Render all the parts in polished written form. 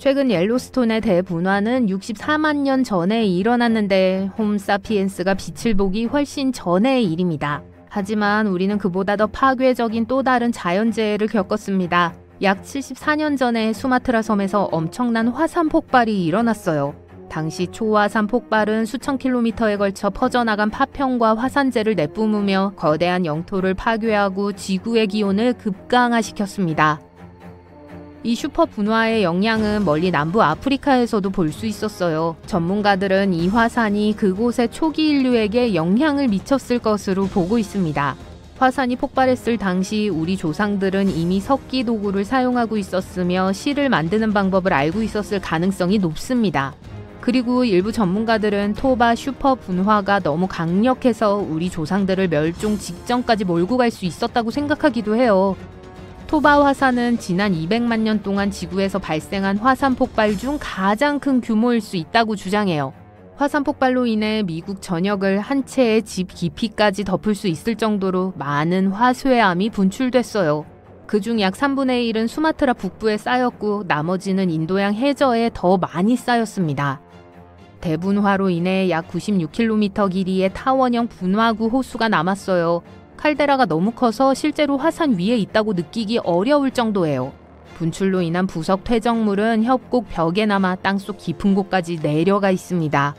최근 옐로스톤의 대분화는 64만 년 전에 일어났는데 홈사피엔스가 빛을 보기 훨씬 전의 일입니다. 하지만 우리는 그보다 더 파괴적인 또 다른 자연재해를 겪었습니다. 약 74년 전에 수마트라 섬에서 엄청난 화산 폭발이 일어났어요. 당시 초화산 폭발은 수천 킬로미터에 걸쳐 퍼져나간 파편과 화산재를 내뿜으며 거대한 영토를 파괴하고 지구의 기온을 급강하시켰습니다. 이 슈퍼 분화의 영향은 멀리 남부 아프리카에서도 볼 수 있었어요. 전문가들은 이 화산이 그곳의 초기 인류에게 영향을 미쳤을 것으로 보고 있습니다. 화산이 폭발했을 당시 우리 조상들은 이미 석기 도구를 사용하고 있었으며 실을 만드는 방법을 알고 있었을 가능성이 높습니다. 그리고 일부 전문가들은 토바 슈퍼 분화가 너무 강력해서 우리 조상들을 멸종 직전까지 몰고 갈 수 있었다고 생각하기도 해요. 토바 화산은 지난 200만 년 동안 지구에서 발생한 화산 폭발 중 가장 큰 규모일 수 있다고 주장해요. 화산 폭발로 인해 미국 전역을 한 채의 집 깊이까지 덮을 수 있을 정도로 많은 화쇄암이 분출됐어요. 그중 약 3분의 1은 수마트라 북부에 쌓였고 나머지는 인도양 해저에 더 많이 쌓였습니다. 대분화로 인해 약 96km 길이의 타원형 분화구 호수가 남았어요. 칼데라가 너무 커서 실제로 화산 위에 있다고 느끼기 어려울 정도예요. 분출로 인한 부석 퇴적물은 협곡 벽에 남아 땅속 깊은 곳까지 내려가 있습니다.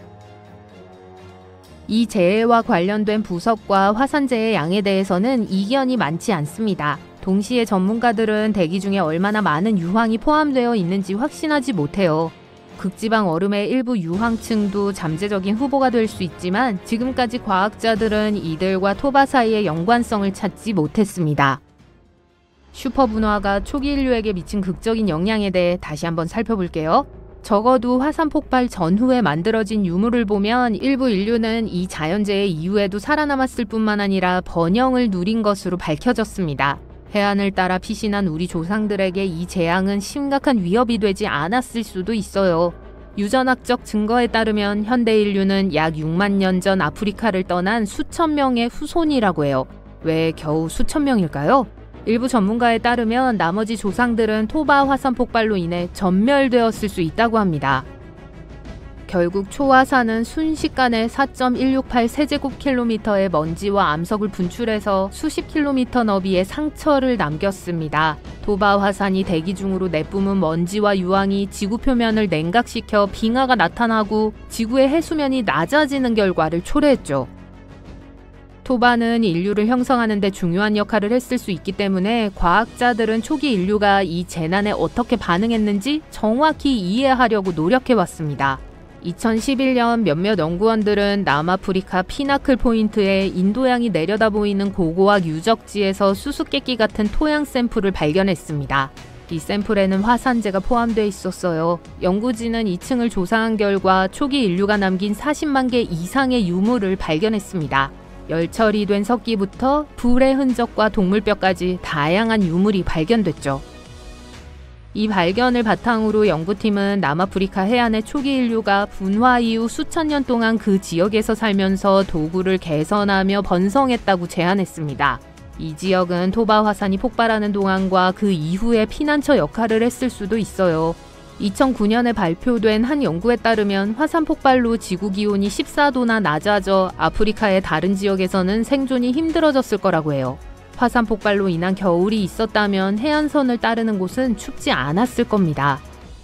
이 재해와 관련된 부석과 화산재의 양에 대해서는 이견이 많지 않습니다. 동시에 전문가들은 대기 중에 얼마나 많은 유황이 포함되어 있는지 확신하지 못해요. 극지방 얼음의 일부 유황층도 잠재적인 후보가 될 수 있지만 지금까지 과학자들은 이들과 토바 사이의 연관성을 찾지 못했습니다. 슈퍼분화가 초기 인류에게 미친 극적인 영향에 대해 다시 한번 살펴볼게요. 적어도 화산 폭발 전후에 만들어진 유물을 보면 일부 인류는 이 자연재해 이후에도 살아남았을 뿐만 아니라 번영을 누린 것으로 밝혀졌습니다. 해안을 따라 피신한 우리 조상들에게 이 재앙은 심각한 위협이 되지 않았을 수도 있어요. 유전학적 증거에 따르면 현대 인류는 약 6만 년 전 아프리카를 떠난 수천 명의 후손이라고 해요. 왜 겨우 수천 명일까요? 일부 전문가에 따르면 나머지 조상들은 토바 화산 폭발로 인해 전멸되었을 수 있다고 합니다. 결국 초화산은 순식간에 4.168 세제곱킬로미터의 먼지와 암석을 분출해서 수십 킬로미터 너비의 상처를 남겼습니다. 토바 화산이 대기 중으로 내뿜은 먼지와 유황이 지구 표면을 냉각시켜 빙하가 나타나고 지구의 해수면이 낮아지는 결과를 초래했죠. 토바는 인류를 형성하는 데 중요한 역할을 했을 수 있기 때문에 과학자들은 초기 인류가 이 재난에 어떻게 반응했는지 정확히 이해하려고 노력해왔습니다. 2011년 몇몇 연구원들은 남아프리카 피나클 포인트에 인도양이 내려다 보이는 고고학 유적지에서 수수께끼 같은 토양 샘플을 발견했습니다. 이 샘플에는 화산재가 포함되어 있었어요. 연구진은 2층을 조사한 결과 초기 인류가 남긴 40만 개 이상의 유물을 발견했습니다. 열 처리된 석기부터 불의 흔적과 동물뼈까지 다양한 유물이 발견됐죠. 이 발견을 바탕으로 연구팀은 남아프리카 해안의 초기 인류가 분화 이후 수천 년 동안 그 지역에서 살면서 도구를 개선하며 번성했다고 제안했습니다. 이 지역은 토바 화산이 폭발하는 동안과 그 이후에 피난처 역할을 했을 수도 있어요. 2009년에 발표된 한 연구에 따르면 화산 폭발로 지구 기온이 14도나 낮아져 아프리카의 다른 지역에서는 생존이 힘들어졌을 거라고 해요. 화산 폭발로 인한 겨울이 있었다면 해안선을 따르는 곳은 춥지 않았을 겁니다.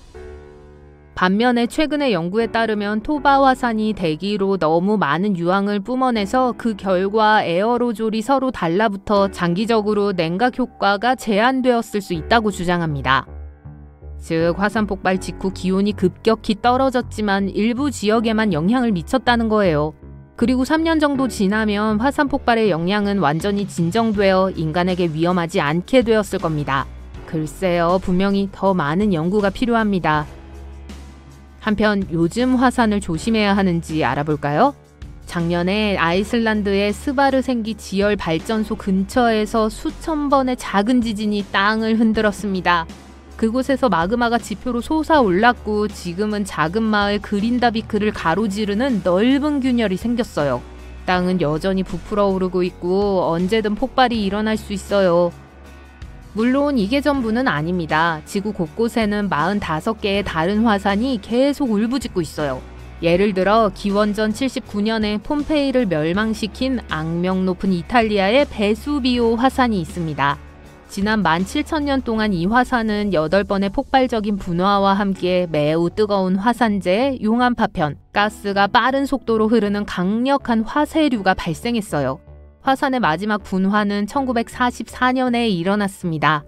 반면에 최근의 연구에 따르면 토바 화산이 대기로 너무 많은 유황을 뿜어내서 그 결과 에어로졸이 서로 달라붙어 장기적으로 냉각 효과가 제한되었을 수 있다고 주장합니다. 즉 화산 폭발 직후 기온이 급격히 떨어졌지만 일부 지역에만 영향을 미쳤다는 거예요. 그리고 3년 정도 지나면 화산 폭발의 영향은 완전히 진정되어 인간에게 위험하지 않게 되었을 겁니다. 글쎄요, 분명히 더 많은 연구가 필요합니다. 한편 요즘 화산을 조심해야 하는지 알아볼까요? 작년에 아이슬란드의 스바르생기 지열 발전소 근처에서 수천 번의 작은 지진이 땅을 흔들었습니다. 그곳에서 마그마가 지표로 솟아올랐고 지금은 작은 마을 그린다비크를 가로지르는 넓은 균열이 생겼어요. 땅은 여전히 부풀어 오르고 있고 언제든 폭발이 일어날 수 있어요. 물론 이게 전부는 아닙니다. 지구 곳곳에는 45개의 다른 화산이 계속 울부짖고 있어요. 예를 들어 기원전 79년에 폼페이를 멸망시킨 악명 높은 이탈리아의 베수비오 화산이 있습니다. 지난 17,000년 동안 이 화산은 8번의 폭발적인 분화와 함께 매우 뜨거운 화산재의 용암 파편, 가스가 빠른 속도로 흐르는 강력한 화쇄류가 발생했어요. 화산의 마지막 분화는 1944년에 일어났습니다.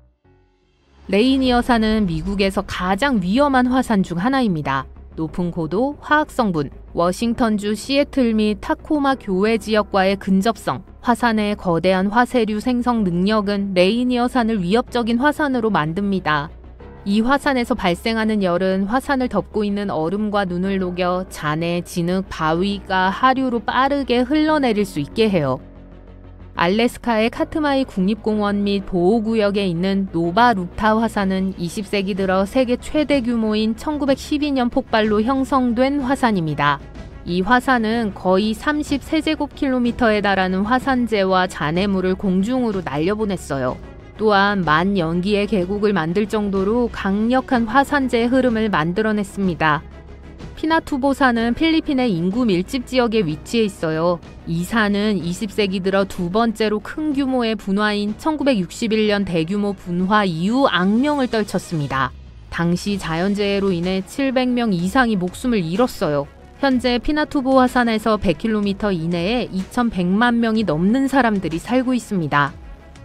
레이니어산은 미국에서 가장 위험한 화산 중 하나입니다. 높은 고도, 화학 성분, 워싱턴주 시애틀 및 타코마 교외 지역과의 근접성, 화산의 거대한 화쇄류 생성 능력은 레이니어산을 위협적인 화산으로 만듭니다. 이 화산에서 발생하는 열은 화산을 덮고 있는 얼음과 눈을 녹여 잔해, 진흙, 바위가 하류로 빠르게 흘러내릴 수 있게 해요. 알래스카의 카트마이 국립공원 및 보호구역에 있는 노바루타 화산은 20세기 들어 세계 최대 규모인 1912년 폭발로 형성된 화산입니다. 이 화산은 거의 30세제곱킬로미터에 달하는 화산재와 잔해물을 공중으로 날려보냈어요. 또한 만 연기의 계곡을 만들 정도로 강력한 화산재의 흐름을 만들어냈습니다. 피나투보산은 필리핀의 인구 밀집 지역에 위치해 있어요. 이 산은 20세기 들어 두 번째로 큰 규모의 분화인 1961년 대규모 분화 이후 악명을 떨쳤습니다. 당시 자연재해로 인해 700명 이상이 목숨을 잃었어요. 현재 피나투보 화산에서 100km 이내에 2,100만 명이 넘는 사람들이 살고 있습니다.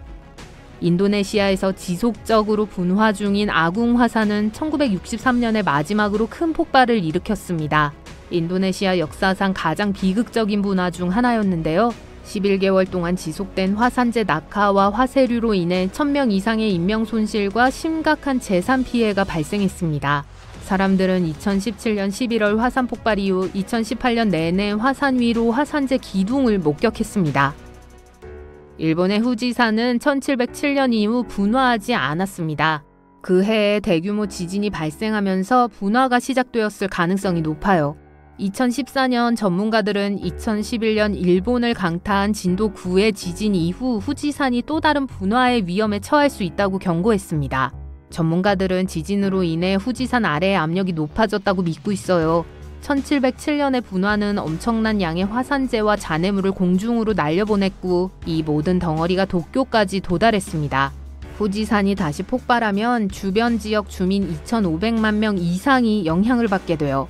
인도네시아에서 지속적으로 분화 중인 아궁 화산은 1963년에 마지막으로 큰 폭발을 일으켰습니다. 인도네시아 역사상 가장 비극적인 분화 중 하나였는데요. 11개월 동안 지속된 화산재 낙하와 화쇄류로 인해 1,000명 이상의 인명 손실과 심각한 재산 피해가 발생했습니다. 사람들은 2017년 11월 화산 폭발 이후 2018년 내내 화산 위로 화산재 기둥을 목격했습니다. 일본의 후지산은 1707년 이후 분화하지 않았습니다. 그 해에 대규모 지진이 발생하면서 분화가 시작되었을 가능성이 높아요. 2014년 전문가들은 2011년 일본을 강타한 진도 9의 지진 이후 후지산이 또 다른 분화의 위험에 처할 수 있다고 경고했습니다. 전문가들은 지진으로 인해 후지산 아래의 압력이 높아졌다고 믿고 있어요. 1707년의 분화는 엄청난 양의 화산재와 잔해물을 공중으로 날려보냈고 이 모든 덩어리가 도쿄까지 도달했습니다. 후지산이 다시 폭발하면 주변 지역 주민 2,500만 명 이상이 영향을 받게 돼요.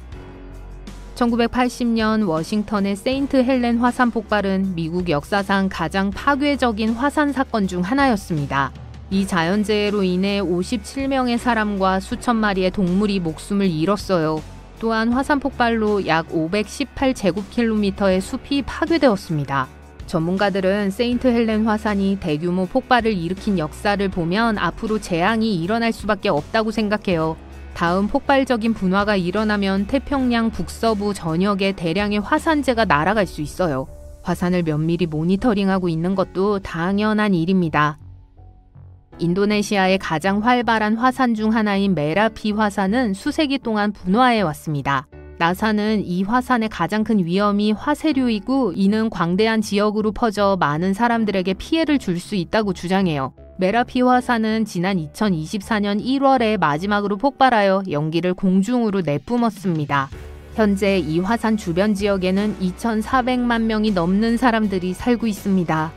1980년 워싱턴의 세인트 헬렌 화산 폭발은 미국 역사상 가장 파괴적인 화산 사건 중 하나였습니다. 이 자연재해로 인해 57명의 사람과 수천 마리의 동물이 목숨을 잃었어요. 또한 화산 폭발로 약 518제곱킬로미터의 숲이 파괴되었습니다. 전문가들은 세인트 헬렌 화산이 대규모 폭발을 일으킨 역사를 보면 앞으로 재앙이 일어날 수밖에 없다고 생각해요. 다음 폭발적인 분화가 일어나면 태평양 북서부 전역에 대량의 화산재가 날아갈 수 있어요. 화산을 면밀히 모니터링하고 있는 것도 당연한 일입니다. 인도네시아의 가장 활발한 화산 중 하나인 메라피 화산은 수세기 동안 분화해 왔습니다. 나사는 이 화산의 가장 큰 위험이 화쇄류이고 이는 광대한 지역으로 퍼져 많은 사람들에게 피해를 줄 수 있다고 주장해요. 메라피 화산은 지난 2024년 1월에 마지막으로 폭발하여 연기를 공중으로 내뿜었습니다. 현재 이 화산 주변 지역에는 2,400만 명이 넘는 사람들이 살고 있습니다.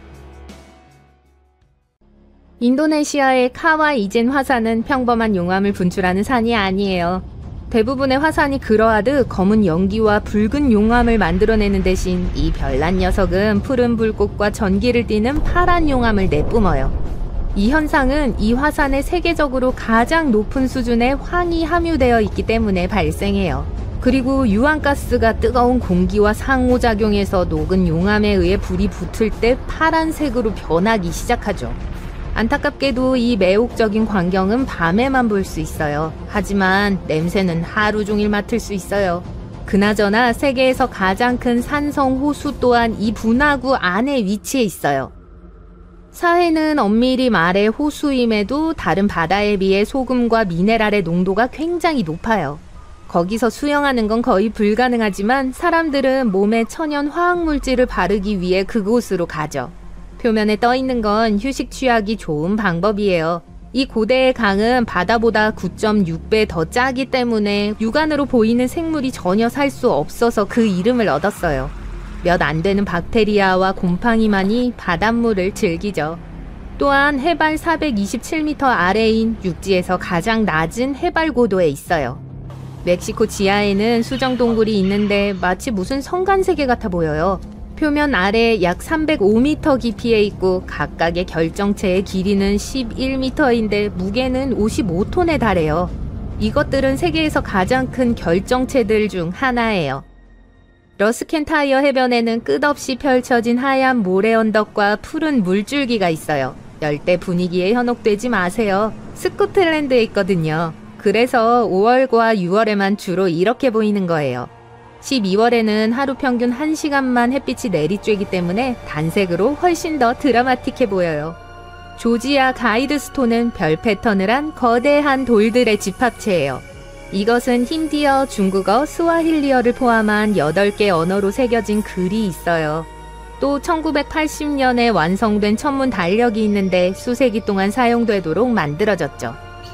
인도네시아의 카와 이젠 화산은 평범한 용암을 분출하는 산이 아니에요. 대부분의 화산이 그러하듯 검은 연기와 붉은 용암을 만들어내는 대신 이 별난 녀석은 푸른 불꽃과 전기를 띠는 파란 용암을 내뿜어요. 이 현상은 이 화산의 세계적으로 가장 높은 수준의 황이 함유되어 있기 때문에 발생해요. 그리고 유황가스가 뜨거운 공기와 상호작용해서 녹은 용암에 의해 불이 붙을 때 파란색으로 변하기 시작하죠. 안타깝게도 이 매혹적인 광경은 밤에만 볼 수 있어요. 하지만 냄새는 하루 종일 맡을 수 있어요. 그나저나 세계에서 가장 큰 산성 호수 또한 이 분화구 안에 위치해 있어요. 사해는 엄밀히 말해 호수임에도 다른 바다에 비해 소금과 미네랄의 농도가 굉장히 높아요. 거기서 수영하는 건 거의 불가능하지만 사람들은 몸에 천연 화학물질을 바르기 위해 그곳으로 가죠. 표면에 떠 있는 건 휴식 취하기 좋은 방법이에요. 이 고대의 강은 바다보다 9.6배 더 짜기 때문에 육안으로 보이는 생물이 전혀 살 수 없어서 그 이름을 얻었어요. 몇 안 되는 박테리아와 곰팡이만이 바닷물을 즐기죠. 또한 해발 427m 아래인 육지에서 가장 낮은 해발 고도에 있어요. 멕시코 지하에는 수정동굴이 있는데 마치 무슨 성간세계 같아 보여요. 표면 아래 약 305m 깊이에 있고 각각의 결정체의 길이는 11m인데 무게는 55톤에 달해요. 이것들은 세계에서 가장 큰 결정체들 중 하나예요. 러스켄타이어 해변에는 끝없이 펼쳐진 하얀 모래 언덕과 푸른 물줄기가 있어요. 열대 분위기에 현혹되지 마세요. 스코틀랜드에 있거든요. 그래서 5월과 6월에만 주로 이렇게 보이는 거예요. 12월에는 하루 평균 1시간만 햇빛이 내리쬐기 때문에 단색으로 훨씬 더 드라마틱해 보여요. 조지아 가이드스톤은 별 패턴을 한 거대한 돌들의 집합체예요. 이것은 힌디어, 중국어, 스와힐리어를 포함한 8개 언어로 새겨진 글이 있어요. 또 1980년에 완성된 천문 달력이 있는데 수세기 동안 사용되도록 만들어졌죠.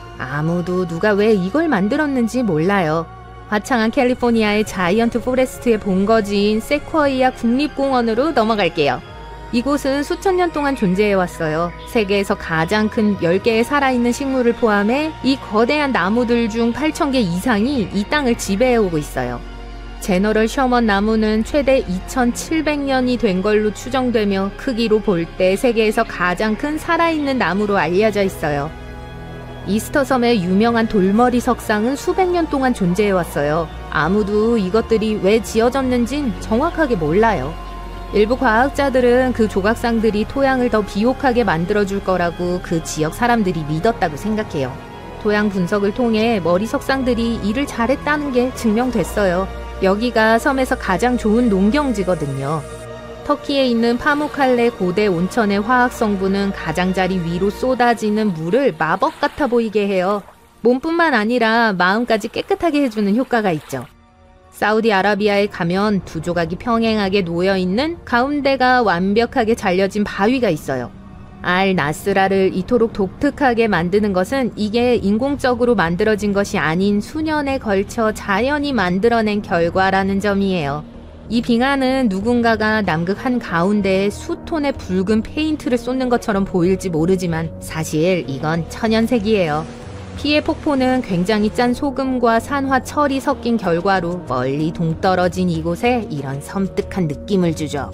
아무도 누가 왜 이걸 만들었는지 몰라요. 화창한 캘리포니아의 자이언트 포레스트의 본거지인 세쿼이아 국립공원으로 넘어갈게요. 이곳은 수천 년 동안 존재해왔어요. 세계에서 가장 큰 10개의 살아있는 식물을 포함해 이 거대한 나무들 중 8,000개 이상이 이 땅을 지배해오고 있어요. 제너럴 셔먼 나무는 최대 2,700년이 된 걸로 추정되며 크기로 볼 때 세계에서 가장 큰 살아있는 나무로 알려져 있어요. 이스터섬의 유명한 돌머리 석상은 수백 년 동안 존재해왔어요. 아무도 이것들이 왜 지어졌는진 정확하게 몰라요. 일부 과학자들은 그 조각상들이 토양을 더 비옥하게 만들어줄 거라고 그 지역 사람들이 믿었다고 생각해요. 토양 분석을 통해 머리 석상들이 일을 잘했다는 게 증명됐어요. 여기가 섬에서 가장 좋은 농경지거든요. 터키에 있는 파무칼레 고대 온천의 화학 성분은 가장자리 위로 쏟아지는 물을 마법 같아 보이게 해요. 몸뿐만 아니라 마음까지 깨끗하게 해주는 효과가 있죠. 사우디아라비아에 가면 두 조각이 평행하게 놓여있는 가운데가 완벽하게 잘려진 바위가 있어요. 알-나스라를 이토록 독특하게 만드는 것은 이게 인공적으로 만들어진 것이 아닌 수년에 걸쳐 자연이 만들어낸 결과라는 점이에요. 이 빙하는 누군가가 남극 한가운데에 수톤의 붉은 페인트를 쏟는 것처럼 보일지 모르지만 사실 이건 천연색이에요. 피해 폭포는 굉장히 짠 소금과 산화 철이 섞인 결과로 멀리 동떨어진 이곳에 이런 섬뜩한 느낌을 주죠.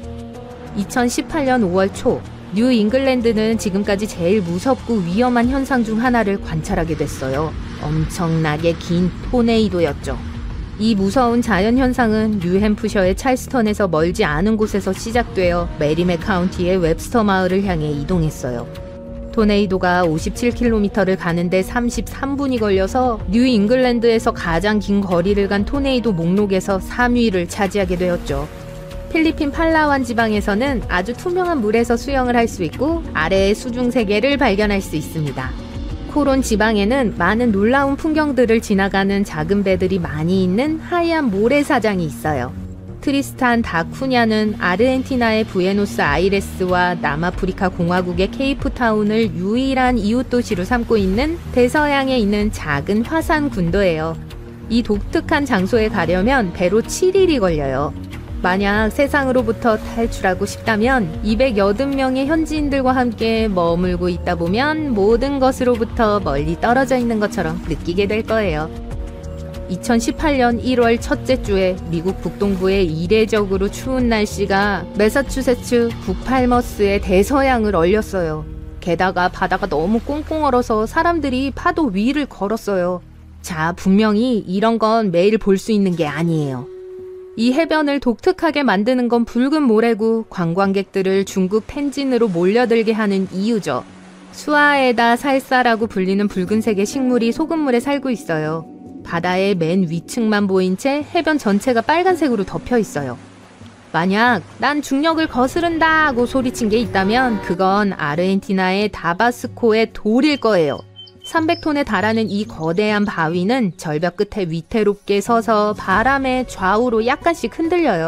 2018년 5월 초 뉴 잉글랜드는 지금까지 제일 무섭고 위험한 현상 중 하나를 관찰하게 됐어요. 엄청나게 긴 토네이도였죠. 이 무서운 자연현상은 뉴햄프셔의 찰스턴에서 멀지 않은 곳에서 시작되어 메리맥 카운티의 웹스터 마을을 향해 이동했어요. 토네이도가 57km를 가는데 33분이 걸려서 뉴 잉글랜드에서 가장 긴 거리를 간 토네이도 목록에서 3위를 차지하게 되었죠. 필리핀 팔라완 지방에서는 아주 투명한 물에서 수영을 할 수 있고 아래의 수중 세계를 발견할 수 있습니다. 코론 지방에는 많은 놀라운 풍경들을 지나가는 작은 배들이 많이 있는 하얀 모래사장이 있어요. 트리스탄 다 쿠냐는 아르헨티나의 부에노스 아이레스와 남아프리카 공화국의 케이프타운을 유일한 이웃 도시로 삼고 있는 대서양에 있는 작은 화산 군도예요. 이 독특한 장소에 가려면 배로 7일이 걸려요. 만약 세상으로부터 탈출하고 싶다면 280명의 현지인들과 함께 머물고 있다 보면 모든 것으로부터 멀리 떨어져 있는 것처럼 느끼게 될 거예요. 2018년 1월 첫째 주에 미국 북동부의 이례적으로 추운 날씨가 매사추세츠 북팔머스의 대서양을 얼렸어요. 게다가 바다가 너무 꽁꽁 얼어서 사람들이 파도 위를 걸었어요. 자, 분명히 이런 건 매일 볼 수 있는 게 아니에요. 이 해변을 독특하게 만드는 건 붉은 모래고 관광객들을 중국 텐진으로 몰려들게 하는 이유죠. 수아에다 살사라고 불리는 붉은색의 식물이 소금물에 살고 있어요. 바다의 맨 위층만 보인 채 해변 전체가 빨간색으로 덮여 있어요. 만약 난 중력을 거스른다 하고 소리친 게 있다면 그건 아르헨티나의 다바스코의 돌일 거예요. 300톤에 달하는 이 거대한 바위는 절벽 끝에 위태롭게 서서 바람에 좌우로 약간씩 흔들려요.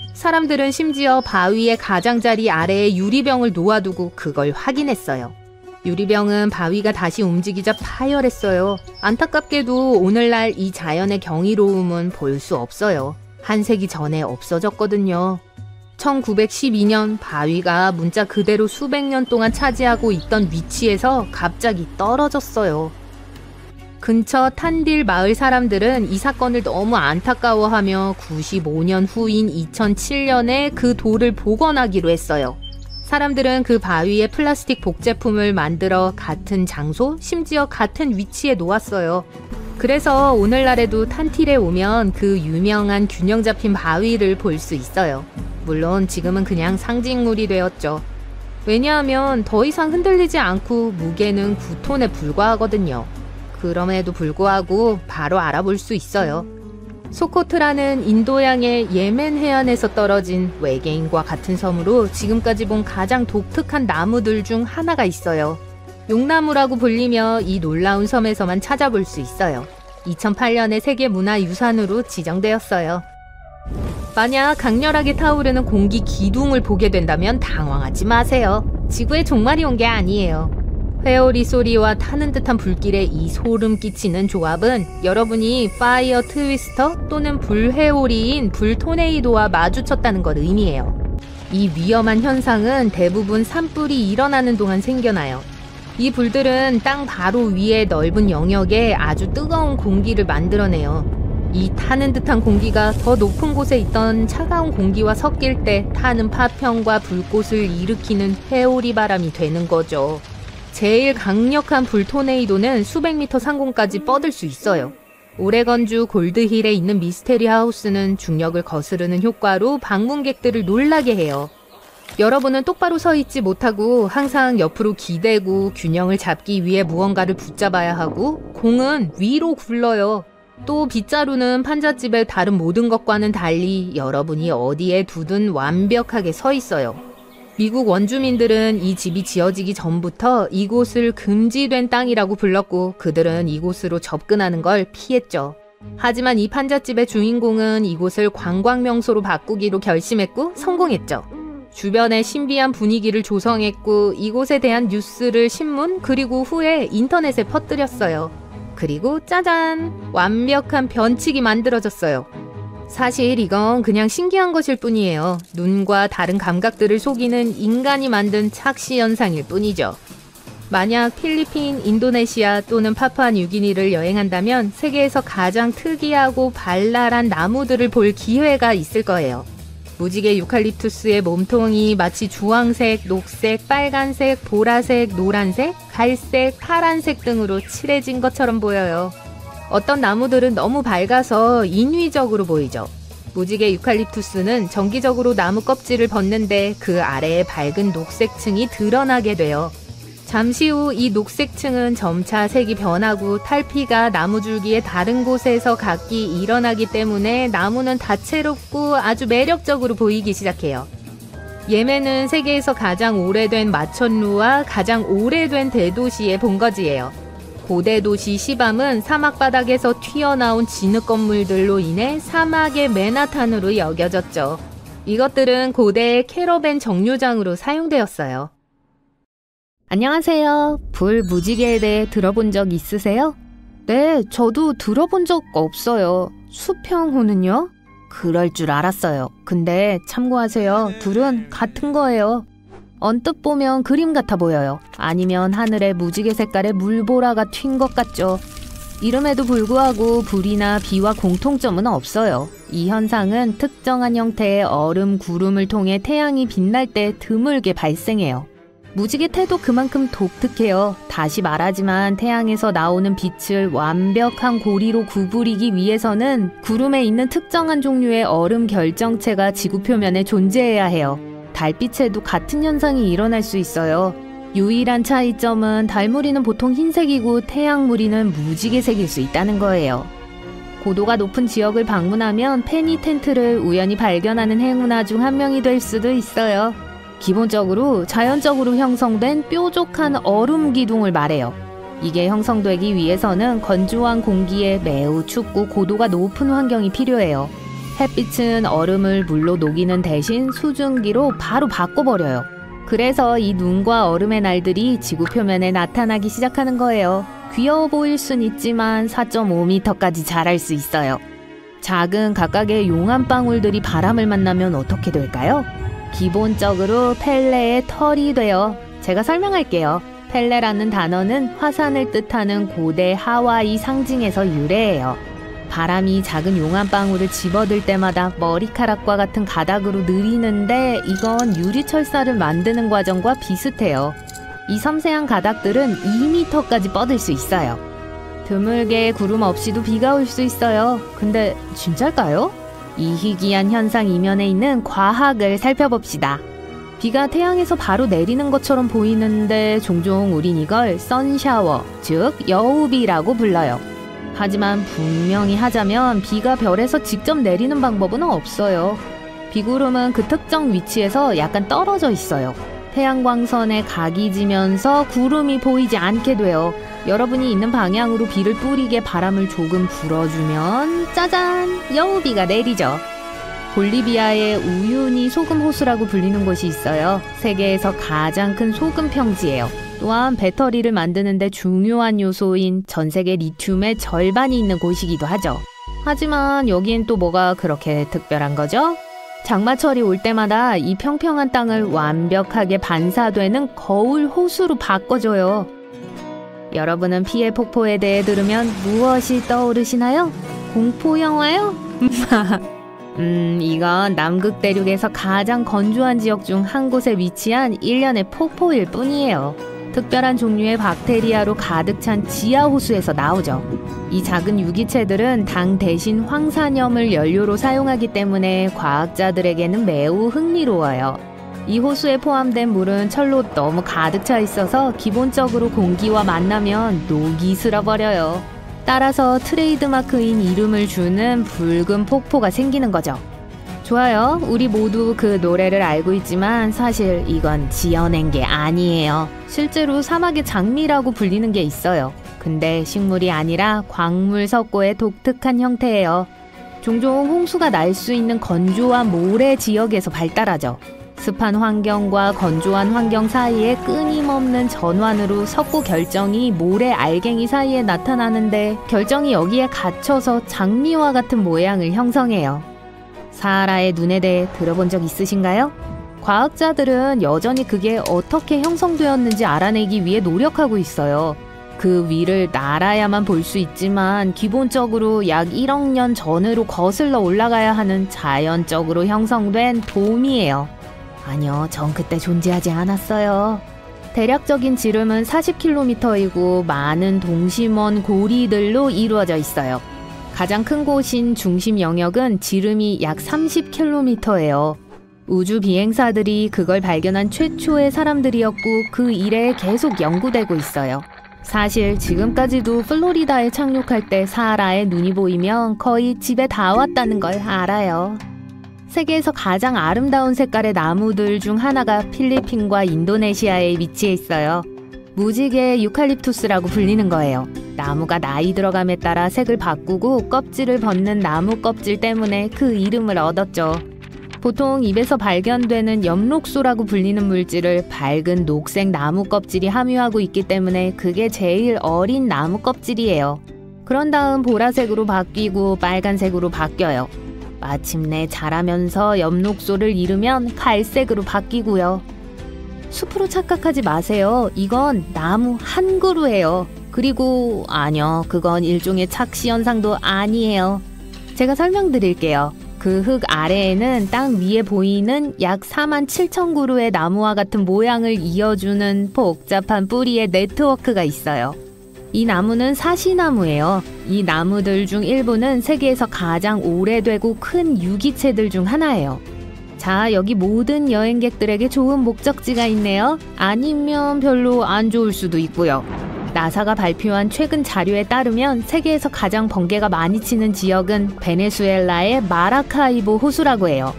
사람들은 심지어 바위의 가장자리 아래에 유리병을 놓아두고 그걸 확인했어요. 유리병은 바위가 다시 움직이자 파열했어요. 안타깝게도 오늘날 이 자연의 경이로움은 볼 수 없어요. 한 세기 전에 없어졌거든요. 1912년 바위가 문자 그대로 수백 년 동안 차지하고 있던 위치에서 갑자기 떨어졌어요. 근처 탄딜 마을 사람들은 이 사건을 너무 안타까워하며 95년 후인 2007년에 그 돌을 복원하기로 했어요. 사람들은 그 바위에 플라스틱 복제품을 만들어 같은 장소, 심지어 같은 위치에 놓았어요. 그래서 오늘날에도 탄틸에 오면 그 유명한 균형 잡힌 바위를 볼 수 있어요. 물론 지금은 그냥 상징물이 되었죠. 왜냐하면 더 이상 흔들리지 않고 무게는 9톤에 불과하거든요. 그럼에도 불구하고 바로 알아볼 수 있어요. 소코트라는 인도양의 예멘 해안에서 떨어진 외계인과 같은 섬으로 지금까지 본 가장 독특한 나무들 중 하나가 있어요. 용나무라고 불리며 이 놀라운 섬에서만 찾아볼 수 있어요. 2008년에 세계문화유산으로 지정되었어요. 만약 강렬하게 타오르는 공기 기둥을 보게 된다면 당황하지 마세요. 지구에 종말이 온 게 아니에요. 회오리 소리와 타는 듯한 불길의 이 소름 끼치는 조합은 여러분이 파이어 트위스터 또는 불회오리인 불토네이도와 마주쳤다는 걸 의미해요. 이 위험한 현상은 대부분 산불이 일어나는 동안 생겨나요. 이 불들은 땅 바로 위에 넓은 영역에 아주 뜨거운 공기를 만들어내요. 이 타는 듯한 공기가 더 높은 곳에 있던 차가운 공기와 섞일 때 타는 파편과 불꽃을 일으키는 회오리 바람이 되는 거죠. 제일 강력한 불토네이도는 수백 미터 상공까지 뻗을 수 있어요. 오레건주 골드힐에 있는 미스테리 하우스는 중력을 거스르는 효과로 방문객들을 놀라게 해요. 여러분은 똑바로 서 있지 못하고 항상 옆으로 기대고 균형을 잡기 위해 무언가를 붙잡아야 하고 공은 위로 굴러요. 또 빗자루는 판잣집의 다른 모든 것과는 달리 여러분이 어디에 두든 완벽하게 서 있어요. 미국 원주민들은 이 집이 지어지기 전부터 이곳을 금지된 땅이라고 불렀고 그들은 이곳으로 접근하는 걸 피했죠. 하지만 이 판잣집의 주인공은 이곳을 관광명소로 바꾸기로 결심했고 성공했죠. 주변의 신비한 분위기를 조성했고 이곳에 대한 뉴스를 신문 그리고 후에 인터넷에 퍼뜨렸어요. 그리고 짜잔! 완벽한 변칙이 만들어졌어요. 사실 이건 그냥 신기한 것일 뿐이에요. 눈과 다른 감각들을 속이는 인간이 만든 착시 현상일 뿐이죠. 만약 필리핀, 인도네시아 또는 파푸아뉴기니를 여행한다면 세계에서 가장 특이하고 발랄한 나무들을 볼 기회가 있을 거예요. 무지개 유칼립투스의 몸통이 마치 주황색, 녹색, 빨간색, 보라색, 노란색, 갈색, 파란색 등으로 칠해진 것처럼 보여요. 어떤 나무들은 너무 밝아서 인위적으로 보이죠. 무지개 유칼립투스는 정기적으로 나무 껍질을 벗는데 그 아래에 밝은 녹색층이 드러나게 돼요. 잠시 후 이 녹색층은 점차 색이 변하고 탈피가 나무 줄기의 다른 곳에서 각기 일어나기 때문에 나무는 다채롭고 아주 매력적으로 보이기 시작해요. 예멘은 세계에서 가장 오래된 마천루와 가장 오래된 대도시의 본거지예요. 고대 도시 시밤은 사막 바닥에서 튀어나온 진흙 건물들로 인해 사막의 맨하탄으로 여겨졌죠. 이것들은 고대의 캐러밴 정류장으로 사용되었어요. 안녕하세요. 불 무지개에 대해 들어본 적 있으세요? 네, 저도 들어본 적 없어요. 수평호는요? 그럴 줄 알았어요. 근데 참고하세요. 둘은 같은 거예요. 언뜻 보면 그림 같아 보여요. 아니면 하늘에 무지개 색깔의 물보라가 튄 것 같죠. 이름에도 불구하고 불이나 비와 공통점은 없어요. 이 현상은 특정한 형태의 얼음 구름을 통해 태양이 빛날 때 드물게 발생해요. 무지개 태도 그만큼 독특해요. 다시 말하지만 태양에서 나오는 빛을 완벽한 고리로 구부리기 위해서는 구름에 있는 특정한 종류의 얼음 결정체가 지구 표면에 존재해야 해요. 달빛에도 같은 현상이 일어날 수 있어요. 유일한 차이점은 달무리는 보통 흰색이고 태양무리는 무지개색일 수 있다는 거예요. 고도가 높은 지역을 방문하면 페니 텐트를 우연히 발견하는 행운아 중 한 명이 될 수도 있어요. 기본적으로 자연적으로 형성된 뾰족한 얼음 기둥을 말해요. 이게 형성되기 위해서는 건조한 공기에 매우 춥고 고도가 높은 환경이 필요해요. 햇빛은 얼음을 물로 녹이는 대신 수증기로 바로 바꿔버려요. 그래서 이 눈과 얼음의 날들이 지구 표면에 나타나기 시작하는 거예요. 귀여워 보일 순 있지만 4.5m까지 자랄 수 있어요. 작은 각각의 용암 방울들이 바람을 만나면 어떻게 될까요? 기본적으로 펠레의 털이 돼요. 제가 설명할게요. 펠레라는 단어는 화산을 뜻하는 고대 하와이 상징에서 유래해요. 바람이 작은 용암방울을 집어들 때마다 머리카락과 같은 가닥으로 느리는데 이건 유리철사를 만드는 과정과 비슷해요. 이 섬세한 가닥들은 2m까지 뻗을 수 있어요. 드물게 구름 없이도 비가 올 수 있어요. 근데 진짜일까요? 이 희귀한 현상 이면에 있는 과학을 살펴봅시다. 비가 태양에서 바로 내리는 것처럼 보이는데 종종 우린 이걸 선샤워, 즉 여우비라고 불러요. 하지만 분명히 하자면 비가 별에서 직접 내리는 방법은 없어요. 비구름은 그 특정 위치에서 약간 떨어져 있어요. 태양광선에 각이 지면서 구름이 보이지 않게 돼요. 여러분이 있는 방향으로 비를 뿌리게 바람을 조금 불어주면 짜잔! 여우비가 내리죠. 볼리비아의 우유니 소금 호수라고 불리는 곳이 있어요. 세계에서 가장 큰 소금 평지예요. 또한 배터리를 만드는 데 중요한 요소인 전 세계 리튬의 절반이 있는 곳이기도 하죠. 하지만 여기엔 또 뭐가 그렇게 특별한 거죠? 장마철이 올 때마다 이 평평한 땅을 완벽하게 반사되는 거울 호수로 바꿔줘요. 여러분은 피해 폭포에 대해 들으면 무엇이 떠오르시나요? 공포 영화요? 이건 남극 대륙에서 가장 건조한 지역 중 한 곳에 위치한 일련의 폭포일 뿐이에요. 특별한 종류의 박테리아로 가득 찬 지하 호수에서 나오죠. 이 작은 유기체들은 당 대신 황산염을 연료로 사용하기 때문에 과학자들에게는 매우 흥미로워요. 이 호수에 포함된 물은 철로 너무 가득 차 있어서 기본적으로 공기와 만나면 녹이 슬어버려요. 따라서 트레이드마크인 이름을 주는 붉은 폭포가 생기는 거죠. 좋아요. 우리 모두 그 노래를 알고 있지만 사실 이건 지어낸 게 아니에요. 실제로 사막의 장미라고 불리는 게 있어요. 근데 식물이 아니라 광물 석고의 독특한 형태예요. 종종 홍수가 날 수 있는 건조한 모래 지역에서 발달하죠. 습한 환경과 건조한 환경 사이에 끊임없는 전환으로 석고 결정이 모래 알갱이 사이에 나타나는데 결정이 여기에 갇혀서 장미와 같은 모양을 형성해요. 사하라의 눈에 대해 들어본 적 있으신가요? 과학자들은 여전히 그게 어떻게 형성되었는지 알아내기 위해 노력하고 있어요. 그 위를 날아야만 볼 수 있지만 기본적으로 약 1억 년 전으로 거슬러 올라가야 하는 자연적으로 형성된 돔이에요. 아니요, 전 그때 존재하지 않았어요. 대략적인 지름은 40km이고 많은 동심원 고리들로 이루어져 있어요. 가장 큰 곳인 중심 영역은 지름이 약 30km예요. 우주 비행사들이 그걸 발견한 최초의 사람들이었고 그 이래 계속 연구되고 있어요. 사실 지금까지도 플로리다에 착륙할 때 사하라에 눈이 보이면 거의 집에 다 왔다는 걸 알아요. 세계에서 가장 아름다운 색깔의 나무들 중 하나가 필리핀과 인도네시아에 위치해 있어요. 무지개 유칼립투스라고 불리는 거예요. 나무가 나이 들어감에 따라 색을 바꾸고 껍질을 벗는 나무 껍질 때문에 그 이름을 얻었죠. 보통 입에서 발견되는 엽록소라고 불리는 물질을 밝은 녹색 나무 껍질이 함유하고 있기 때문에 그게 제일 어린 나무 껍질이에요. 그런 다음 보라색으로 바뀌고 빨간색으로 바뀌어요. 마침내 자라면서 엽록소를 잃으면 갈색으로 바뀌고요. 숲으로 착각하지 마세요. 이건 나무 한 그루예요. 그리고 아니요, 그건 일종의 착시 현상도 아니에요. 제가 설명드릴게요. 그 흙 아래에는 땅 위에 보이는 약 47,000그루의 나무와 같은 모양을 이어주는 복잡한 뿌리의 네트워크가 있어요. 이 나무는 사시나무예요. 이 나무들 중 일부는 세계에서 가장 오래되고 큰 유기체들 중 하나예요. 자, 여기 모든 여행객들에게 좋은 목적지가 있네요. 아니면 별로 안 좋을 수도 있고요. 나사가 발표한 최근 자료에 따르면 세계에서 가장 번개가 많이 치는 지역은 베네수엘라의 마라카이보 호수라고 해요.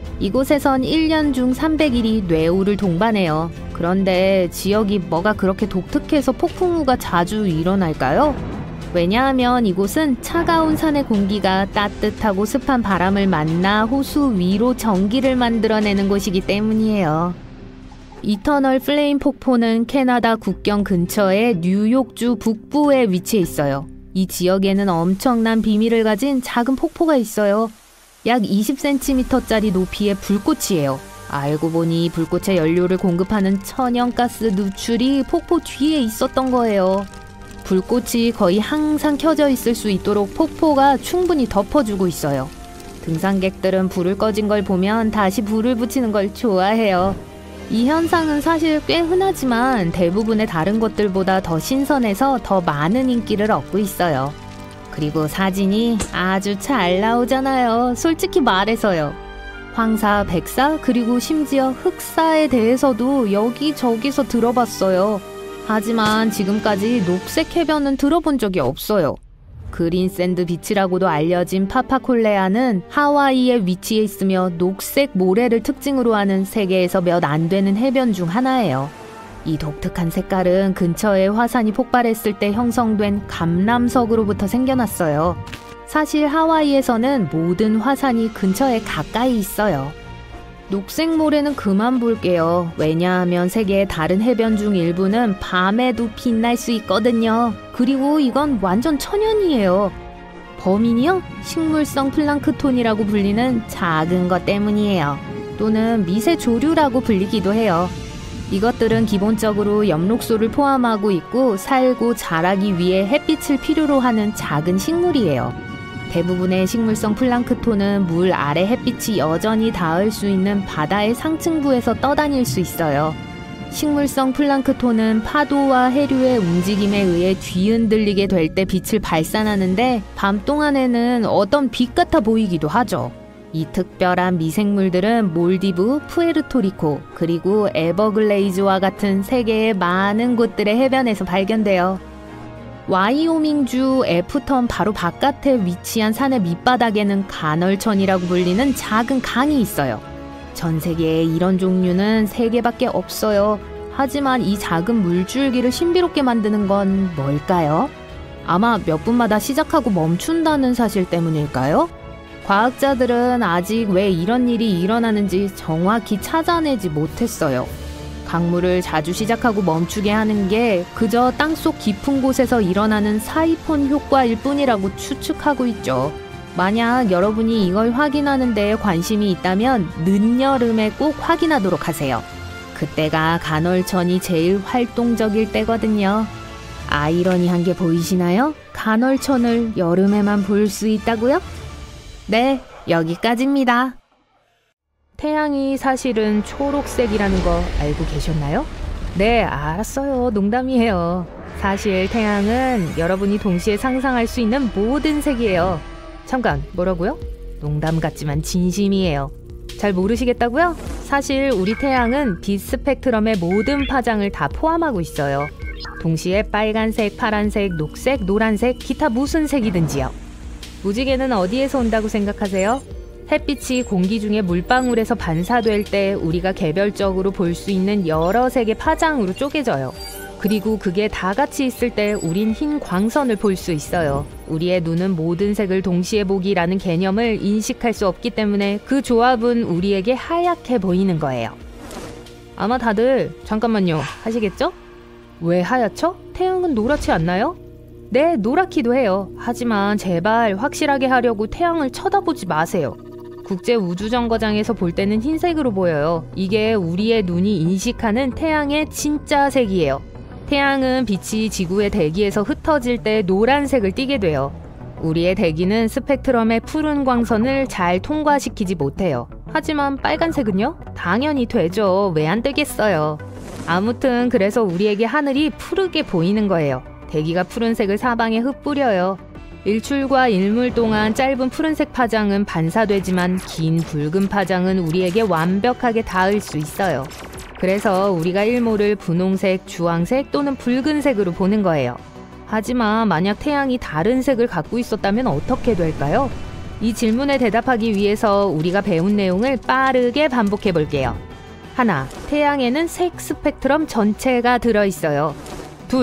이곳에선 1년 중 300일이 뇌우를 동반해요. 그런데 지역이 뭐가 그렇게 독특해서 폭풍우가 자주 일어날까요? 왜냐하면 이곳은 차가운 산의 공기가 따뜻하고 습한 바람을 만나 호수 위로 전기를 만들어내는 곳이기 때문이에요. 이터널 플레임 폭포는 캐나다 국경 근처의 뉴욕주 북부에 위치해 있어요. 이 지역에는 엄청난 비밀을 가진 작은 폭포가 있어요. 약 20cm짜리 높이의 불꽃이에요. 알고 보니 불꽃의 연료를 공급하는 천연가스 누출이 폭포 뒤에 있었던 거예요. 불꽃이 거의 항상 켜져 있을 수 있도록 폭포가 충분히 덮어주고 있어요. 등산객들은 불을 꺼진 걸 보면 다시 불을 붙이는 걸 좋아해요. 이 현상은 사실 꽤 흔하지만 대부분의 다른 곳들보다 더 신선해서 더 많은 인기를 얻고 있어요. 그리고 사진이 아주 잘 나오잖아요. 솔직히 말해서요. 황사, 백사, 그리고 심지어 흑사에 대해서도 여기저기서 들어봤어요. 하지만 지금까지 녹색 해변은 들어본 적이 없어요. 그린샌드 비치라고도 알려진 파파콜레아는 하와이에 위치해 있으며 녹색 모래를 특징으로 하는 세계에서 몇 안 되는 해변 중 하나예요. 이 독특한 색깔은 근처에 화산이 폭발했을 때 형성된 감람석으로부터 생겨났어요. 사실 하와이에서는 모든 화산이 근처에 가까이 있어요. 녹색 모래는 그만 볼게요. 왜냐하면 세계의 다른 해변 중 일부는 밤에도 빛날 수 있거든요. 그리고 이건 완전 천연이에요. 범인이요? 식물성 플랑크톤이라고 불리는 작은 것 때문이에요. 또는 미세조류라고 불리기도 해요. 이것들은 기본적으로 엽록소를 포함하고 있고 살고 자라기 위해 햇빛을 필요로 하는 작은 식물이에요. 대부분의 식물성 플랑크톤은 물 아래 햇빛이 여전히 닿을 수 있는 바다의 상층부에서 떠다닐 수 있어요. 식물성 플랑크톤은 파도와 해류의 움직임에 의해 뒤흔들리게 될 때 빛을 발산하는데 밤 동안에는 어떤 빛 같아 보이기도 하죠. 이 특별한 미생물들은 몰디브, 푸에르토리코, 그리고 에버글레이즈와 같은 세계의 많은 곳들의 해변에서 발견돼요. 와이오밍주 애프턴 바로 바깥에 위치한 산의 밑바닥에는 간헐천이라고 불리는 작은 강이 있어요. 전 세계에 이런 종류는 3개밖에 없어요. 하지만 이 작은 물줄기를 신비롭게 만드는 건 뭘까요? 아마 몇 분마다 시작하고 멈춘다는 사실 때문일까요? 과학자들은 아직 왜 이런 일이 일어나는지 정확히 찾아내지 못했어요. 강물을 자주 시작하고 멈추게 하는 게 그저 땅속 깊은 곳에서 일어나는 사이폰 효과일 뿐이라고 추측하고 있죠. 만약 여러분이 이걸 확인하는 데에 관심이 있다면 늦여름에 꼭 확인하도록 하세요. 그때가 간헐천이 제일 활동적일 때거든요. 아이러니한 게 보이시나요? 간헐천을 여름에만 볼 수 있다고요? 네, 여기까지입니다. 태양이 사실은 초록색이라는 거 알고 계셨나요? 네, 알았어요. 농담이에요. 사실 태양은 여러분이 동시에 상상할 수 있는 모든 색이에요. 잠깐, 뭐라고요? 농담 같지만 진심이에요. 잘 모르시겠다고요? 사실 우리 태양은 빛 스펙트럼의 모든 파장을 다 포함하고 있어요. 동시에 빨간색, 파란색, 녹색, 노란색, 기타 무슨 색이든지요. 무지개는 어디에서 온다고 생각하세요? 햇빛이 공기 중에 물방울에서 반사될 때 우리가 개별적으로 볼 수 있는 여러 색의 파장으로 쪼개져요. 그리고 그게 다 같이 있을 때 우린 흰 광선을 볼 수 있어요. 우리의 눈은 모든 색을 동시에 보기라는 개념을 인식할 수 없기 때문에 그 조합은 우리에게 하얗게 보이는 거예요. 아마 다들 잠깐만요 하시겠죠? 왜 하얗죠? 태양은 노랗지 않나요? 네, 노랗기도 해요. 하지만 제발 확실하게 하려고 태양을 쳐다보지 마세요. 국제우주정거장에서 볼 때는 흰색으로 보여요. 이게 우리의 눈이 인식하는 태양의 진짜 색이에요. 태양은 빛이 지구의 대기에서 흩어질 때 노란색을 띠게 돼요. 우리의 대기는 스펙트럼의 푸른 광선을 잘 통과시키지 못해요. 하지만 빨간색은요? 당연히 되죠. 왜 안 되겠어요. 아무튼 그래서 우리에게 하늘이 푸르게 보이는 거예요. 대기가 푸른색을 사방에 흩뿌려요. 일출과 일몰 동안 짧은 푸른색 파장은 반사되지만 긴 붉은 파장은 우리에게 완벽하게 닿을 수 있어요. 그래서 우리가 일몰을 분홍색, 주황색 또는 붉은색으로 보는 거예요. 하지만 만약 태양이 다른 색을 갖고 있었다면 어떻게 될까요? 이 질문에 대답하기 위해서 우리가 배운 내용을 빠르게 반복해 볼게요. 하나, 태양에는 색 스펙트럼 전체가 들어있어요. 둘,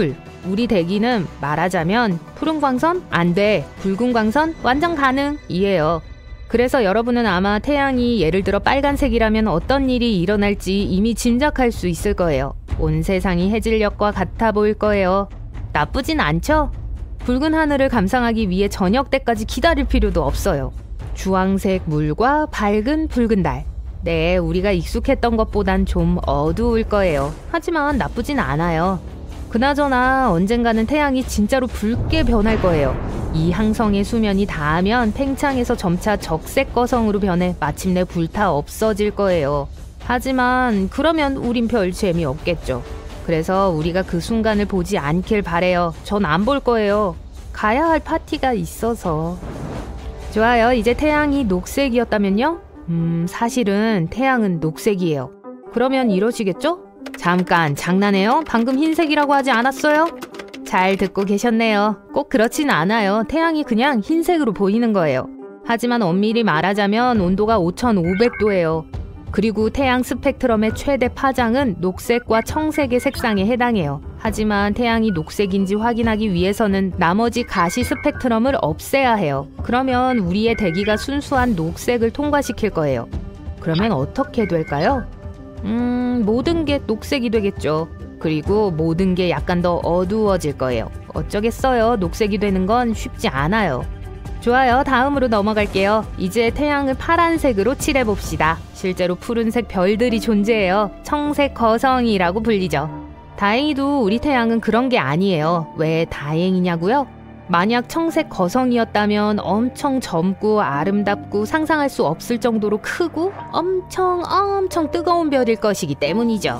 우리 대기는 말하자면 푸른 광선? 안 돼. 붉은 광선? 완전 가능. 이에요. 그래서 여러분은 아마 태양이 예를 들어 빨간색이라면 어떤 일이 일어날지 이미 짐작할 수 있을 거예요. 온 세상이 해질녘과 같아 보일 거예요. 나쁘진 않죠? 붉은 하늘을 감상하기 위해 저녁 때까지 기다릴 필요도 없어요. 주황색 물과 밝은 붉은 달. 네, 우리가 익숙했던 것보단 좀 어두울 거예요. 하지만 나쁘진 않아요. 그나저나 언젠가는 태양이 진짜로 붉게 변할 거예요. 이 항성의 수면이 닿으면 팽창해서 점차 적색 거성으로 변해 마침내 불타 없어질 거예요. 하지만 그러면 우린 별 재미없겠죠. 그래서 우리가 그 순간을 보지 않길 바래요. 전 안 볼 거예요. 가야 할 파티가 있어서. 좋아요. 이제 태양이 녹색이었다면요? 사실은 태양은 녹색이에요. 그러면 이러시겠죠? 잠깐 장난해요? 방금 흰색이라고 하지 않았어요? 잘 듣고 계셨네요. 꼭 그렇진 않아요. 태양이 그냥 흰색으로 보이는 거예요. 하지만 엄밀히 말하자면 온도가 5500도예요. 그리고 태양 스펙트럼의 최대 파장은 녹색과 청색의 색상에 해당해요. 하지만 태양이 녹색인지 확인하기 위해서는 나머지 가시 스펙트럼을 없애야 해요. 그러면 우리의 대기가 순수한 녹색을 통과시킬 거예요. 그러면 어떻게 될까요? 모든 게 녹색이 되겠죠. 그리고 모든 게 약간 더 어두워질 거예요. 어쩌겠어요. 녹색이 되는 건 쉽지 않아요. 좋아요. 다음으로 넘어갈게요. 이제 태양을 파란색으로 칠해봅시다. 실제로 푸른색 별들이 존재해요. 청색 거성이라고 불리죠. 다행히도 우리 태양은 그런 게 아니에요. 왜 다행이냐고요? 만약 청색 거성이었다면 엄청 젊고 아름답고 상상할 수 없을 정도로 크고 엄청 뜨거운 별일 것이기 때문이죠.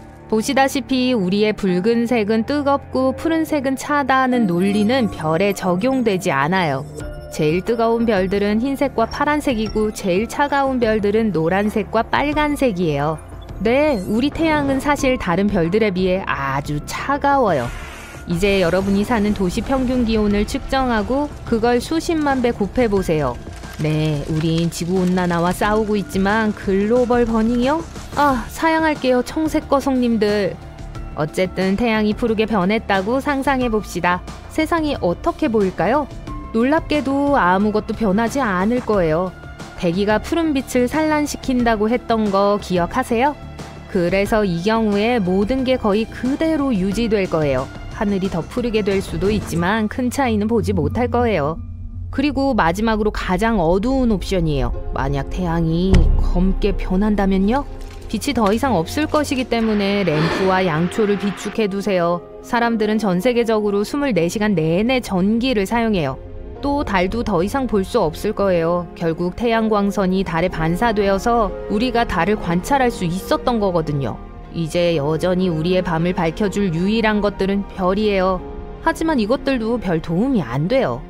보시다시피 우리의 붉은색은 뜨겁고 푸른색은 차다는 논리는 별에 적용되지 않아요. 제일 뜨거운 별들은 흰색과 파란색이고 제일 차가운 별들은 노란색과 빨간색이에요. 네, 우리 태양은 사실 다른 별들에 비해 아주 차가워요. 이제 여러분이 사는 도시 평균 기온을 측정하고 그걸 수십만 배 곱해보세요. 네, 우린 지구온난화와 싸우고 있지만 글로벌 버닝이요? 사양할게요, 청색 거성님들. 어쨌든 태양이 푸르게 변했다고 상상해봅시다. 세상이 어떻게 보일까요? 놀랍게도 아무것도 변하지 않을 거예요. 대기가 푸른 빛을 산란시킨다고 했던 거 기억하세요? 그래서 이 경우에 모든 게 거의 그대로 유지될 거예요. 하늘이 더 푸르게 될 수도 있지만 큰 차이는 보지 못할 거예요. 그리고 마지막으로 가장 어두운 옵션이에요. 만약 태양이 검게 변한다면요? 빛이 더 이상 없을 것이기 때문에 램프와 양초를 비축해두세요. 사람들은 전 세계적으로 24시간 내내 전기를 사용해요. 또 달도 더 이상 볼 수 없을 거예요. 결국 태양광선이 달에 반사되어서 우리가 달을 관찰할 수 있었던 거거든요. 이제 여전히 우리의 밤을 밝혀줄 유일한 것들은 별이에요. 하지만 이것들도 별 도움이 안 돼요.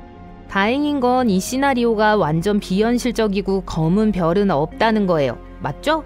다행인 건 이 시나리오가 완전 비현실적이고 검은 별은 없다는 거예요. 맞죠?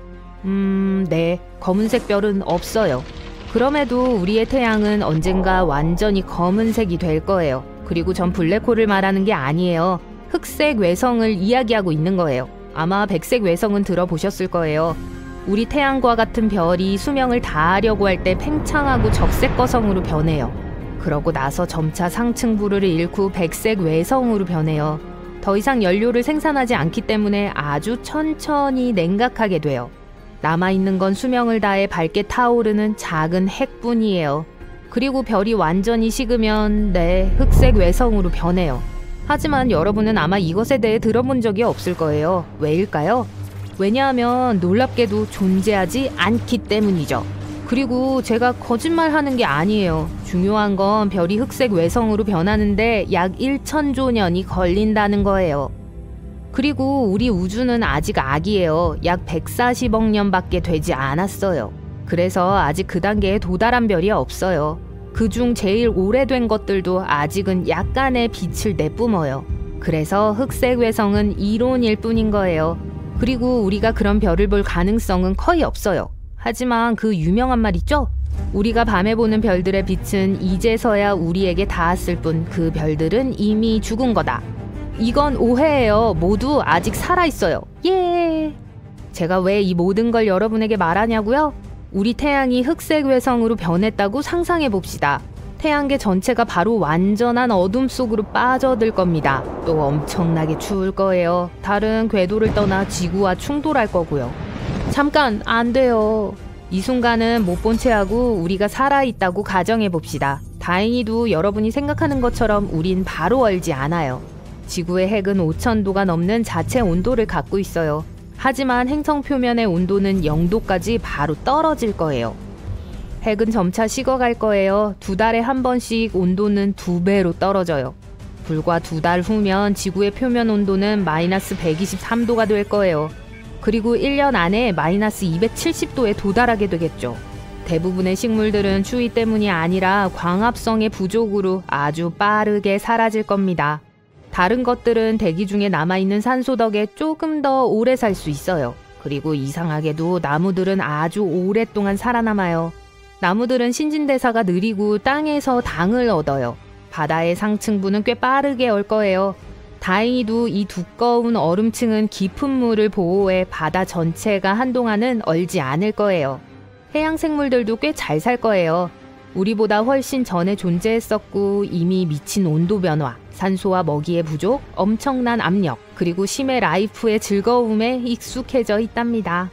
네. 검은색 별은 없어요. 그럼에도 우리의 태양은 언젠가 완전히 검은색이 될 거예요. 그리고 전 블랙홀을 말하는 게 아니에요. 흑색 외성을 이야기하고 있는 거예요. 아마 백색 외성은 들어보셨을 거예요. 우리 태양과 같은 별이 수명을 다하려고 할 때 팽창하고 적색 거성으로 변해요. 그러고 나서 점차 상층부를 잃고 백색 외성으로 변해요. 더 이상 연료를 생산하지 않기 때문에 아주 천천히 냉각하게 돼요. 남아있는 건 수명을 다해 밝게 타오르는 작은 핵뿐이에요. 그리고 별이 완전히 식으면 네, 흑색 외성으로 변해요. 하지만 여러분은 아마 이것에 대해 들어본 적이 없을 거예요. 왜일까요? 왜냐하면 놀랍게도 존재하지 않기 때문이죠. 그리고 제가 거짓말하는 게 아니에요. 중요한 건 별이 흑색 외성으로 변하는데 약 1000조 년이 걸린다는 거예요. 그리고 우리 우주는 아직 아기예요. 약 140억 년밖에 되지 않았어요. 그래서 아직 그 단계에 도달한 별이 없어요. 그중 제일 오래된 것들도 아직은 약간의 빛을 내뿜어요. 그래서 흑색 외성은 이론일 뿐인 거예요. 그리고 우리가 그런 별을 볼 가능성은 거의 없어요. 하지만 그 유명한 말 있죠? 우리가 밤에 보는 별들의 빛은 이제서야 우리에게 닿았을 뿐 그 별들은 이미 죽은 거다. 이건 오해예요. 모두 아직 살아있어요. 예! 제가 왜 이 모든 걸 여러분에게 말하냐고요? 우리 태양이 흑색 외성으로 변했다고 상상해봅시다. 태양계 전체가 바로 완전한 어둠 속으로 빠져들 겁니다. 또 엄청나게 추울 거예요. 달은 궤도를 떠나 지구와 충돌할 거고요. 잠깐, 안 돼요. 이 순간은 못 본 채 하고 우리가 살아있다고 가정해봅시다. 다행히도 여러분이 생각하는 것처럼 우린 바로 얼지 않아요. 지구의 핵은 5000도가 넘는 자체 온도를 갖고 있어요. 하지만 행성 표면의 온도는 0도까지 바로 떨어질 거예요. 핵은 점차 식어갈 거예요. 2달에 한 번씩 온도는 2배로 떨어져요. 불과 2달 후면 지구의 표면 온도는 마이너스 123도가 될 거예요. 그리고 1년 안에 마이너스 270도에 도달하게 되겠죠. 대부분의 식물들은 추위 때문이 아니라 광합성의 부족으로 아주 빠르게 사라질 겁니다. 다른 것들은 대기 중에 남아있는 산소 덕에 조금 더 오래 살 수 있어요. 그리고 이상하게도 나무들은 아주 오랫동안 살아남아요. 나무들은 신진대사가 느리고 땅에서 당을 얻어요. 바다의 상층부는 꽤 빠르게 얼 거예요. 다행히도 이 두꺼운 얼음층은 깊은 물을 보호해 바다 전체가 한동안은 얼지 않을 거예요. 해양 생물들도 꽤 잘 살 거예요. 우리보다 훨씬 전에 존재했었고 이미 미친 온도 변화, 산소와 먹이의 부족, 엄청난 압력, 그리고 심해 라이프의 즐거움에 익숙해져 있답니다.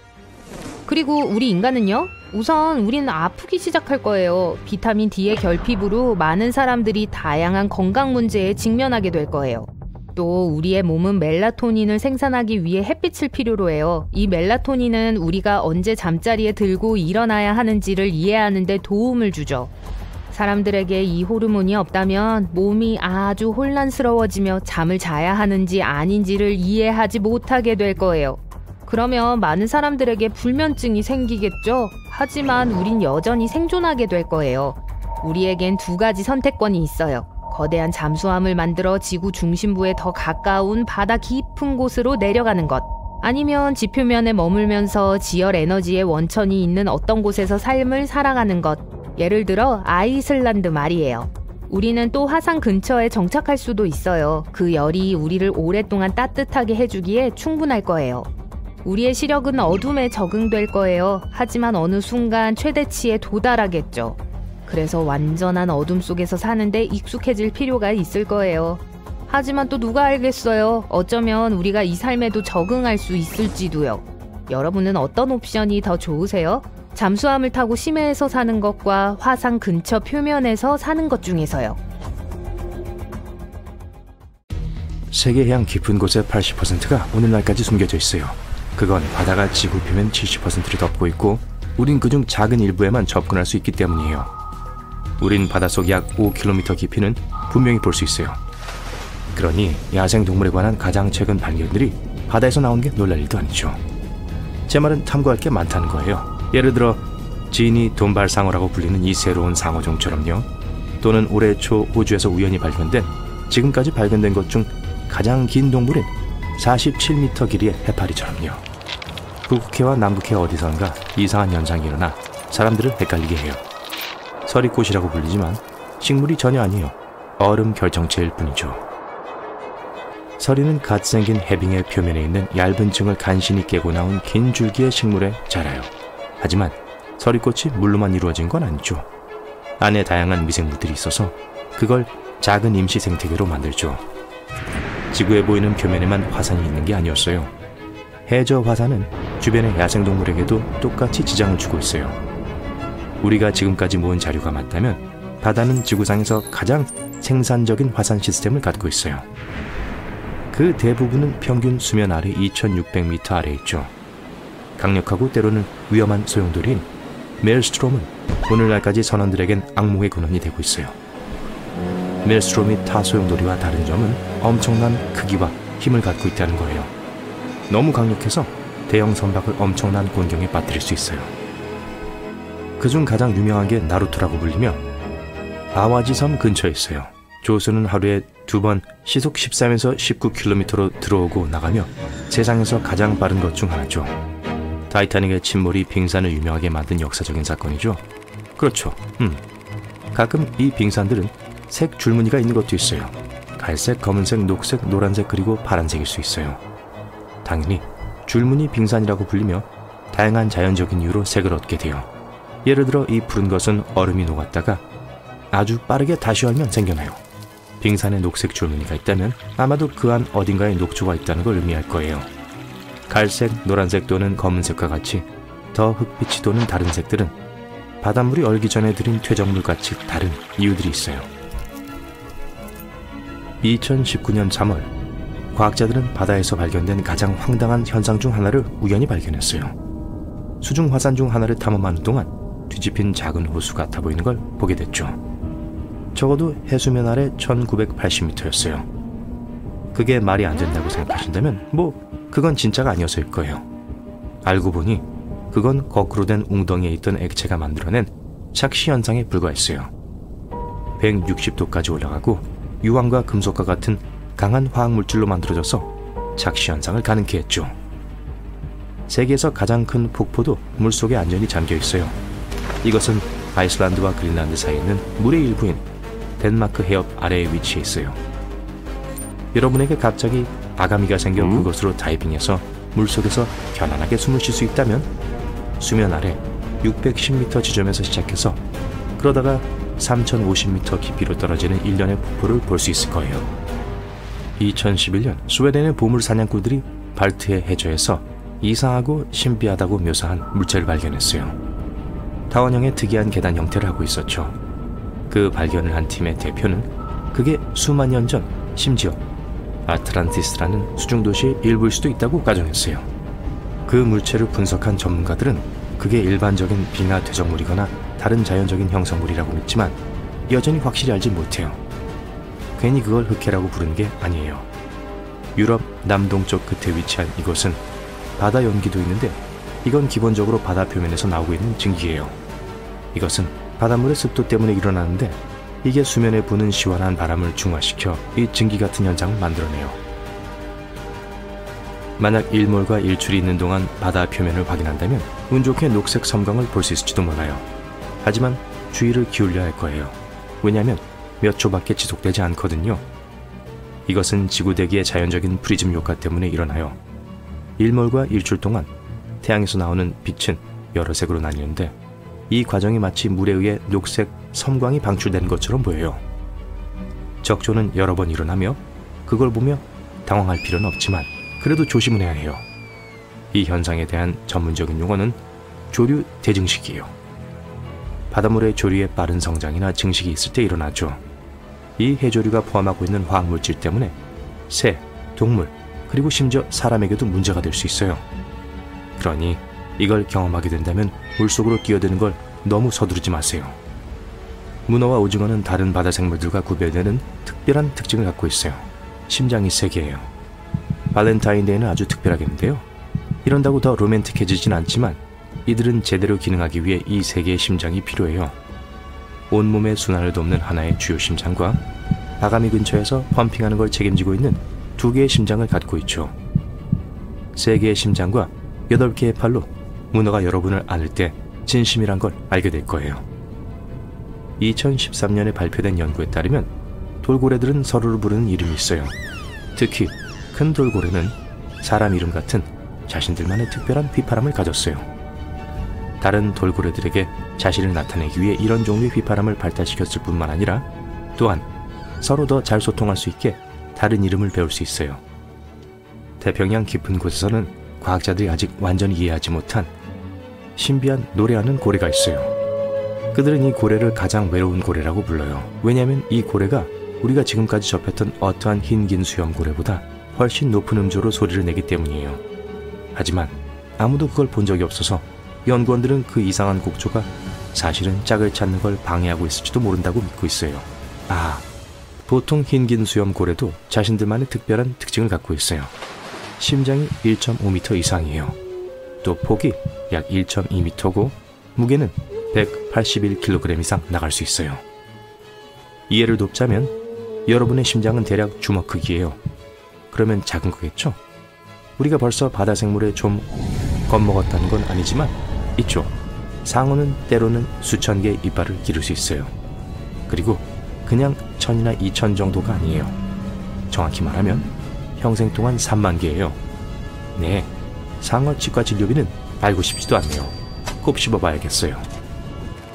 그리고 우리 인간은요? 우선 우리는 아프기 시작할 거예요. 비타민 D의 결핍으로 많은 사람들이 다양한 건강 문제에 직면하게 될 거예요. 또 우리의 몸은 멜라토닌을 생산하기 위해 햇빛을 필요로 해요. 이 멜라토닌은 우리가 언제 잠자리에 들고 일어나야 하는지를 이해하는 데 도움을 주죠. 사람들에게 이 호르몬이 없다면 몸이 아주 혼란스러워지며 잠을 자야 하는지 아닌지를 이해하지 못하게 될 거예요. 그러면 많은 사람들에게 불면증이 생기겠죠? 하지만 우린 여전히 생존하게 될 거예요. 우리에겐 2가지 선택권이 있어요. 거대한 잠수함을 만들어 지구 중심부에 더 가까운 바다 깊은 곳으로 내려가는 것. 아니면 지표면에 머물면서 지열 에너지의 원천이 있는 어떤 곳에서 삶을 살아가는 것. 예를 들어 아이슬란드 말이에요. 우리는 또 화산 근처에 정착할 수도 있어요. 그 열이 우리를 오랫동안 따뜻하게 해주기에 충분할 거예요. 우리의 시력은 어둠에 적응될 거예요. 하지만 어느 순간 최대치에 도달하겠죠. 그래서 완전한 어둠 속에서 사는데 익숙해질 필요가 있을 거예요. 하지만 또 누가 알겠어요. 어쩌면 우리가 이 삶에도 적응할 수 있을지도요. 여러분은 어떤 옵션이 더 좋으세요? 잠수함을 타고 심해에서 사는 것과 화산 근처 표면에서 사는 것 중에서요. 세계 해양 깊은 곳의 80%가 오늘날까지 숨겨져 있어요. 그건 바다가 지구 표면 70%를 덮고 있고 우린 그중 작은 일부에만 접근할 수 있기 때문이에요. 우린 바닷속 약 5km 깊이는 분명히 볼 수 있어요. 그러니 야생동물에 관한 가장 최근 발견들이 바다에서 나온 게 놀랄 일도 아니죠. 제 말은 탐구할 게 많다는 거예요. 예를 들어 지니 돈발상어라고 불리는 이 새로운 상어종처럼요. 또는 올해 초 호주에서 우연히 발견된 지금까지 발견된 것 중 가장 긴 동물인 47m 길이의 해파리처럼요. 북극해와 남극해 어디선가 이상한 현상이 일어나 사람들을 헷갈리게 해요. 서리꽃이라고 불리지만 식물이 전혀 아니에요. 얼음 결정체일 뿐이죠. 서리는 갓 생긴 해빙의 표면에 있는 얇은 층을 간신히 깨고 나온 긴 줄기의 식물에 자라요. 하지만 서리꽃이 물로만 이루어진 건 아니죠. 안에 다양한 미생물들이 있어서 그걸 작은 임시 생태계로 만들죠. 지구에 보이는 표면에만 화산이 있는 게 아니었어요. 해저 화산은 주변의 야생동물에게도 똑같이 지장을 주고 있어요. 우리가 지금까지 모은 자료가 맞다면 바다는 지구상에서 가장 생산적인 화산 시스템을 갖고 있어요. 그 대부분은 평균 수면 아래 2600m 아래에 있죠. 강력하고 때로는 위험한 소용돌이인 멜스트롬은 오늘날까지 선원들에겐 악몽의 근원이 되고 있어요. 멜스트롬이 타 소용돌이와 다른 점은 엄청난 크기와 힘을 갖고 있다는 거예요. 너무 강력해서 대형 선박을 엄청난 곤경에 빠뜨릴 수 있어요. 그중 가장 유명한 게 나루토라고 불리며 아와지 섬 근처에 있어요. 조수는 하루에 2번 시속 13에서 19km로 들어오고 나가며 세상에서 가장 빠른 것 중 하나죠. 타이타닉의 침몰이 빙산을 유명하게 만든 역사적인 사건이죠. 그렇죠. 가끔 이 빙산들은 색 줄무늬가 있는 것도 있어요. 갈색, 검은색, 녹색, 노란색 그리고 파란색일 수 있어요. 당연히 줄무늬 빙산이라고 불리며 다양한 자연적인 이유로 색을 얻게 돼요. 예를 들어 이 푸른 것은 얼음이 녹았다가 아주 빠르게 다시 열면 생겨나요. 빙산에 녹색 줄무늬가 있다면 아마도 그 안 어딘가에 녹조가 있다는 걸 의미할 거예요. 갈색, 노란색 또는 검은색과 같이 더 흑빛이 도는 다른 색들은 바닷물이 얼기 전에 들인 퇴적물같이 다른 이유들이 있어요. 2019년 3월, 과학자들은 바다에서 발견된 가장 황당한 현상 중 하나를 우연히 발견했어요. 수중 화산 중 하나를 탐험하는 동안 뒤집힌 작은 호수 같아 보이는 걸 보게 됐죠. 적어도 해수면 아래 1980m였어요. 그게 말이 안 된다고 생각하신다면 그건 진짜가 아니어서일 거예요. 알고 보니 그건 거꾸로 된 웅덩이에 있던 액체가 만들어낸 착시 현상에 불과했어요. 160도까지 올라가고 유황과 금속과 같은 강한 화학물질로 만들어져서 착시 현상을 가능케 했죠. 세계에서 가장 큰 폭포도 물속에 안전히 잠겨 있어요. 이것은 아이슬란드와 그린란드 사이에 있는 물의 일부인 덴마크 해협 아래에 위치해 있어요. 여러분에게 갑자기 아가미가 생겨 그것으로 다이빙해서 물속에서 편안하게 숨을 쉴 수 있다면 수면 아래 610m 지점에서 시작해서 그러다가 3050m 깊이로 떨어지는 일련의 폭포를 볼 수 있을 거예요. 2011년 스웨덴의 보물 사냥꾼들이 발트해 해저에서 이상하고 신비하다고 묘사한 물체를 발견했어요. 타원형의 특이한 계단 형태를 하고 있었죠. 그 발견을 한 팀의 대표는 그게 수만 년 전, 심지어 아틀란티스라는 수중도시의 일부일 수도 있다고 가정했어요. 그 물체를 분석한 전문가들은 그게 일반적인 빙하 퇴적물이거나 다른 자연적인 형성물이라고 믿지만 여전히 확실히 알지 못해요. 괜히 그걸 흑해라고 부르는 게 아니에요. 유럽 남동쪽 끝에 위치한 이곳은 바다 연기도 있는데 이건 기본적으로 바다 표면에서 나오고 있는 증기예요. 이것은 바닷물의 습도 때문에 일어나는데 이게 수면에 부는 시원한 바람을 중화시켜 이 증기 같은 현상을 만들어내요. 만약 일몰과 일출이 있는 동안 바다 표면을 확인한다면 운 좋게 녹색 섬광을 볼 수 있을지도 몰라요. 하지만 주의를 기울여야 할 거예요. 왜냐하면 몇 초밖에 지속되지 않거든요. 이것은 지구대기의 자연적인 프리즘 효과 때문에 일어나요. 일몰과 일출 동안 태양에서 나오는 빛은 여러 색으로 나뉘는데 이 과정이 마치 물에 의해 녹색 섬광이 방출되는 것처럼 보여요. 적조는 여러 번 일어나며 그걸 보며 당황할 필요는 없지만 그래도 조심은 해야 해요. 이 현상에 대한 전문적인 용어는 조류 대증식이에요. 바닷물의 조류의 빠른 성장이나 증식이 있을 때 일어나죠. 이 해조류가 포함하고 있는 화학물질 때문에 새, 동물, 그리고 심지어 사람에게도 문제가 될 수 있어요. 그러니 이걸 경험하게 된다면 물속으로 뛰어드는 걸 너무 서두르지 마세요. 문어와 오징어는 다른 바다 생물들과 구별되는 특별한 특징을 갖고 있어요. 심장이 3개예요. 발렌타인데이는 아주 특별하겠는데요. 이런다고 더 로맨틱해지진 않지만 이들은 제대로 기능하기 위해 이 3개의 심장이 필요해요. 온몸의 순환을 돕는 하나의 주요 심장과 아가미 근처에서 펌핑하는 걸 책임지고 있는 2개의 심장을 갖고 있죠. 3개의 심장과 8개의 팔로 문어가 여러분을 안을 때 진심이란 걸 알게 될 거예요. 2013년에 발표된 연구에 따르면 돌고래들은 서로를 부르는 이름이 있어요. 특히 큰 돌고래는 사람 이름 같은 자신들만의 특별한 휘파람을 가졌어요. 다른 돌고래들에게 자신을 나타내기 위해 이런 종류의 휘파람을 발달시켰을 뿐만 아니라 또한 서로 더 잘 소통할 수 있게 다른 이름을 배울 수 있어요. 태평양 깊은 곳에서는 과학자들이 아직 완전히 이해하지 못한 신비한 노래하는 고래가 있어요. 그들은 이 고래를 가장 외로운 고래라고 불러요. 왜냐하면 이 고래가 우리가 지금까지 접했던 어떠한 흰긴 수염 고래보다 훨씬 높은 음조로 소리를 내기 때문이에요. 하지만 아무도 그걸 본 적이 없어서 연구원들은 그 이상한 곡조가 사실은 짝을 찾는 걸 방해하고 있을지도 모른다고 믿고 있어요. 보통 흰긴 수염 고래도 자신들만의 특별한 특징을 갖고 있어요. 심장이 1.5m 이상이에요. 또 폭이 약 1.2m고 무게는 181kg 이상 나갈 수 있어요. 이해를 돕자면 여러분의 심장은 대략 주먹 크기예요. 그러면 작은 거겠죠? 우리가 벌써 바다 생물에 좀 겁먹었다는 건 아니지만 있죠. 상어는 때로는 수천 개의 이빨을 기를 수 있어요. 그리고 그냥 1000이나 2000 정도가 아니에요. 정확히 말하면 평생 동안 3만 개예요. 네, 상어 치과 진료비는 알고 싶지도 않네요. 꼭 씹어봐야겠어요.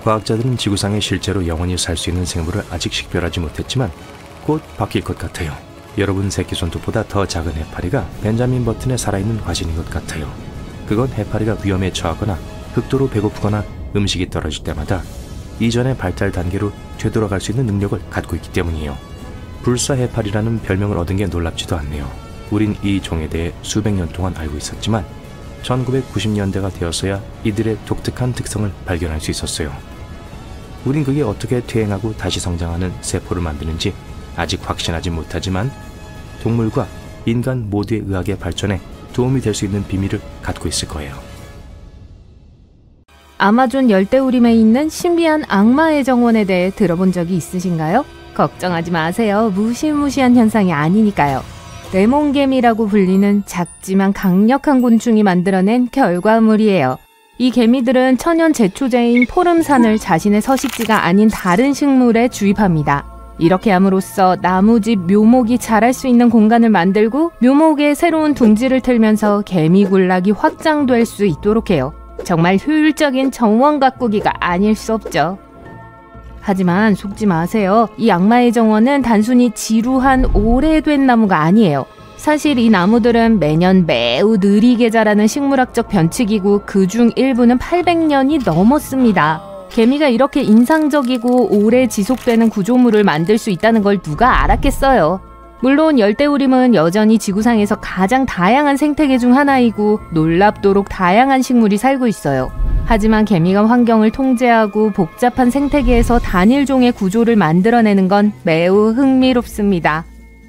과학자들은 지구상에 실제로 영원히 살 수 있는 생물을 아직 식별하지 못했지만 곧 바뀔 것 같아요. 여러분 새끼손톱보다 더 작은 해파리가 벤자민 버튼에 살아있는 화신인 것 같아요. 그건 해파리가 위험에 처하거나 극도로 배고프거나 음식이 떨어질 때마다 이전의 발달 단계로 되돌아갈 수 있는 능력을 갖고 있기 때문이에요. 불사 해파리라는 별명을 얻은 게 놀랍지도 않네요. 우린 이 종에 대해 수백 년 동안 알고 있었지만 1990년대가 되었어야 이들의 독특한 특성을 발견할 수 있었어요. 우린 그게 어떻게 퇴행하고 다시 성장하는 세포를 만드는지 아직 확신하지 못하지만 동물과 인간 모두의 의학의 발전에 도움이 될 수 있는 비밀을 갖고 있을 거예요. 아마존 열대우림에 있는 신비한 악마의 정원에 대해 들어본 적이 있으신가요? 걱정하지 마세요. 무시무시한 현상이 아니니까요. 레몬개미라고 불리는 작지만 강력한 곤충이 만들어낸 결과물이에요. 이 개미들은 천연 제초제인 포름산을 자신의 서식지가 아닌 다른 식물에 주입합니다. 이렇게 함으로써 나무집 묘목이 자랄 수 있는 공간을 만들고 묘목에 새로운 둥지를 틀면서 개미 군락이 확장될 수 있도록 해요. 정말 효율적인 정원 가꾸기가 아닐 수 없죠. 하지만 속지 마세요. 이 악마의 정원은 단순히 지루한 오래된 나무가 아니에요. 사실 이 나무들은 매년 매우 느리게 자라는 식물학적 변칙이고 그중 일부는 800년이 넘었습니다. 개미가 이렇게 인상적이고 오래 지속되는 구조물을 만들 수 있다는 걸 누가 알았겠어요. 물론 열대우림은 여전히 지구상에서 가장 다양한 생태계 중 하나이고 놀랍도록 다양한 식물이 살고 있어요. 하지만 개미가 환경을 통제하고 복잡한 생태계에서 단일종의 구조를 만들어내는 건 매우 흥미롭습니다.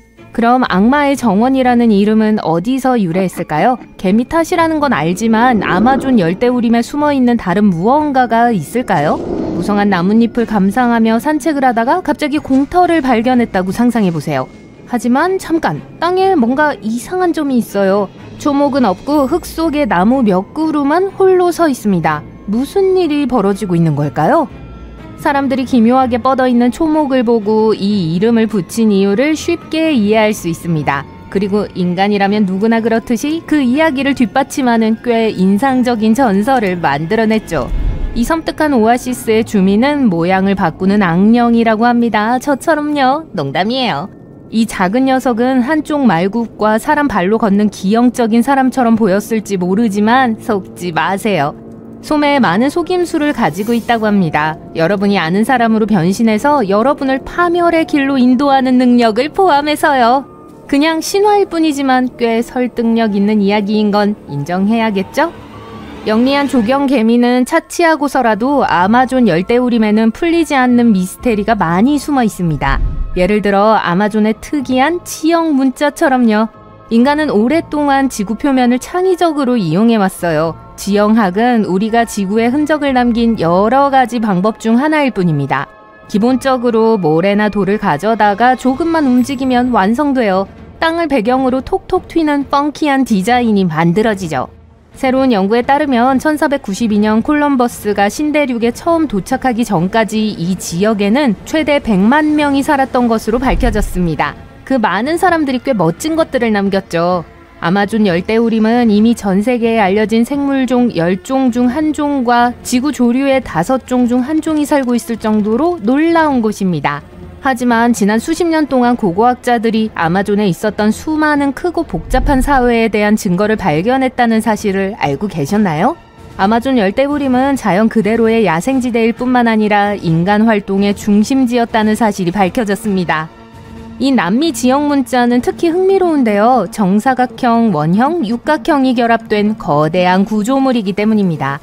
그럼 악마의 정원이라는 이름은 어디서 유래했을까요? 개미 탓이라는 건 알지만 아마존 열대우림에 숨어있는 다른 무언가가 있을까요? 무성한 나뭇잎을 감상하며 산책을 하다가 갑자기 공터를 발견했다고 상상해보세요. 하지만 잠깐, 땅에 뭔가 이상한 점이 있어요. 초목은 없고 흙 속에 나무 몇 그루만 홀로 서 있습니다. 무슨 일이 벌어지고 있는 걸까요? 사람들이 기묘하게 뻗어있는 초목을 보고 이 이름을 붙인 이유를 쉽게 이해할 수 있습니다. 그리고 인간이라면 누구나 그렇듯이 그 이야기를 뒷받침하는 꽤 인상적인 전설을 만들어냈죠. 이 섬뜩한 오아시스의 주민은 모양을 바꾸는 악령이라고 합니다. 저처럼요. 농담이에요. 이 작은 녀석은 한쪽 말굽과 사람 발로 걷는 기형적인 사람처럼 보였을지 모르지만 속지 마세요. 소매에 많은 속임수를 가지고 있다고 합니다. 여러분이 아는 사람으로 변신해서 여러분을 파멸의 길로 인도하는 능력을 포함해서요. 그냥 신화일 뿐이지만 꽤 설득력 있는 이야기인 건 인정해야겠죠? 영리한 조경 개미는 차치하고서라도 아마존 열대우림에는 풀리지 않는 미스테리가 많이 숨어 있습니다. 예를 들어 아마존의 특이한 지형 문자처럼요. 인간은 오랫동안 지구 표면을 창의적으로 이용해왔어요. 지형학은 우리가 지구에 흔적을 남긴 여러 가지 방법 중 하나일 뿐입니다. 기본적으로 모래나 돌을 가져다가 조금만 움직이면 완성돼요. 땅을 배경으로 톡톡 튀는 펑키한 디자인이 만들어지죠. 새로운 연구에 따르면 1492년 콜럼버스가 신대륙에 처음 도착하기 전까지 이 지역에는 최대 100만 명이 살았던 것으로 밝혀졌습니다. 그 많은 사람들이 꽤 멋진 것들을 남겼죠. 아마존 열대우림은 이미 전 세계에 알려진 생물종 10종 중 1종과 지구 조류의 5종 중 1종이 살고 있을 정도로 놀라운 곳입니다. 하지만 지난 수십 년 동안 고고학자들이 아마존에 있었던 수많은 크고 복잡한 사회에 대한 증거를 발견했다는 사실을 알고 계셨나요? 아마존 열대우림은 자연 그대로의 야생지대일 뿐만 아니라 인간 활동의 중심지였다는 사실이 밝혀졌습니다. 이 남미 지형 문자는 특히 흥미로운데요. 정사각형, 원형, 육각형이 결합된 거대한 구조물이기 때문입니다.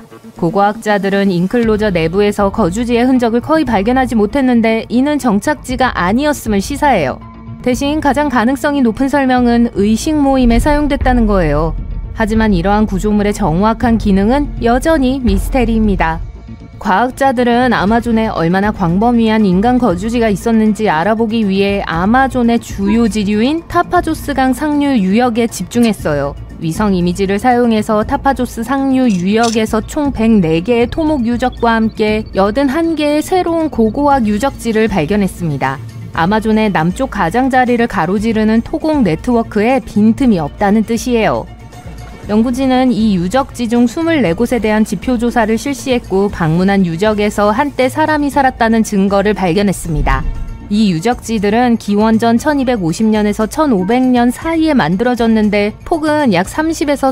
고고학자들은 인클로저 내부에서 거주지의 흔적을 거의 발견하지 못했는데 이는 정착지가 아니었음을 시사해요. 대신 가장 가능성이 높은 설명은 의식 모임에 사용됐다는 거예요. 하지만 이러한 구조물의 정확한 기능은 여전히 미스테리입니다. 과학자들은 아마존에 얼마나 광범위한 인간 거주지가 있었는지 알아보기 위해 아마존의 주요 지류인 타파조스강 상류 유역에 집중했어요. 위성 이미지를 사용해서 타파조스 상류 유역에서 총 104개의 토목 유적과 함께 81개의 새로운 고고학 유적지를 발견했습니다. 아마존의 남쪽 가장자리를 가로지르는 토공 네트워크에 빈틈이 없다는 뜻이에요. 연구진은 이 유적지 중 24곳에 대한 지표조사를 실시했고 방문한 유적에서 한때 사람이 살았다는 증거를 발견했습니다. 이 유적지들은 기원전 1250년에서 1500년 사이에 만들어졌는데 폭은 약 30에서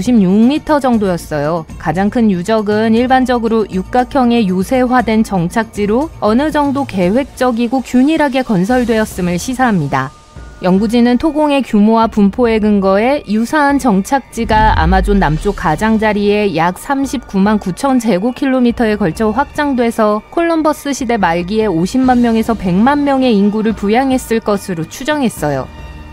396m 정도였어요. 가장 큰 유적은 일반적으로 육각형의 요새화된 정착지로 어느 정도 계획적이고 균일하게 건설되었음을 시사합니다. 연구진은 토공의 규모와 분포에 근거해 유사한 정착지가 아마존 남쪽 가장자리에 약 39만 9천 제곱킬로미터에 걸쳐 확장돼서 콜럼버스 시대 말기에 50만 명에서 100만 명의 인구를 부양했을 것으로 추정했어요.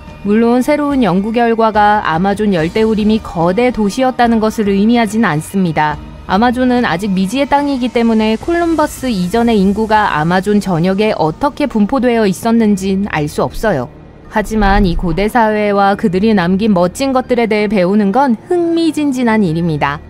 물론 새로운 연구 결과가 아마존 열대우림이 거대 도시였다는 것을 의미하진 않습니다. 아마존은 아직 미지의 땅이기 때문에 콜럼버스 이전의 인구가 아마존 전역에 어떻게 분포되어 있었는진 알 수 없어요. 하지만 이 고대 사회와 그들이 남긴 멋진 것들에 대해 배우는 건 흥미진진한 일입니다.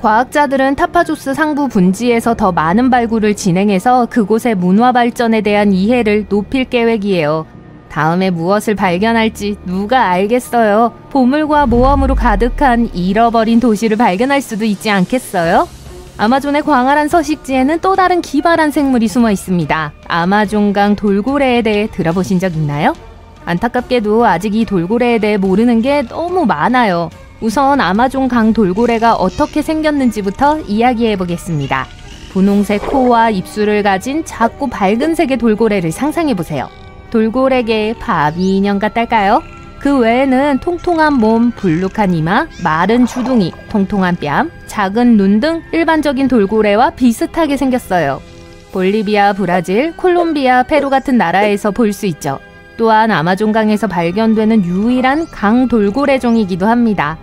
과학자들은 타파조스 상부 분지에서 더 많은 발굴을 진행해서 그곳의 문화 발전에 대한 이해를 높일 계획이에요. 다음에 무엇을 발견할지 누가 알겠어요. 보물과 모험으로 가득한 잃어버린 도시를 발견할 수도 있지 않겠어요? 아마존의 광활한 서식지에는 또 다른 기발한 생물이 숨어 있습니다. 아마존강 돌고래에 대해 들어보신 적 있나요? 안타깝게도 아직 이 돌고래에 대해 모르는 게 너무 많아요. 우선 아마존 강 돌고래가 어떻게 생겼는지부터 이야기해 보겠습니다. 분홍색 코와 입술을 가진 작고 밝은 색의 돌고래를 상상해 보세요. 돌고래계의 바비 인형 같달까요? 그 외에는 통통한 몸, 불룩한 이마, 마른 주둥이, 통통한 뺨, 작은 눈 등 일반적인 돌고래와 비슷하게 생겼어요. 볼리비아, 브라질, 콜롬비아, 페루 같은 나라에서 볼 수 있죠. 또한 아마존강에서 발견되는 유일한 강 돌고래종이기도 합니다.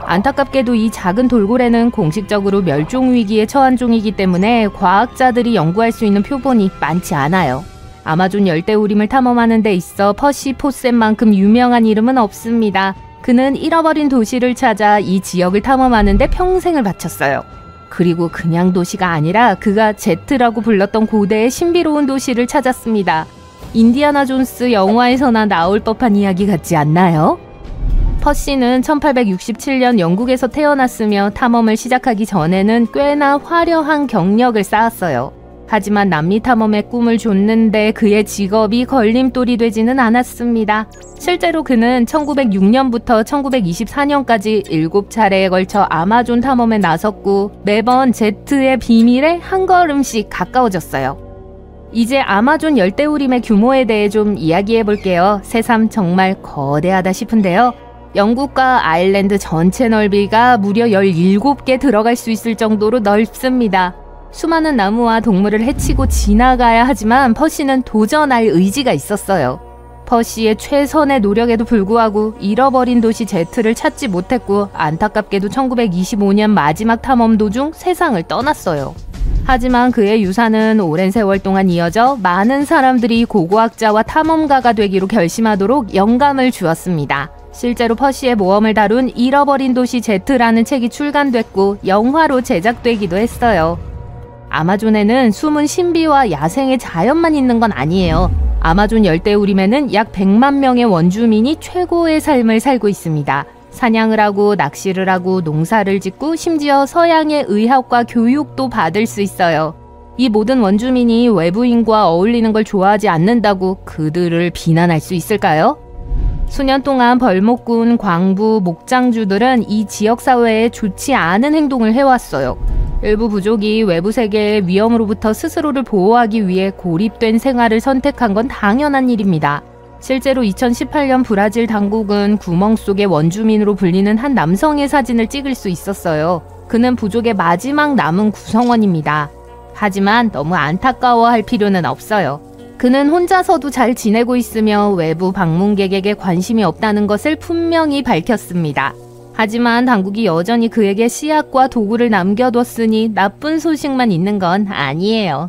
안타깝게도 이 작은 돌고래는 공식적으로 멸종 위기에 처한 종이기 때문에 과학자들이 연구할 수 있는 표본이 많지 않아요. 아마존 열대우림을 탐험하는 데 있어 퍼시 포센만큼 유명한 이름은 없습니다. 그는 잃어버린 도시를 찾아 이 지역을 탐험하는 데 평생을 바쳤어요. 그리고 그냥 도시가 아니라 그가 제트라고 불렀던 고대의 신비로운 도시를 찾았습니다. 인디아나 존스 영화에서나 나올 법한 이야기 같지 않나요? 퍼시는 1867년 영국에서 태어났으며 탐험을 시작하기 전에는 꽤나 화려한 경력을 쌓았어요. 하지만 남미 탐험의 꿈을 줬는데 그의 직업이 걸림돌이 되지는 않았습니다. 실제로 그는 1906년부터 1924년까지 7차례에 걸쳐 아마존 탐험에 나섰고 매번 제트의 비밀에 한 걸음씩 가까워졌어요. 이제 아마존 열대우림의 규모에 대해 좀 이야기해 볼게요. 새삼 정말 거대하다 싶은데요. 영국과 아일랜드 전체 넓이가 무려 17개 들어갈 수 있을 정도로 넓습니다. 수많은 나무와 동물을 헤치고 지나가야 하지만 퍼시는 도전할 의지가 있었어요. 퍼시의 최선의 노력에도 불구하고 잃어버린 도시 제트를 찾지 못했고 안타깝게도 1925년 마지막 탐험 도중 세상을 떠났어요. 하지만 그의 유산은 오랜 세월 동안 이어져 많은 사람들이 고고학자와 탐험가가 되기로 결심하도록 영감을 주었습니다. 실제로 퍼시의 모험을 다룬 잃어버린 도시 제트라는 책이 출간됐고 영화로 제작되기도 했어요. 아마존에는 숨은 신비와 야생의 자연만 있는 건 아니에요. 아마존 열대우림에는 약 100만 명의 원주민이 최고의 삶을 살고 있습니다. 사냥을 하고 낚시를 하고 농사를 짓고 심지어 서양의 의학과 교육도 받을 수 있어요. 이 모든 원주민이 외부인과 어울리는 걸 좋아하지 않는다고 그들을 비난할 수 있을까요? 수년 동안 벌목군, 광부, 목장주들은 이 지역사회에 좋지 않은 행동을 해왔어요. 일부 부족이 외부 세계의 위험으로부터 스스로를 보호하기 위해 고립된 생활을 선택한 건 당연한 일입니다. 실제로 2018년 브라질 당국은 구멍 속의 원주민으로 불리는 한 남성의 사진을 찍을 수 있었어요. 그는 부족의 마지막 남은 구성원입니다. 하지만 너무 안타까워할 필요는 없어요. 그는 혼자서도 잘 지내고 있으며 외부 방문객에게 관심이 없다는 것을 분명히 밝혔습니다. 하지만 당국이 여전히 그에게 씨앗과 도구를 남겨뒀으니 나쁜 소식만 있는 건 아니에요.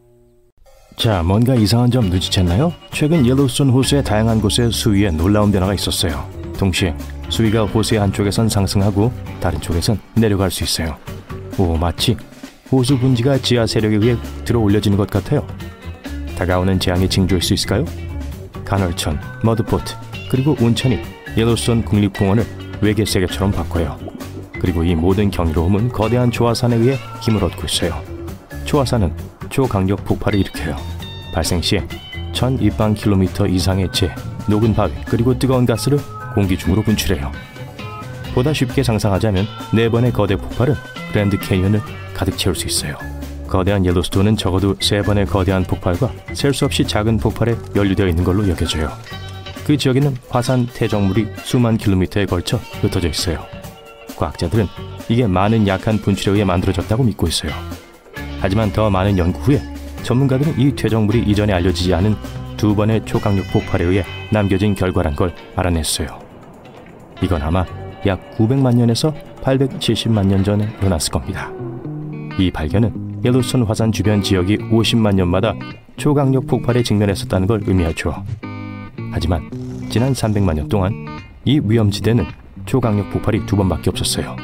자, 뭔가 이상한 점 눈치챘나요? 최근 옐로우스톤 호수의 다양한 곳에 수위에 놀라운 변화가 있었어요. 동시에 수위가 호수의 한쪽에선 상승하고 다른 쪽에선 내려갈 수 있어요. 마치 호수 분지가 지하 세력에 의해 들어 올려지는 것 같아요. 다가오는 재앙이 징조일 수 있을까요? 간헐천, 머드포트, 그리고 온천이 옐로우스톤 국립공원을 외계 세계처럼 바꿔요. 그리고 이 모든 경이로움은 거대한 초화산에 의해 힘을 얻고 있어요. 초화산은 초강력 폭발을 일으켜요. 발생 시에 1000입방킬로미터 이상의 재, 녹은 바위, 그리고 뜨거운 가스를 공기 중으로 분출해요. 보다 쉽게 상상하자면 4번의 거대 폭발은 그랜드 캐니언을 가득 채울 수 있어요. 거대한 옐로스톤은 적어도 3번의 거대한 폭발과 셀 수 없이 작은 폭발에 연루되어 있는 걸로 여겨져요. 그 지역에는 화산 퇴적물이 수만 킬로미터에 걸쳐 흩어져 있어요. 과학자들은 이게 많은 약한 분출에 의해 만들어졌다고 믿고 있어요. 하지만 더 많은 연구 후에 전문가들은 이 퇴적물이 이전에 알려지지 않은 2번의 초강력 폭발에 의해 남겨진 결과란 걸 알아냈어요. 이건 아마 약 900만 년에서 870만 년 전에 일어났을 겁니다. 이 발견은 옐로스톤 화산 주변 지역이 50만 년마다 초강력 폭발에 직면했었다는 걸 의미하죠. 하지만 지난 300만 년 동안 이 위험지대는 초강력 폭발이 2번밖에 없었어요.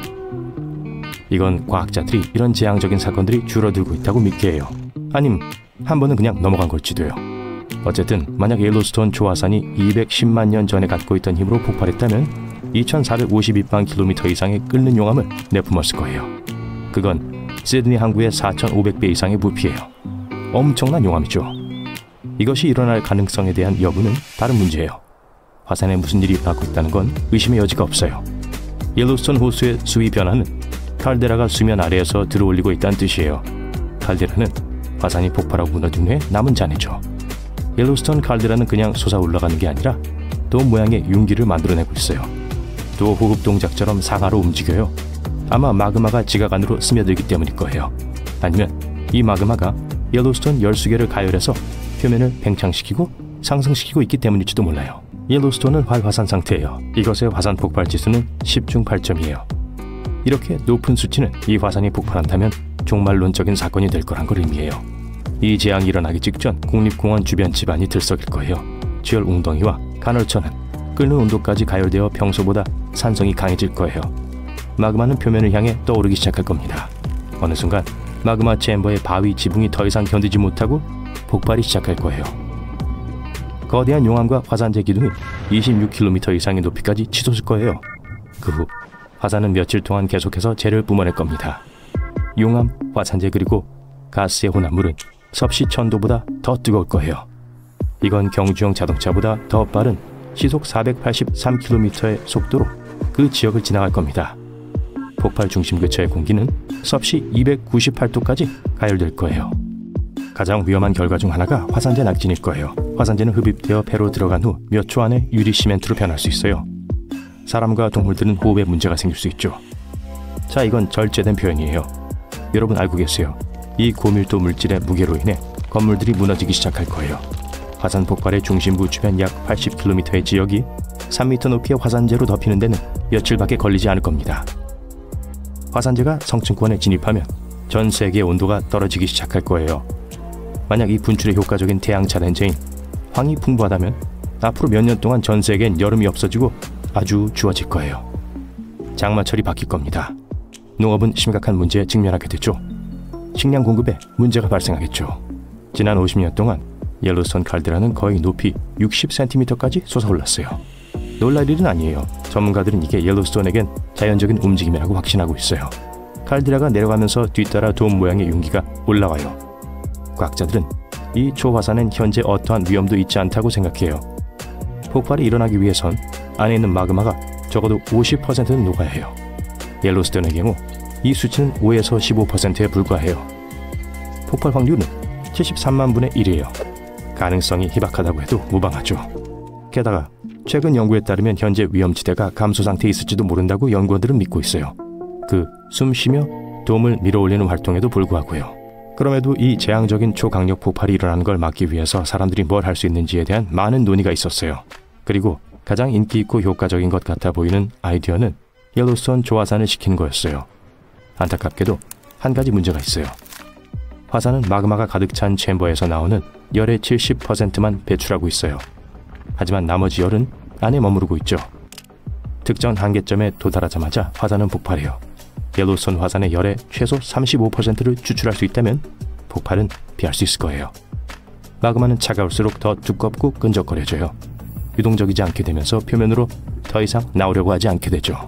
이건 과학자들이 이런 재앙적인 사건들이 줄어들고 있다고 믿게 해요. 아님 한 번은 그냥 넘어간 걸지도요. 어쨌든 만약 옐로스톤 초화산이 210만 년 전에 갖고 있던 힘으로 폭발했다면 2452입방킬로미터 이상의 끓는 용암을 내뿜었을 거예요. 그건 시드니 항구의 4500배 이상의 부피예요. 엄청난 용암이죠. 이것이 일어날 가능성에 대한 여부는 다른 문제예요. 화산에 무슨 일이 일어나고 있다는 건 의심의 여지가 없어요. 옐로스톤 호수의 수위 변화는 칼데라가 수면 아래에서 들어올리고 있다는 뜻이에요. 칼데라는 화산이 폭발하고 무너진 후에 남은 잔해죠. 옐로스톤 칼데라는 그냥 솟아 올라가는 게 아니라 돔 모양의 융기를 만들어내고 있어요. 또 호흡 동작처럼 상하로 움직여요. 아마 마그마가 지각 안으로 스며들기 때문일 거예요. 아니면 이 마그마가 옐로스톤 열수계를 가열해서 표면을 팽창시키고 상승시키고 있기 때문일지도 몰라요. 옐로스톤은 활화산 상태예요. 이것의 화산 폭발 지수는 10중 8점이에요. 이렇게 높은 수치는 이 화산이 폭발한다면 종말론적인 사건이 될 거란 걸 의미해요. 이 재앙이 일어나기 직전 국립공원 주변 집안이 들썩일 거예요. 쥐얼 웅덩이와 간헐천은 끓는 온도까지 가열되어 평소보다 산성이 강해질 거예요. 마그마는 표면을 향해 떠오르기 시작할 겁니다. 어느 순간 마그마 챔버의 바위 지붕이 더 이상 견디지 못하고 폭발이 시작할 거예요. 거대한 용암과 화산재 기둥이 26km 이상의 높이까지 치솟을 거예요. 그 후 화산은 며칠 동안 계속해서 재를 뿜어낼 겁니다. 용암, 화산재 그리고 가스의 혼합물은 섭씨 1000도보다 더 뜨거울 거예요. 이건 경주용 자동차보다 더 빠른 시속 483km의 속도로 그 지역을 지나갈 겁니다. 폭발 중심 근처의 공기는 섭씨 298도까지 가열될 거예요. 가장 위험한 결과 중 하나가 화산재 낙진일 거예요. 화산재는 흡입되어 폐로 들어간 후 몇 초 안에 유리 시멘트로 변할 수 있어요. 사람과 동물들은 호흡에 문제가 생길 수 있죠. 자, 이건 절제된 표현이에요. 여러분 알고 계세요. 이 고밀도 물질의 무게로 인해 건물들이 무너지기 시작할 거예요. 화산 폭발의 중심부 주변 약 80km의 지역이 3m 높이의 화산재로 덮이는 데는 며칠밖에 걸리지 않을 겁니다. 화산재가 성층권에 진입하면 전 세계의 온도가 떨어지기 시작할 거예요. 만약 이 분출에 효과적인 태양 차단제인 황이 풍부하다면 앞으로 몇 년 동안 전 세계엔 여름이 없어지고 아주 추워질 거예요. 장마철이 바뀔 겁니다. 농업은 심각한 문제에 직면하게 되죠. 식량 공급에 문제가 발생하겠죠. 지난 50년 동안 옐로스톤 칼데라는 거의 높이 60cm까지 솟아올랐어요. 놀랄 일은 아니에요. 전문가들은 이게 옐로스톤에겐 자연적인 움직임이라고 확신하고 있어요. 칼데라가 내려가면서 뒤따라 돔 모양의 융기가 올라와요. 과학자들은 이 초화산엔 현재 어떠한 위험도 있지 않다고 생각해요. 폭발이 일어나기 위해선 안에 있는 마그마가 적어도 50%는 녹아야 해요. 옐로스톤의 경우 이 수치는 5에서 15%에 불과해요. 폭발 확률은 73만 분의 1이에요. 가능성이 희박하다고 해도 무방하죠. 게다가 최근 연구에 따르면 현재 위험지대가 감소 상태에 있을지도 모른다고 연구원들은 믿고 있어요. 그 숨쉬며 돔을 밀어올리는 활동에도 불구하고요. 그럼에도 이 재앙적인 초강력 폭발이 일어나는 걸 막기 위해서 사람들이 뭘 할 수 있는지에 대한 많은 논의가 있었어요. 그리고 가장 인기 있고 효과적인 것 같아 보이는 아이디어는 옐로스톤 초화산을 식히는 거였어요. 안타깝게도 한 가지 문제가 있어요. 화산은 마그마가 가득 찬 챔버에서 나오는 열의 70%만 배출하고 있어요. 하지만 나머지 열은 안에 머무르고 있죠. 특정 한계점에 도달하자마자 화산은 폭발해요. 옐로스톤 화산의 열의 최소 35%를 추출할 수 있다면 폭발은 피할 수 있을 거예요. 마그마는 차가울수록 더 두껍고 끈적거려져요. 유동적이지 않게 되면서 표면으로 더 이상 나오려고 하지 않게 되죠.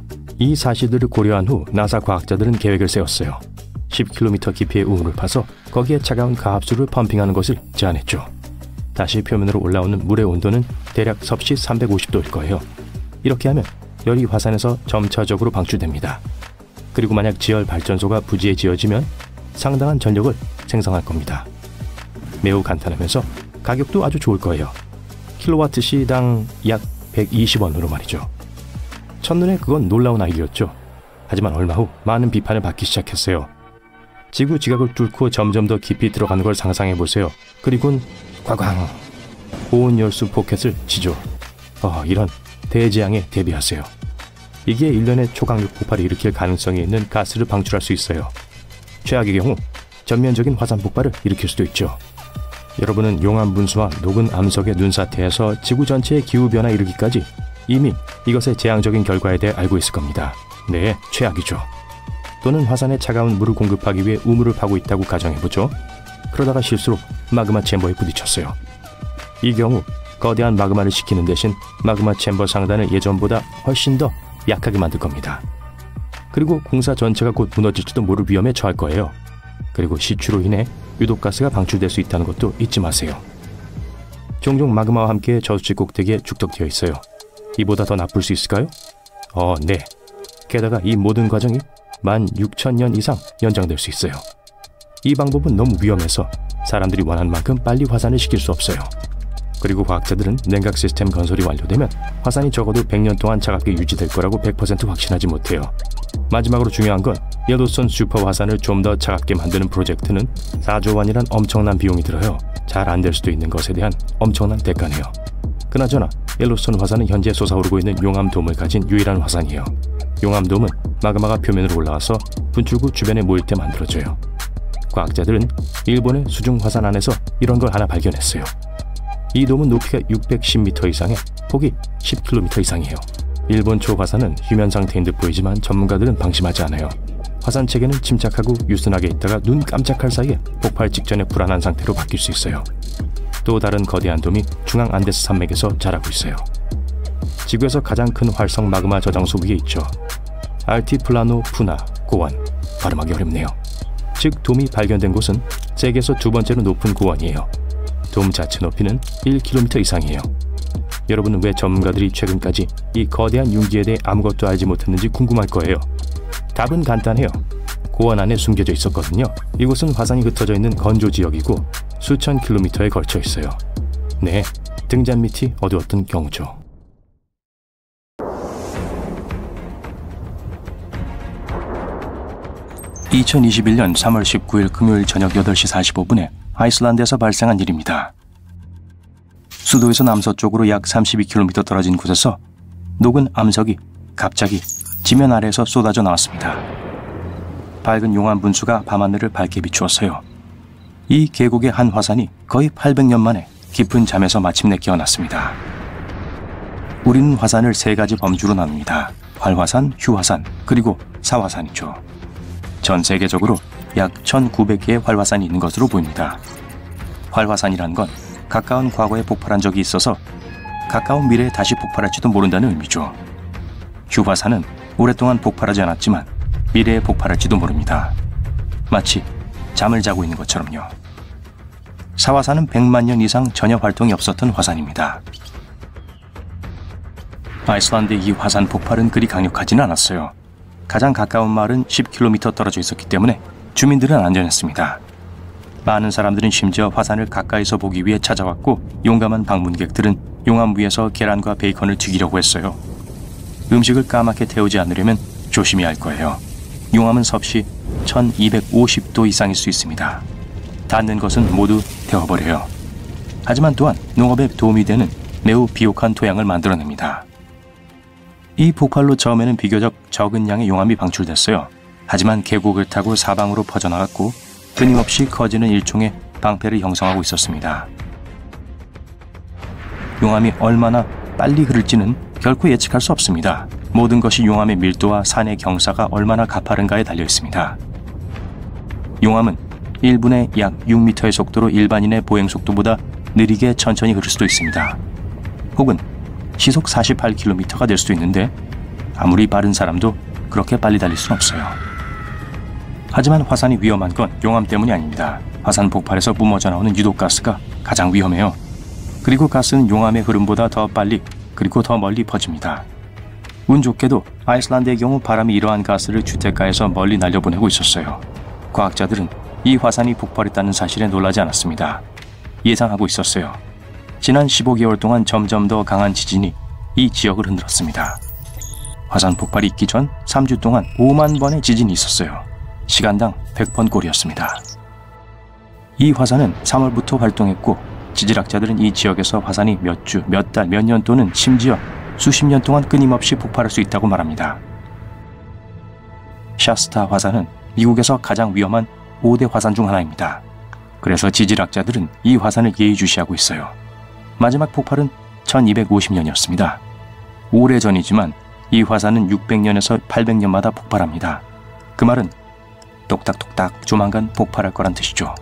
이 사실들을 고려한 후 나사 과학자들은 계획을 세웠어요. 10km 깊이의 우물을 파서 거기에 차가운 가압수를 펌핑하는 것을 제안했죠. 다시 표면으로 올라오는 물의 온도는 대략 섭씨 350도일 거예요. 이렇게 하면 열이 화산에서 점차적으로 방출됩니다. 그리고 만약 지열 발전소가 부지에 지어지면 상당한 전력을 생성할 겁니다. 매우 간단하면서 가격도 아주 좋을 거예요. 킬로와트 시당 약 120원으로 말이죠. 첫눈에 그건 놀라운 아이디어였죠. 하지만 얼마 후 많은 비판을 받기 시작했어요. 지구 지각을 뚫고 점점 더 깊이 들어가는 걸 상상해보세요. 그리고는 꽝꽝 고온 열수 포켓을 치죠. 이런 대재앙에 대비하세요. 이게 일련의 초강력 폭발을 일으킬 가능성이 있는 가스를 방출할 수 있어요. 최악의 경우 전면적인 화산 폭발을 일으킬 수도 있죠. 여러분은 용암 분수와 녹은 암석의 눈사태에서 지구 전체의 기후변화에 이르기까지 이미 이것의 재앙적인 결과에 대해 알고 있을 겁니다. 네, 최악이죠. 또는 화산에 차가운 물을 공급하기 위해 우물을 파고 있다고 가정해보죠. 그러다가 실수로 마그마 챔버에 부딪혔어요. 이 경우 거대한 마그마를 식히는 대신 마그마 챔버 상단을 예전보다 훨씬 더 약하게 만들 겁니다. 그리고 공사 전체가 곧 무너질지도 모를 위험에 처할 거예요. 그리고 시추로 인해 유독가스가 방출될 수 있다는 것도 잊지 마세요. 종종 마그마와 함께 저수지 꼭대기에 축적되어 있어요. 이보다 더 나쁠 수 있을까요? 네. 게다가 이 모든 과정이 16,000년 이상 연장될 수 있어요. 이 방법은 너무 위험해서 사람들이 원하는 만큼 빨리 화산을 식힐 수 없어요. 그리고 과학자들은 냉각 시스템 건설이 완료되면 화산이 적어도 100년 동안 차갑게 유지될 거라고 100% 확신하지 못해요. 마지막으로 중요한 건 옐로스톤 슈퍼 화산을 좀 더 차갑게 만드는 프로젝트는 4조 원이란 엄청난 비용이 들어요. 잘 안 될 수도 있는 것에 대한 엄청난 대가네요. 그나저나 옐로스톤 화산은 현재 솟아오르고 있는 용암돔을 가진 유일한 화산이에요. 용암돔은 마그마가 표면으로 올라와서 분출구 주변에 모일 때 만들어져요. 과학자들은 일본의 수중 화산 안에서 이런 걸 하나 발견했어요. 이 돔은 높이가 610m 이상에 폭이 10km 이상이에요. 일본 초화산은 휴면 상태인 듯 보이지만 전문가들은 방심하지 않아요. 화산 체계는 침착하고 유순하게 있다가 눈 깜짝할 사이에 폭발 직전의 불안한 상태로 바뀔 수 있어요. 또 다른 거대한 돔이 중앙 안데스 산맥에서 자라고 있어요. 지구에서 가장 큰 활성 마그마 저장소 위에 있죠. 알티플라노 푸나 고원. 발음하기 어렵네요. 즉 돔이 발견된 곳은 세계에서 두 번째로 높은 고원이에요. 돔 자체 높이는 1km 이상이에요. 여러분은 왜 전문가들이 최근까지 이 거대한 융기에 대해 아무것도 알지 못했는지 궁금할 거예요. 답은 간단해요. 고원 안에 숨겨져 있었거든요. 이곳은 화산이 흩어져 있는 건조 지역이고 수천 킬로미터에 걸쳐 있어요. 네, 등잔 밑이 어두웠던 경우죠. (2021년 3월 19일) 금요일 저녁 8시 45분에 아이슬란드에서 발생한 일입니다. 수도에서 남서쪽으로 약 32km 떨어진 곳에서 녹은 암석이 갑자기 지면 아래에서 쏟아져 나왔습니다. 밝은 용암 분수가 밤하늘을 밝게 비추었어요. 이 계곡의 한 화산이 거의 800년 만에 깊은 잠에서 마침내 깨어났습니다. 우리는 화산을 세 가지 범주로 나눕니다. 활화산, 휴화산, 그리고 사화산이죠. 전 세계적으로 약 1900개의 활화산이 있는 것으로 보입니다. 활화산이란 건 가까운 과거에 폭발한 적이 있어서 가까운 미래에 다시 폭발할지도 모른다는 의미죠. 휴화산은 오랫동안 폭발하지 않았지만 미래에 폭발할지도 모릅니다. 마치 잠을 자고 있는 것처럼요. 사화산은 100만 년 이상 전혀 활동이 없었던 화산입니다. 아이슬란드의 이 화산 폭발은 그리 강력하지는 않았어요. 가장 가까운 마을은 10km 떨어져 있었기 때문에 주민들은 안전했습니다. 많은 사람들은 심지어 화산을 가까이서 보기 위해 찾아왔고 용감한 방문객들은 용암 위에서 계란과 베이컨을 튀기려고 했어요. 음식을 까맣게 태우지 않으려면 조심해야 할 거예요. 용암은 섭씨 1250도 이상일 수 있습니다. 닿는 것은 모두 데워버려요. 하지만 또한 농업에 도움이 되는 매우 비옥한 토양을 만들어냅니다. 이 폭발로 처음에는 비교적 적은 양의 용암이 방출됐어요. 하지만 계곡을 타고 사방으로 퍼져나갔고 끊임없이 커지는 일종의 방패를 형성하고 있었습니다. 용암이 얼마나 빨리 흐를지는 결코 예측할 수 없습니다. 모든 것이 용암의 밀도와 산의 경사가 얼마나 가파른가에 달려 있습니다. 용암은 1분에 약 6m의 속도로 일반인의 보행 속도보다 느리게 천천히 흐를 수도 있습니다. 혹은 시속 48km가 될 수도 있는데 아무리 빠른 사람도 그렇게 빨리 달릴 순 없어요. 하지만 화산이 위험한 건 용암 때문이 아닙니다. 화산 폭발에서 뿜어져 나오는 유독가스가 가장 위험해요. 그리고 가스는 용암의 흐름보다 더 빨리 그리고 더 멀리 퍼집니다. 운 좋게도 아이슬란드의 경우 바람이 이러한 가스를 주택가에서 멀리 날려보내고 있었어요. 과학자들은 이 화산이 폭발했다는 사실에 놀라지 않았습니다. 예상하고 있었어요. 지난 15개월 동안 점점 더 강한 지진이 이 지역을 흔들었습니다. 화산 폭발이 있기 전 3주 동안 5만 번의 지진이 있었어요. 시간당 100번 꼴이었습니다. 이 화산은 3월부터 활동했고 지질학자들은 이 지역에서 화산이 몇 주, 몇 달, 몇 년 또는 심지어 수십 년 동안 끊임없이 폭발할 수 있다고 말합니다. 샤스타 화산은 미국에서 가장 위험한 5대 화산 중 하나입니다. 그래서 지질학자들은 이 화산을 예의주시하고 있어요. 마지막 폭발은 1250년이었습니다. 오래전이지만 이 화산은 600년에서 800년마다 폭발합니다. 그 말은 똑딱똑딱 조만간 폭발할 거란 뜻이죠.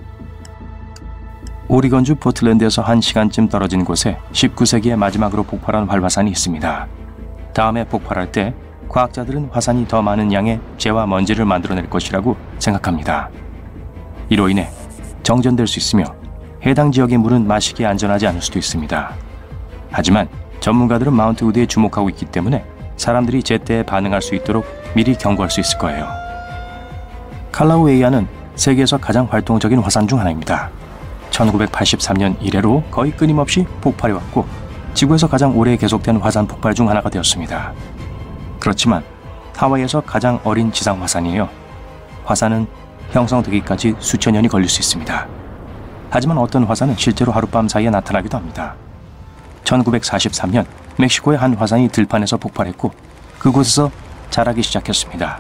오리건주 포틀랜드에서 1시간쯤 떨어진 곳에 19세기에 마지막으로 폭발한 활화산이 있습니다. 다음에 폭발할 때 과학자들은 화산이 더 많은 양의 재와 먼지를 만들어낼 것이라고 생각합니다. 이로 인해 정전될 수 있으며 해당 지역의 물은 마시기에 안전하지 않을 수도 있습니다. 하지만 전문가들은 마운트 우드에 주목하고 있기 때문에 사람들이 제때에 반응할 수 있도록 미리 경고할 수 있을 거예요. 칼라우에이아는 세계에서 가장 활동적인 화산 중 하나입니다. 1983년 이래로 거의 끊임없이 폭발해왔고 지구에서 가장 오래 계속된 화산 폭발 중 하나가 되었습니다. 그렇지만 하와이에서 가장 어린 지상 화산이에요. 화산은 형성되기까지 수천 년이 걸릴 수 있습니다. 하지만 어떤 화산은 실제로 하룻밤 사이에 나타나기도 합니다. 1943년 멕시코의 한 화산이 들판에서 폭발했고 그곳에서 자라기 시작했습니다.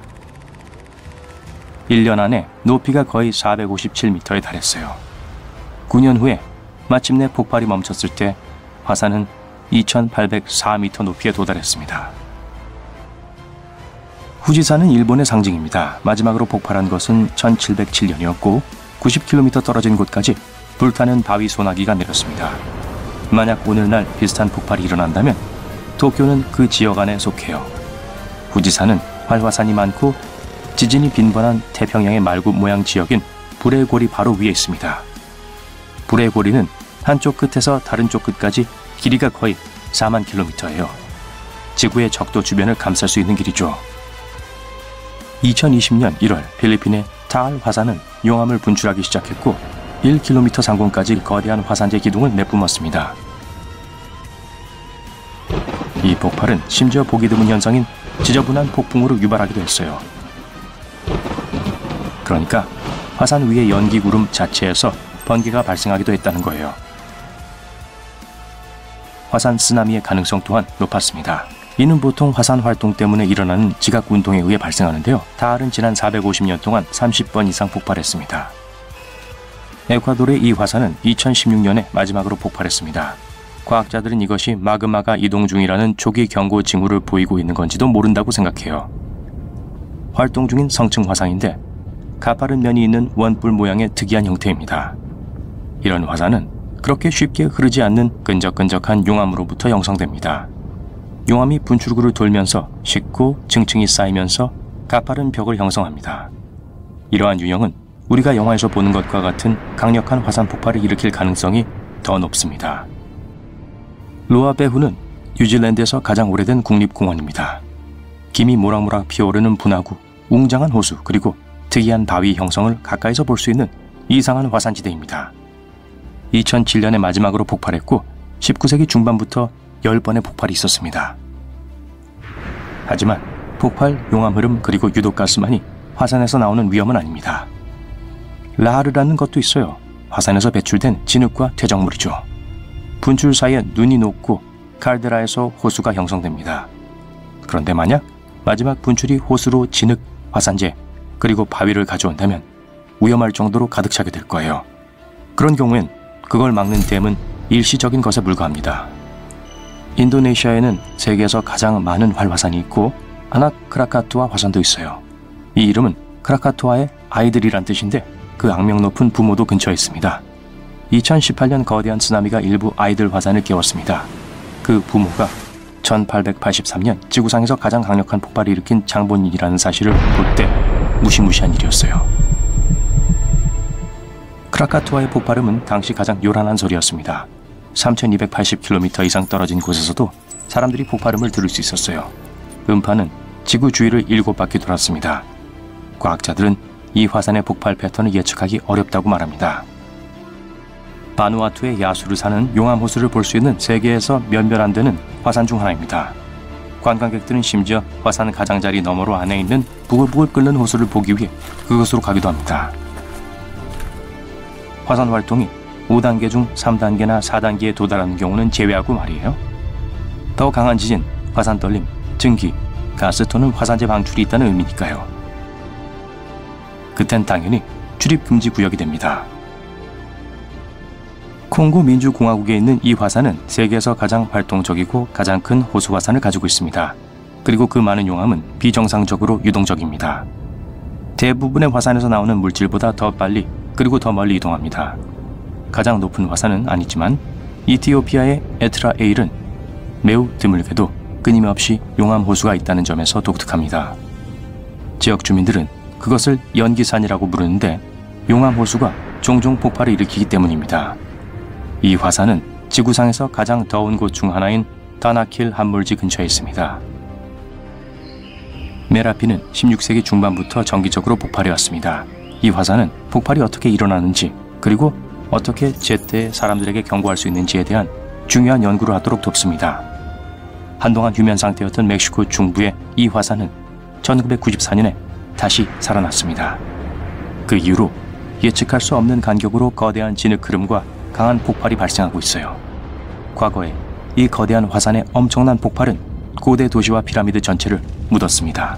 1년 안에 높이가 거의 457m에 달했어요. 9년 후에 마침내 폭발이 멈췄을 때 화산은 2804m 높이에 도달했습니다. 후지산은 일본의 상징입니다. 마지막으로 폭발한 것은 1707년이었고 90km 떨어진 곳까지 불타는 바위 소나기가 내렸습니다. 만약 오늘날 비슷한 폭발이 일어난다면 도쿄는 그 지역 안에 속해요. 후지산은 활화산이 많고 지진이 빈번한 태평양의 말굽 모양 지역인 불의 고리 바로 위에 있습니다. 불의 고리는 한쪽 끝에서 다른 쪽 끝까지 길이가 거의 4만 킬로미터예요. 지구의 적도 주변을 감쌀 수 있는 길이죠. 2020년 1월 필리핀의 타알 화산은 용암을 분출하기 시작했고 1km 상공까지 거대한 화산재 기둥을 내뿜었습니다. 이 폭발은 심지어 보기 드문 현상인 지저분한 폭풍으로 유발하기도 했어요. 그러니까 화산 위의 연기 구름 자체에서 번개가 발생하기도 했다는 거예요. 화산 쓰나미의 가능성 또한 높았습니다. 이는 보통 화산 활동 때문에 일어나는 지각 운동에 의해 발생하는데요. 타알은 지난 450년 동안 30번 이상 폭발했습니다. 에콰도르의 이 화산은 2016년에 마지막으로 폭발했습니다. 과학자들은 이것이 마그마가 이동 중이라는 초기 경고 징후를 보이고 있는 건지도 모른다고 생각해요. 활동 중인 성층 화산인데 가파른 면이 있는 원뿔 모양의 특이한 형태입니다. 이런 화산은 그렇게 쉽게 흐르지 않는 끈적끈적한 용암으로부터 형성됩니다. 용암이 분출구를 돌면서 쉽고 층층이 쌓이면서 가파른 벽을 형성합니다. 이러한 유형은 우리가 영화에서 보는 것과 같은 강력한 화산 폭발을 일으킬 가능성이 더 높습니다. 로아베후는 뉴질랜드에서 가장 오래된 국립공원입니다. 김이 모락모락 피어오르는 분화구, 웅장한 호수, 그리고 특이한 바위 형성을 가까이서 볼 수 있는 이상한 화산지대입니다. 2007년에 마지막으로 폭발했고 19세기 중반부터 10번의 폭발이 있었습니다. 하지만 폭발, 용암 흐름, 그리고 유독가스만이 화산에서 나오는 위험은 아닙니다. 라하르라는 것도 있어요. 화산에서 배출된 진흙과 퇴적물이죠. 분출 사이에 눈이 녹고 칼데라에서 호수가 형성됩니다. 그런데 만약 마지막 분출이 호수로 진흙, 화산재, 그리고 바위를 가져온다면 위험할 정도로 가득 차게 될 거예요. 그런 경우엔 그걸 막는 댐은 일시적인 것에 불과합니다. 인도네시아에는 세계에서 가장 많은 활화산이 있고 아낙 크라카투아 화산도 있어요. 이 이름은 크라카투아의 아이들이란 뜻인데 그 악명 높은 부모도 근처에 있습니다. 2018년 거대한 쓰나미가 일부 아이들 화산을 깨웠습니다. 그 부모가 1883년 지구상에서 가장 강력한 폭발을 일으킨 장본인이라는 사실을 볼 때 무시무시한 일이었어요. 크라카토아의 폭발음은 당시 가장 요란한 소리였습니다. 3280km 이상 떨어진 곳에서도 사람들이 폭발음을 들을 수 있었어요. 음파는 지구 주위를 7바퀴 돌았습니다. 과학자들은 이 화산의 폭발 패턴을 예측하기 어렵다고 말합니다. 바누아투의 야수를 사는 용암 호수를 볼 수 있는 세계에서 몇몇 안 되는 화산 중 하나입니다. 관광객들은 심지어 화산 가장자리 너머로 안에 있는 부글부글 끓는 호수를 보기 위해 그곳으로 가기도 합니다. 화산 활동이 5단계 중 3단계나 4단계에 도달하는 경우는 제외하고 말이에요. 더 강한 지진, 화산 떨림, 증기, 가스 또는 화산재 방출이 있다는 의미니까요. 그땐 당연히 출입 금지 구역이 됩니다. 콩고 민주공화국에 있는 이 화산은 세계에서 가장 활동적이고 가장 큰 호수 화산을 가지고 있습니다. 그리고 그 많은 용암은 비정상적으로 유동적입니다. 대부분의 화산에서 나오는 물질보다 더 빨리 그리고 더 멀리 이동합니다. 가장 높은 화산은 아니지만 이티오피아의 에트라에일은 매우 드물게도 끊임없이 용암 호수가 있다는 점에서 독특합니다. 지역 주민들은 그것을 연기산이라고 부르는데 용암 호수가 종종 폭발을 일으키기 때문입니다. 이 화산은 지구상에서 가장 더운 곳 중 하나인 다나킬 함몰지 근처에 있습니다. 메라피는 16세기 중반부터 정기적으로 폭발해왔습니다. 이 화산은 폭발이 어떻게 일어나는지 그리고 어떻게 제때 사람들에게 경고할 수 있는지에 대한 중요한 연구를 하도록 돕습니다. 한동안 휴면 상태였던 멕시코 중부의 이 화산은 1994년에 다시 살아났습니다. 그 이후로 예측할 수 없는 간격으로 거대한 진흙 흐름과 강한 폭발이 발생하고 있어요. 과거에 이 거대한 화산의 엄청난 폭발은 고대 도시와 피라미드 전체를 묻었습니다.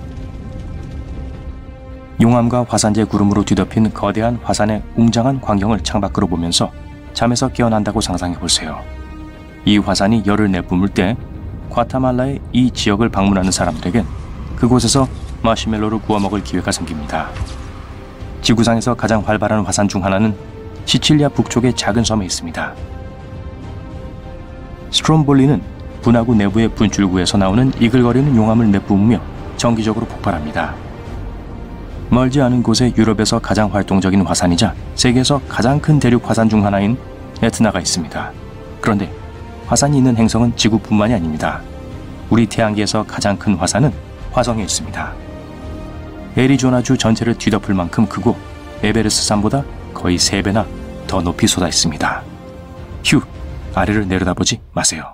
용암과 화산재 구름으로 뒤덮인 거대한 화산의 웅장한 광경을 창밖으로 보면서 잠에서 깨어난다고 상상해보세요. 이 화산이 열을 내뿜을 때 과타말라의 이 지역을 방문하는 사람들에겐 그곳에서 마시멜로를 구워 먹을 기회가 생깁니다. 지구상에서 가장 활발한 화산 중 하나는 시칠리아 북쪽의 작은 섬에 있습니다. 스트롬볼리는 분화구 내부의 분출구에서 나오는 이글거리는 용암을 내뿜으며 정기적으로 폭발합니다. 멀지 않은 곳에 유럽에서 가장 활동적인 화산이자 세계에서 가장 큰 대륙 화산 중 하나인 에트나가 있습니다. 그런데 화산이 있는 행성은 지구뿐만이 아닙니다. 우리 태양계에서 가장 큰 화산은 화성에 있습니다. 애리조나주 전체를 뒤덮을 만큼 크고 에베레스트 산보다 거의 3배나 더 높이 솟아 있습니다. 휴, 아래를 내려다보지 마세요.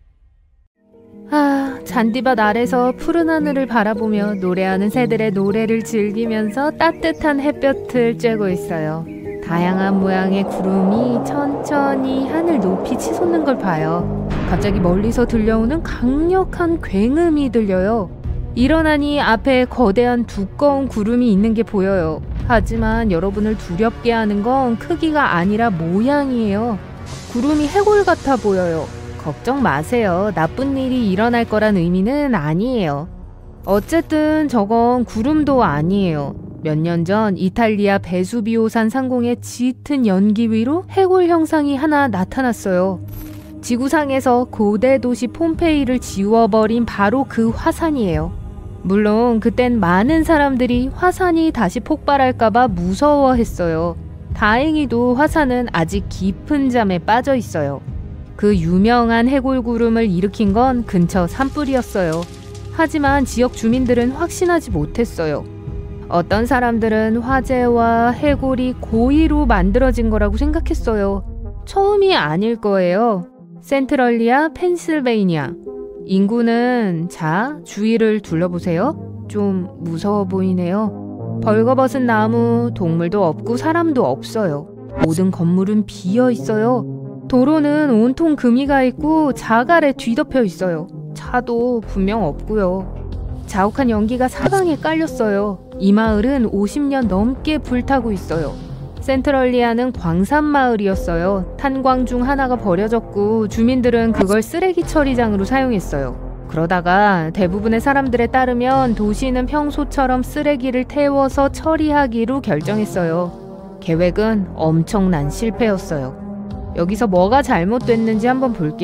잔디밭 아래서 푸른 하늘을 바라보며 노래하는 새들의 노래를 즐기면서 따뜻한 햇볕을 쬐고 있어요. 다양한 모양의 구름이 천천히 하늘 높이 치솟는 걸 봐요. 갑자기 멀리서 들려오는 강력한 굉음이 들려요. 일어나니 앞에 거대한 두꺼운 구름이 있는 게 보여요. 하지만 여러분을 두렵게 하는 건 크기가 아니라 모양이에요. 구름이 해골 같아 보여요. 걱정 마세요. 나쁜 일이 일어날 거란 의미는 아니에요. 어쨌든 저건 구름도 아니에요. 몇 년 전 이탈리아 베수비오산 상공의 짙은 연기 위로 해골 형상이 하나 나타났어요. 지구상에서 고대 도시 폼페이를 지워버린 바로 그 화산이에요. 물론 그땐 많은 사람들이 화산이 다시 폭발할까봐 무서워했어요. 다행히도 화산은 아직 깊은 잠에 빠져 있어요. 그 유명한 해골구름을 일으킨 건 근처 산불이었어요. 하지만 지역 주민들은 확신하지 못했어요. 어떤 사람들은 화재와 해골이 고의로 만들어진 거라고 생각했어요. 처음이 아닐 거예요. 센트럴리아, 펜실베이니아. 인구는 주위를 둘러보세요. 좀 무서워 보이네요. 벌거벗은 나무, 동물도 없고 사람도 없어요. 모든 건물은 비어 있어요. 도로는 온통 금이가 있고 자갈에 뒤덮여 있어요. 차도 분명 없고요. 자욱한 연기가 사방에 깔렸어요. 이 마을은 50년 넘게 불타고 있어요. 센트럴리아는 광산마을이었어요. 탄광 중 하나가 버려졌고 주민들은 그걸 쓰레기 처리장으로 사용했어요. 그러다가 대부분의 사람들에 따르면 도시는 평소처럼 쓰레기를 태워서 처리하기로 결정했어요. 계획은 엄청난 실패였어요. 여기서 뭐가 잘못됐는지 한번 볼게요.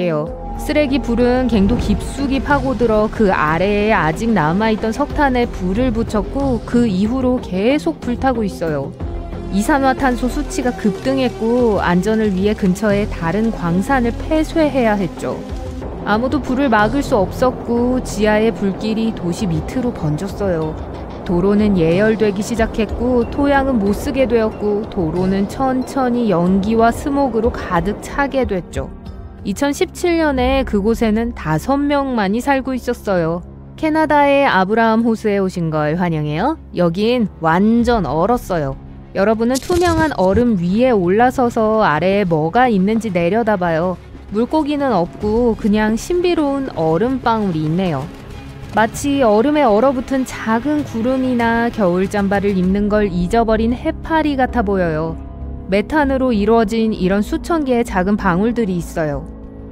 쓰레기 불은 갱도 깊숙이 파고들어 그 아래에 아직 남아있던 석탄에 불을 붙였고 그 이후로 계속 불타고 있어요. 이산화탄소 수치가 급등했고 안전을 위해 근처에 다른 광산을 폐쇄해야 했죠. 아무도 불을 막을 수 없었고 지하의 불길이 도시 밑으로 번졌어요. 도로는 예열되기 시작했고 토양은 못쓰게 되었고 도로는 천천히 연기와 스모그로 가득 차게 됐죠. 2017년에 그곳에는 5명만이 살고 있었어요. 캐나다의 아브라함 호수에 오신 걸 환영해요. 여긴 완전 얼었어요. 여러분은 투명한 얼음 위에 올라서서 아래에 뭐가 있는지 내려다봐요. 물고기는 없고 그냥 신비로운 얼음방울이 있네요. 마치 얼음에 얼어붙은 작은 구름이나 겨울 잠바를 입는 걸 잊어버린 해파리 같아 보여요. 메탄으로 이루어진 이런 수천 개의 작은 방울들이 있어요.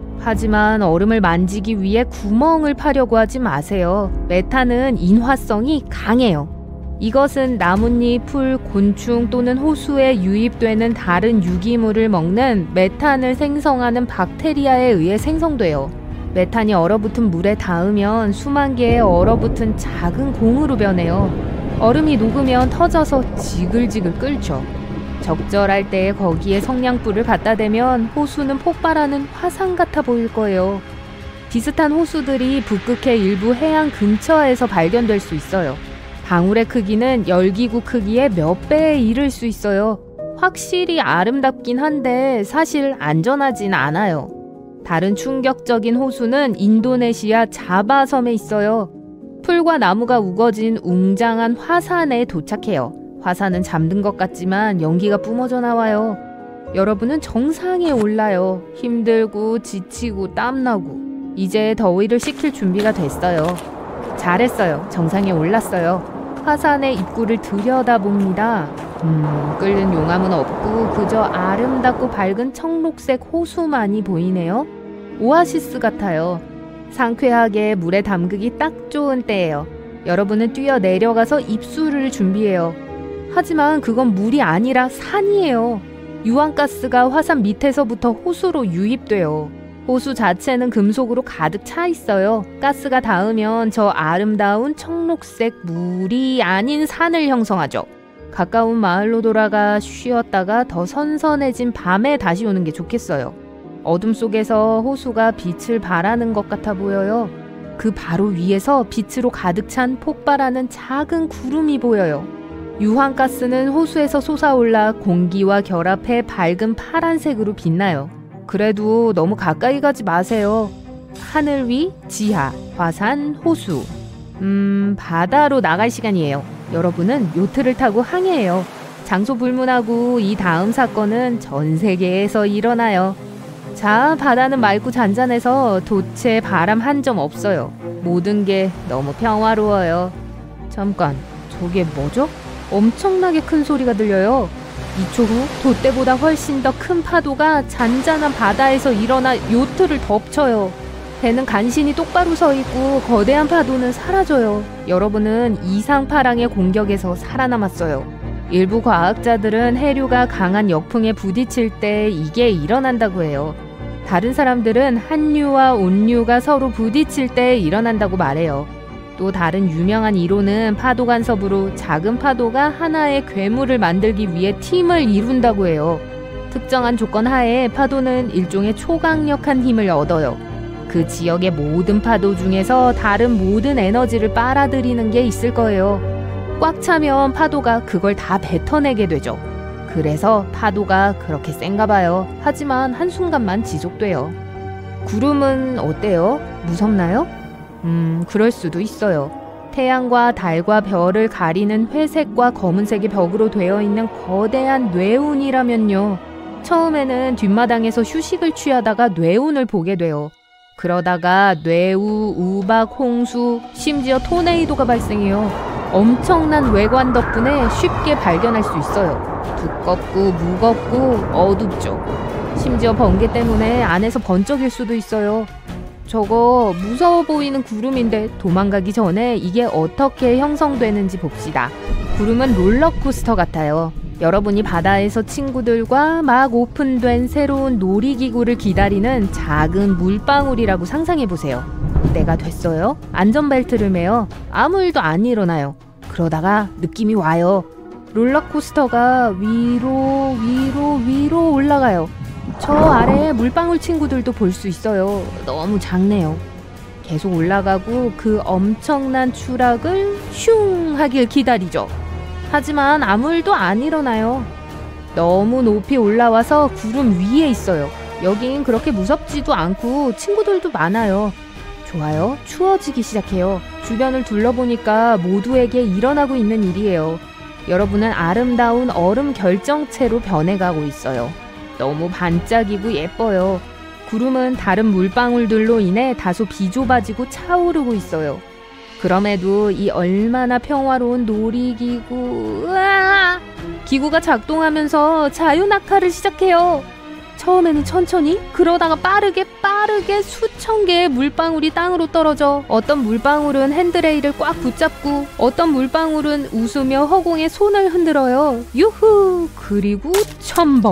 하지만 얼음을 만지기 위해 구멍을 파려고 하지 마세요. 메탄은 인화성이 강해요. 이것은 나뭇잎, 풀, 곤충 또는 호수에 유입되는 다른 유기물을 먹는 메탄을 생성하는 박테리아에 의해 생성돼요. 메탄이 얼어붙은 물에 닿으면 수만 개의 얼어붙은 작은 공으로 변해요. 얼음이 녹으면 터져서 지글지글 끓죠. 적절할 때 거기에 성냥불을 갖다 대면 호수는 폭발하는 화산 같아 보일 거예요. 비슷한 호수들이 북극해 일부 해안 근처에서 발견될 수 있어요. 방울의 크기는 열기구 크기의 몇 배에 이를 수 있어요. 확실히 아름답긴 한데 사실 안전하진 않아요. 다른 충격적인 호수는 인도네시아 자바섬에 있어요. 풀과 나무가 우거진 웅장한 화산에 도착해요. 화산은 잠든 것 같지만 연기가 뿜어져 나와요. 여러분은 정상에 올라요. 힘들고 지치고 땀나고 이제 더위를 식힐 준비가 됐어요. 잘했어요. 정상에 올랐어요. 화산의 입구를 들여다봅니다. 끓는 용암은 없고 그저 아름답고 밝은 청록색 호수만이 보이네요. 오아시스 같아요. 상쾌하게 물에 담그기 딱 좋은 때예요. 여러분은 뛰어 내려가서 입수를 준비해요. 하지만 그건 물이 아니라 산이에요. 유황가스가 화산 밑에서부터 호수로 유입돼요. 호수 자체는 금속으로 가득 차 있어요. 가스가 닿으면 저 아름다운 청록색 물이 아닌 산을 형성하죠. 가까운 마을로 돌아가 쉬었다가 더 선선해진 밤에 다시 오는 게 좋겠어요. 어둠 속에서 호수가 빛을 발하는 것 같아 보여요. 그 바로 위에서 빛으로 가득 찬 폭발하는 작은 구름이 보여요. 유황가스는 호수에서 솟아올라 공기와 결합해 밝은 파란색으로 빛나요. 그래도 너무 가까이 가지 마세요. 하늘 위, 지하, 화산, 호수. 바다로 나갈 시간이에요. 여러분은 요트를 타고 항해해요. 장소 불문하고 이 다음 사건은 전 세계에서 일어나요. 자, 바다는 맑고 잔잔해서 돛에 바람 한 점 없어요. 모든 게 너무 평화로워요. 잠깐, 저게 뭐죠? 엄청나게 큰 소리가 들려요. 2초 후 돛대보다 훨씬 더 큰 파도가 잔잔한 바다에서 일어나 요트를 덮쳐요. 배는 간신히 똑바로 서 있고 거대한 파도는 사라져요. 여러분은 이상파랑의 공격에서 살아남았어요. 일부 과학자들은 해류가 강한 역풍에 부딪힐 때 이게 일어난다고 해요. 다른 사람들은 한류와 온류가 서로 부딪힐 때 일어난다고 말해요. 또 다른 유명한 이론은 파도 간섭으로 작은 파도가 하나의 괴물을 만들기 위해 팀을 이룬다고 해요. 특정한 조건 하에 파도는 일종의 초강력한 힘을 얻어요. 그 지역의 모든 파도 중에서 다른 모든 에너지를 빨아들이는 게 있을 거예요. 꽉 차면 파도가 그걸 다 뱉어내게 되죠. 그래서 파도가 그렇게 센가 봐요. 하지만 한순간만 지속돼요. 구름은 어때요? 무섭나요? 그럴 수도 있어요. 태양과 달과 별을 가리는 회색과 검은색의 벽으로 되어 있는 거대한 뇌운이라면요. 처음에는 뒷마당에서 휴식을 취하다가 뇌운을 보게 돼요. 그러다가 뇌우, 우박, 홍수, 심지어 토네이도가 발생해요. 엄청난 외관 덕분에 쉽게 발견할 수 있어요. 두껍고 무겁고 어둡죠. 심지어 번개 때문에 안에서 번쩍일 수도 있어요. 저거 무서워 보이는 구름인데 도망가기 전에 이게 어떻게 형성되는지 봅시다. 구름은 롤러코스터 같아요. 여러분이 바다에서 친구들과 막 오픈된 새로운 놀이기구를 기다리는 작은 물방울이라고 상상해보세요. 때가 됐어요. 안전벨트를 매요. 아무 일도 안 일어나요. 그러다가 느낌이 와요. 롤러코스터가 위로 올라가요. 저 아래에 물방울 친구들도 볼 수 있어요. 너무 작네요. 계속 올라가고 그 엄청난 추락을 슝 하길 기다리죠. 하지만 아무 일도 안 일어나요. 너무 높이 올라와서 구름 위에 있어요. 여긴 그렇게 무섭지도 않고 친구들도 많아요. 좋아요. 추워지기 시작해요. 주변을 둘러보니까 모두에게 일어나고 있는 일이에요. 여러분은 아름다운 얼음 결정체로 변해가고 있어요. 너무 반짝이고 예뻐요. 구름은 다른 물방울들로 인해 다소 비좁아지고 차오르고 있어요. 그럼에도 이 얼마나 평화로운 놀이기구... 으아! 기구가 작동하면서 자유낙하를 시작해요. 처음에는 천천히, 그러다가 빠르게 수천 개의 물방울이 땅으로 떨어져 어떤 물방울은 핸드레일을 꽉 붙잡고 어떤 물방울은 웃으며 허공에 손을 흔들어요. 유후! 그리고 첨벙.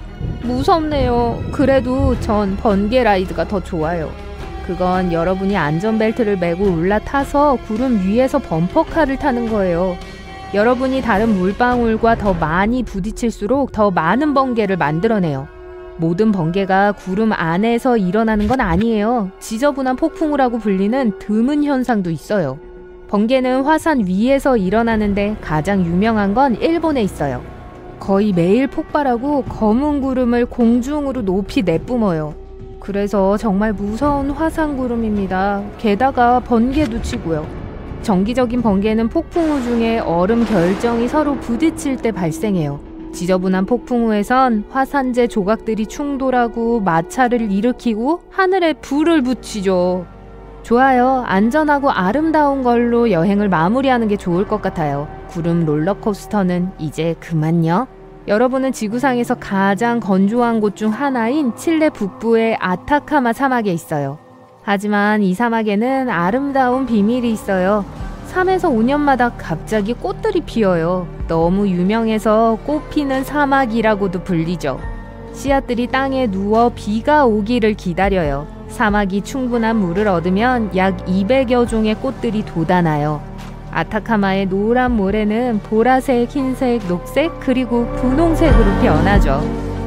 무섭네요. 그래도 전 번개 라이드가 더 좋아요. 그건 여러분이 안전벨트를 매고 올라타서 구름 위에서 범퍼카를 타는 거예요. 여러분이 다른 물방울과 더 많이 부딪힐수록 더 많은 번개를 만들어내요. 모든 번개가 구름 안에서 일어나는 건 아니에요. 지저분한 폭풍우라고 불리는 드문 현상도 있어요. 번개는 화산 위에서 일어나는데 가장 유명한 건 일본에 있어요. 거의 매일 폭발하고 검은 구름을 공중으로 높이 내뿜어요. 그래서 정말 무서운 화산구름입니다. 게다가 번개도 치고요. 정기적인 번개는 폭풍우 중에 얼음 결정이 서로 부딪힐 때 발생해요. 지저분한 폭풍우에선 화산재 조각들이 충돌하고 마찰을 일으키고 하늘에 불을 붙이죠. 좋아요. 안전하고 아름다운 걸로 여행을 마무리하는 게 좋을 것 같아요. 구름 롤러코스터는 이제 그만요. 여러분은 지구상에서 가장 건조한 곳 중 하나인 칠레 북부의 아타카마 사막에 있어요. 하지만 이 사막에는 아름다운 비밀이 있어요. 3에서 5년마다 갑자기 꽃들이 피어요. 너무 유명해서 꽃피는 사막이라고도 불리죠. 씨앗들이 땅에 누워 비가 오기를 기다려요. 사막이 충분한 물을 얻으면 약 200여 종의 꽃들이 돋아나요. 아타카마의 노란 모래는 보라색, 흰색, 녹색, 그리고 분홍색으로 변하죠.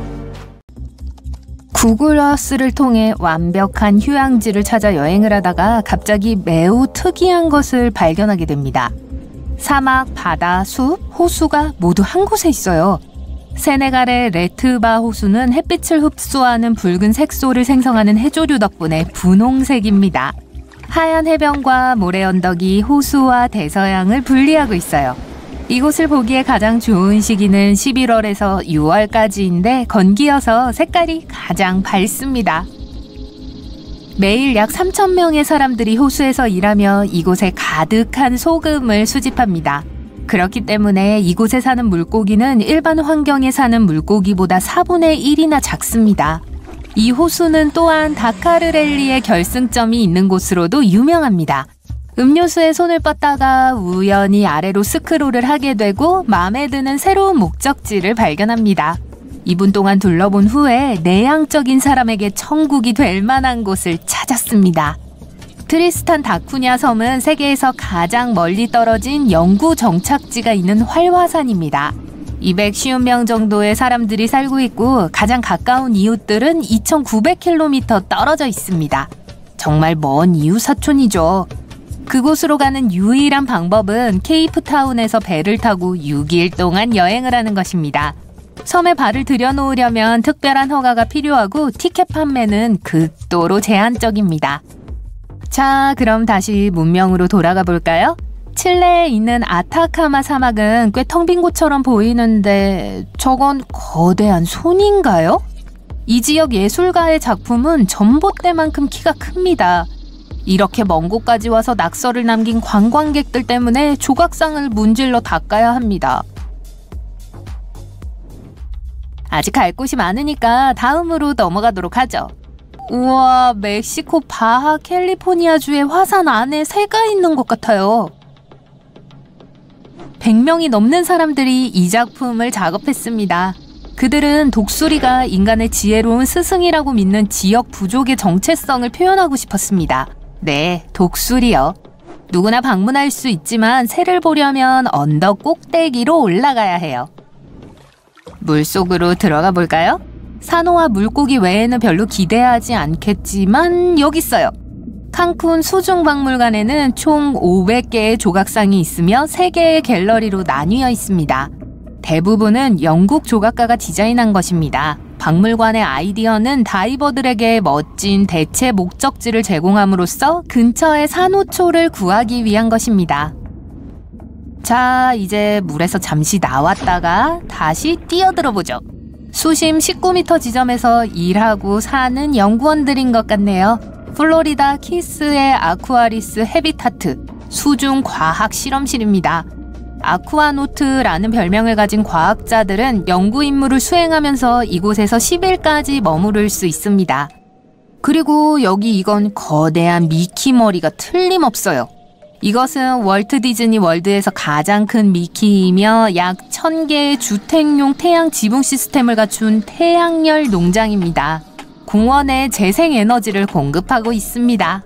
구글 어스를 통해 완벽한 휴양지를 찾아 여행을 하다가 갑자기 매우 특이한 것을 발견하게 됩니다. 사막, 바다, 숲, 호수가 모두 한 곳에 있어요. 세네갈의 레트바 호수는 햇빛을 흡수하는 붉은 색소를 생성하는 해조류 덕분에 분홍색입니다. 하얀 해변과 모래 언덕이 호수와 대서양을 분리하고 있어요. 이곳을 보기에 가장 좋은 시기는 11월에서 6월까지인데 건기여서 색깔이 가장 밝습니다. 매일 약 3,000명의 사람들이 호수에서 일하며 이곳에 가득한 소금을 수집합니다. 그렇기 때문에 이곳에 사는 물고기는 일반 환경에 사는 물고기보다 4분의 1이나 작습니다. 이 호수는 또한 다카르랠리의 결승점이 있는 곳으로도 유명합니다. 음료수에 손을 뻗다가 우연히 아래로 스크롤을 하게 되고 마음에 드는 새로운 목적지를 발견합니다. 2분 동안 둘러본 후에 내향적인 사람에게 천국이 될 만한 곳을 찾았습니다. 트리스탄 다쿠냐 섬은 세계에서 가장 멀리 떨어진 영구 정착지가 있는 활화산입니다. 250명 정도의 사람들이 살고 있고 가장 가까운 이웃들은 2,900km 떨어져 있습니다. 정말 먼 이웃 사촌이죠. 그곳으로 가는 유일한 방법은 케이프타운에서 배를 타고 6일 동안 여행을 하는 것입니다. 섬에 발을 들여놓으려면 특별한 허가가 필요하고 티켓 판매는 극도로 제한적입니다. 자, 그럼 다시 문명으로 돌아가 볼까요? 칠레에 있는 아타카마 사막은 꽤 텅 빈 곳처럼 보이는데 저건 거대한 손인가요? 이 지역 예술가의 작품은 전봇대만큼 키가 큽니다. 이렇게 먼 곳까지 와서 낙서를 남긴 관광객들 때문에 조각상을 문질러 닦아야 합니다. 아직 갈 곳이 많으니까 다음으로 넘어가도록 하죠. 우와, 멕시코 바하 캘리포니아주의 화산 안에 새가 있는 것 같아요. 100명이 넘는 사람들이 이 작품을 작업했습니다. 그들은 독수리가 인간의 지혜로운 스승이라고 믿는 지역 부족의 정체성을 표현하고 싶었습니다. 네, 독수리요. 누구나 방문할 수 있지만 새를 보려면 언덕 꼭대기로 올라가야 해요. 물속으로 들어가 볼까요? 산호와 물고기 외에는 별로 기대하지 않겠지만 여기 있어요. 칸쿤 수중박물관에는 총 500개의 조각상이 있으며 3개의 갤러리로 나뉘어 있습니다. 대부분은 영국 조각가가 디자인한 것입니다. 박물관의 아이디어는 다이버들에게 멋진 대체 목적지를 제공함으로써 근처의 산호초를 구하기 위한 것입니다. 자, 이제 물에서 잠시 나왔다가 다시 뛰어들어 보죠. 수심 19m 지점에서 일하고 사는 연구원들인 것 같네요. 플로리다 키스의 아쿠아리스 헤비타트 수중 과학 실험실입니다. 아쿠아노트라는 별명을 가진 과학자들은 연구 임무를 수행하면서 이곳에서 10일까지 머무를 수 있습니다. 그리고 여기 이건 거대한 미키 머리가 틀림없어요. 이것은 월트 디즈니 월드에서 가장 큰 미키이며 약 1000개의 주택용 태양 지붕 시스템을 갖춘 태양열 농장입니다. 공원에 재생에너지를 공급하고 있습니다.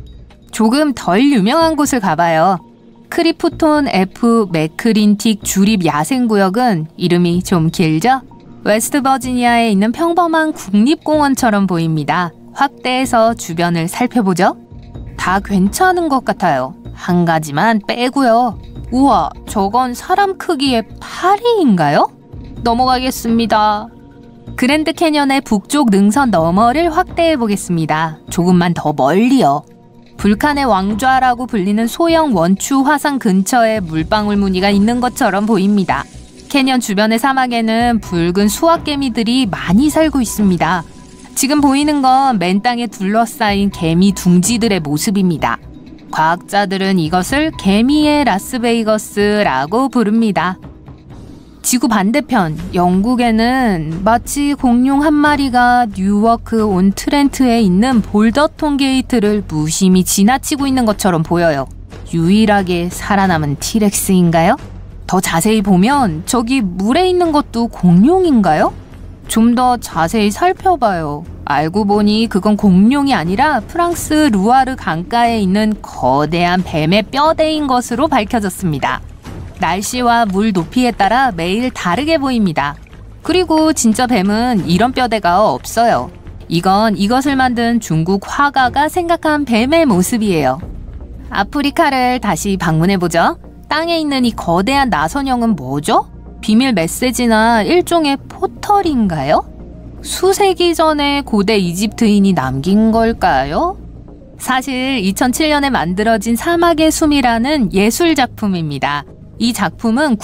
조금 덜 유명한 곳을 가봐요. 크리프톤 F 매크린틱 주립 야생구역은 이름이 좀 길죠? 웨스트 버지니아에 있는 평범한 국립공원처럼 보입니다. 확대해서 주변을 살펴보죠. 다 괜찮은 것 같아요. 한 가지만 빼고요. 우와, 저건 사람 크기의 파리인가요? 넘어가겠습니다. 그랜드 캐년의 북쪽 능선 너머를 확대해 보겠습니다. 조금만 더 멀리요. 불칸의 왕좌라고 불리는 소형 원추 화산 근처에 물방울 무늬가 있는 것처럼 보입니다. 캐년 주변의 사막에는 붉은 수확개미들이 많이 살고 있습니다. 지금 보이는 건 맨 땅에 둘러싸인 개미 둥지들의 모습입니다. 과학자들은 이것을 개미의 라스베이거스라고 부릅니다. 지구 반대편 영국에는 마치 공룡 한 마리가 뉴워크 온 트렌트에 있는 볼더톤 게이트를 무심히 지나치고 있는 것처럼 보여요. 유일하게 살아남은 티렉스인가요? 더 자세히 보면 저기 물에 있는 것도 공룡인가요? 좀 더 자세히 살펴봐요. 알고 보니 그건 공룡이 아니라 프랑스 루아르 강가에 있는 거대한 뱀의 뼈대인 것으로 밝혀졌습니다. 날씨와 물 높이에 따라 매일 다르게 보입니다. 그리고 진짜 뱀은 이런 뼈대가 없어요. 이건 이것을 만든 중국 화가가 생각한 뱀의 모습이에요. 아프리카를 다시 방문해보죠. 땅에 있는 이 거대한 나선형은 뭐죠? 비밀 메시지나 일종의 포털인가요? 수세기 전에 고대 이집트인이 남긴 걸까요? 사실 2007년에 만들어진 사막의 숨이라는 예술 작품입니다. 이 작품은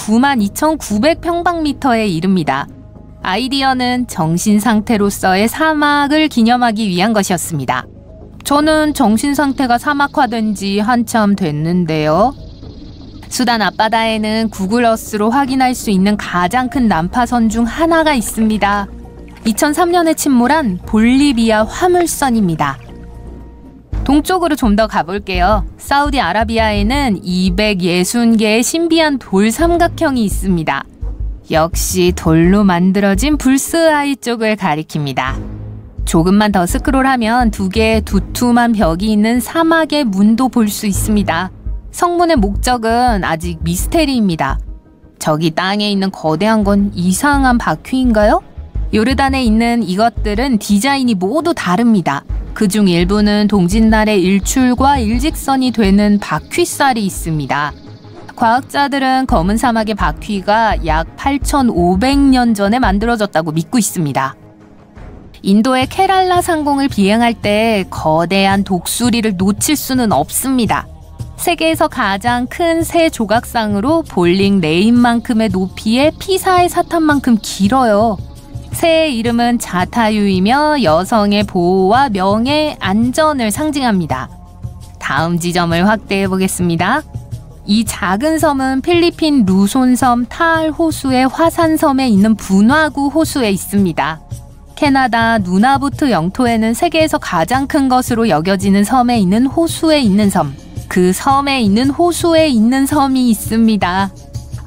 92,900평방미터에 이릅니다. 아이디어는 정신 상태로서의 사막을 기념하기 위한 것이었습니다. 저는 정신 상태가 사막화된 지 한참 됐는데요. 수단 앞바다에는 구글 어스로 확인할 수 있는 가장 큰 난파선 중 하나가 있습니다. 2003년에 침몰한 볼리비아 화물선입니다. 동쪽으로 좀 더 가볼게요. 사우디아라비아에는 260개의 신비한 돌 삼각형이 있습니다. 역시 돌로 만들어진 불스아이 쪽을 가리킵니다. 조금만 더 스크롤하면 2개의 두툼한 벽이 있는 사막의 문도 볼 수 있습니다. 성문의 목적은 아직 미스테리입니다. 저기 땅에 있는 거대한 건 이상한 바퀴인가요? 요르단에 있는 이것들은 디자인이 모두 다릅니다. 그중 일부는 동짓날의 일출과 일직선이 되는 바퀴살이 있습니다. 과학자들은 검은 사막의 바퀴가 약 8,500년 전에 만들어졌다고 믿고 있습니다. 인도의 케랄라 상공을 비행할 때 거대한 독수리를 놓칠 수는 없습니다. 세계에서 가장 큰 새 조각상으로 볼링 레인만큼의 높이에 피사의 사탑만큼 길어요. 새의 이름은 자타유이며 여성의 보호와 명예, 안전을 상징합니다. 다음 지점을 확대해 보겠습니다. 이 작은 섬은 필리핀 루손섬 타알 호수의 화산섬에 있는 분화구 호수에 있습니다. 캐나다 누나부트 영토에는 세계에서 가장 큰 것으로 여겨지는 섬에 있는 호수에 있는 섬, 그 섬에 있는 호수에 있는 섬이 있습니다.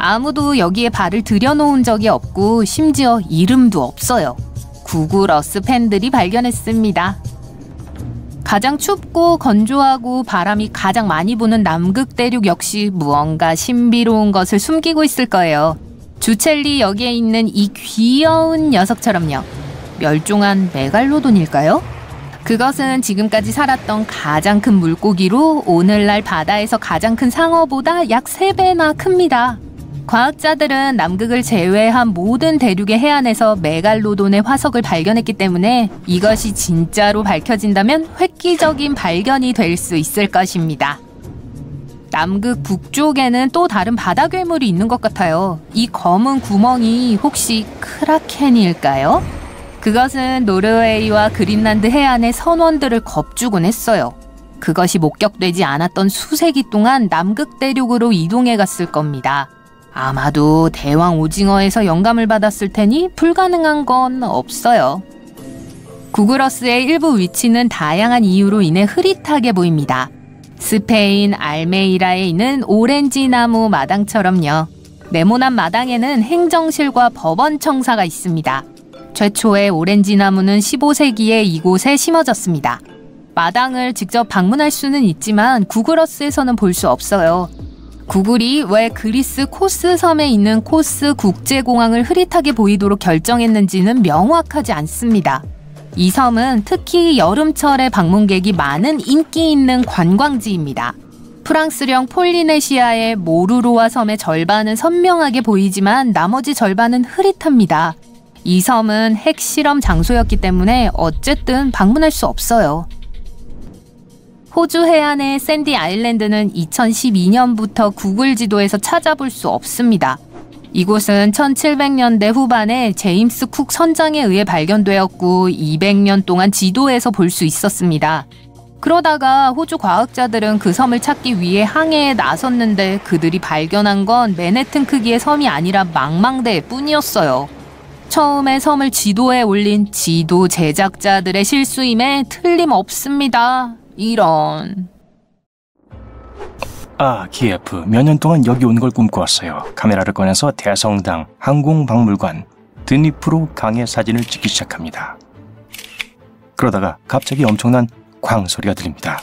아무도 여기에 발을 들여놓은 적이 없고 심지어 이름도 없어요. 구글어스 팬들이 발견했습니다. 가장 춥고 건조하고 바람이 가장 많이 부는 남극 대륙 역시 무언가 신비로운 것을 숨기고 있을 거예요. 주첼리 여기에 있는 이 귀여운 녀석처럼요. 멸종한 메갈로돈일까요? 그것은 지금까지 살았던 가장 큰 물고기로 오늘날 바다에서 가장 큰 상어보다 약 3배나 큽니다. 과학자들은 남극을 제외한 모든 대륙의 해안에서 메갈로돈의 화석을 발견했기 때문에 이것이 진짜로 밝혀진다면 획기적인 발견이 될 수 있을 것입니다. 남극 북쪽에는 또 다른 바다 괴물이 있는 것 같아요. 이 검은 구멍이 혹시 크라켄일까요? 그것은 노르웨이와 그린란드 해안의 선원들을 겁주곤 했어요. 그것이 목격되지 않았던 수세기 동안 남극 대륙으로 이동해 갔을 겁니다. 아마도 대왕 오징어에서 영감을 받았을 테니 불가능한 건 없어요. 구글어스의 일부 위치는 다양한 이유로 인해 흐릿하게 보입니다. 스페인 알메이라에 있는 오렌지 나무 마당처럼요. 네모난 마당에는 행정실과 법원 청사가 있습니다. 최초의 오렌지 나무는 15세기에 이곳에 심어졌습니다. 마당을 직접 방문할 수는 있지만 구글어스에서는 볼 수 없어요. 구글이 왜 그리스 코스 섬에 있는 코스 국제공항을 흐릿하게 보이도록 결정했는지는 명확하지 않습니다. 이 섬은 특히 여름철에 방문객이 많은 인기 있는 관광지입니다. 프랑스령 폴리네시아의 모루로아 섬의 절반은 선명하게 보이지만 나머지 절반은 흐릿합니다. 이 섬은 핵실험 장소였기 때문에 어쨌든 방문할 수 없어요. 호주 해안의 샌디 아일랜드는 2012년부터 구글 지도에서 찾아볼 수 없습니다. 이곳은 1700년대 후반에 제임스 쿡 선장에 의해 발견되었고 200년 동안 지도에서 볼 수 있었습니다. 그러다가 호주 과학자들은 그 섬을 찾기 위해 항해에 나섰는데 그들이 발견한 건 맨해튼 크기의 섬이 아니라 망망대해 뿐이었어요. 처음에 섬을 지도에 올린 지도 제작자들의 실수임에 틀림없습니다. 이런. 키예프 몇 년 동안 여기 온 걸 꿈꿔왔어요. 카메라를 꺼내서 대성당, 항공박물관, 드니프로 강의 사진을 찍기 시작합니다. 그러다가 갑자기 엄청난 쾅 소리가 들립니다.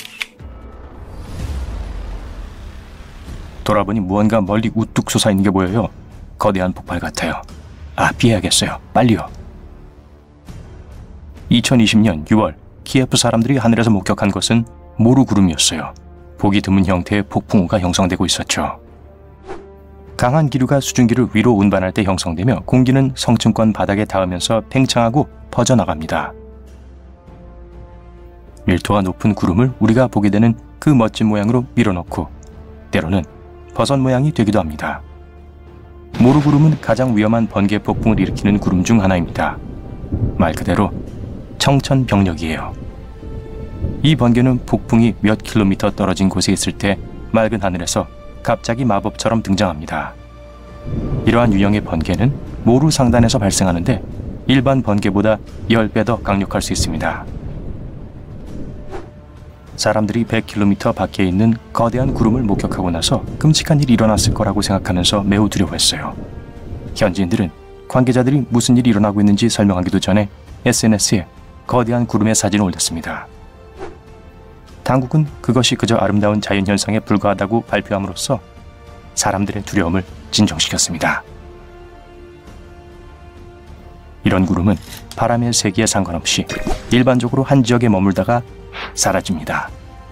돌아보니 무언가 멀리 우뚝 솟아있는 게 보여요. 거대한 폭발 같아요. 피해야겠어요. 빨리요. 2020년 6월 키예프 사람들이 하늘에서 목격한 것은 모루구름이었어요. 보기 드문 형태의 폭풍우가 형성되고 있었죠. 강한 기류가 수증기를 위로 운반할 때 형성되며 공기는 성층권 바닥에 닿으면서 팽창하고 퍼져나갑니다. 밀도가 높은 구름을 우리가 보게 되는 그 멋진 모양으로 밀어넣고 때로는 버섯 모양이 되기도 합니다. 모루구름은 가장 위험한 번개 폭풍을 일으키는 구름 중 하나입니다. 말 그대로 청천벽력이에요. 이 번개는 폭풍이 몇 킬로미터 떨어진 곳에 있을 때 맑은 하늘에서 갑자기 마법처럼 등장합니다. 이러한 유형의 번개는 모루 상단에서 발생하는데 일반 번개보다 10배 더 강력할 수 있습니다. 사람들이 100km 밖에 있는 거대한 구름을 목격하고 나서 끔찍한 일이 일어났을 거라고 생각하면서 매우 두려워했어요. 현지인들은 관계자들이 무슨 일이 일어나고 있는지 설명하기도 전에 SNS에 거대한 구름의 사진을 올렸습니다. 당국은 그것이 그저 아름다운 자연현상에 불과하다고 발표함으로써 사람들의 두려움을 진정시켰습니다. 이런 구름은 바람의 세기에 상관없이 일반적으로 한 지역에 머물다가 사라집니다.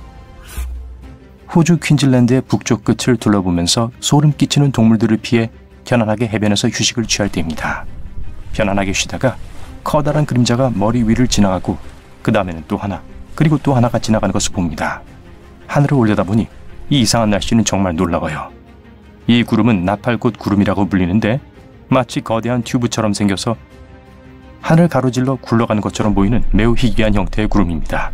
호주 퀸즐랜드의 북쪽 끝을 둘러보면서 소름 끼치는 동물들을 피해 편안하게 해변에서 휴식을 취할 때입니다. 편안하게 쉬다가 커다란 그림자가 머리 위를 지나가고 그 다음에는 또 하나, 그리고 또 하나가 지나가는 것을 봅니다. 하늘을 올려다보니 이 이상한 날씨는 정말 놀라워요. 이 구름은 나팔꽃 구름이라고 불리는데 마치 거대한 튜브처럼 생겨서 하늘 가로질러 굴러가는 것처럼 보이는 매우 희귀한 형태의 구름입니다.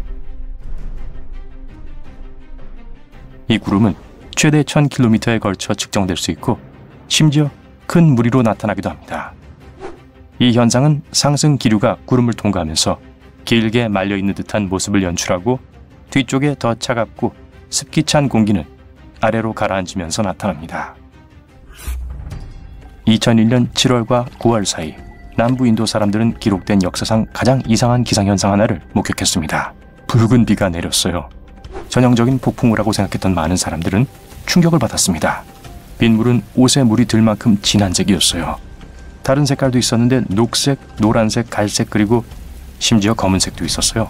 이 구름은 최대 1000km에 걸쳐 측정될 수 있고 심지어 큰 무리로 나타나기도 합니다. 이 현상은 상승 기류가 구름을 통과하면서 길게 말려있는 듯한 모습을 연출하고 뒤쪽에 더 차갑고 습기 찬 공기는 아래로 가라앉으면서 나타납니다. 2001년 7월과 9월 사이 남부 인도 사람들은 기록된 역사상 가장 이상한 기상현상 하나를 목격했습니다. 붉은 비가 내렸어요. 전형적인 폭풍우라고 생각했던 많은 사람들은 충격을 받았습니다. 빗물은 옷에 물이 들 만큼 진한 색이었어요. 다른 색깔도 있었는데 녹색, 노란색, 갈색 그리고 심지어 검은색도 있었어요.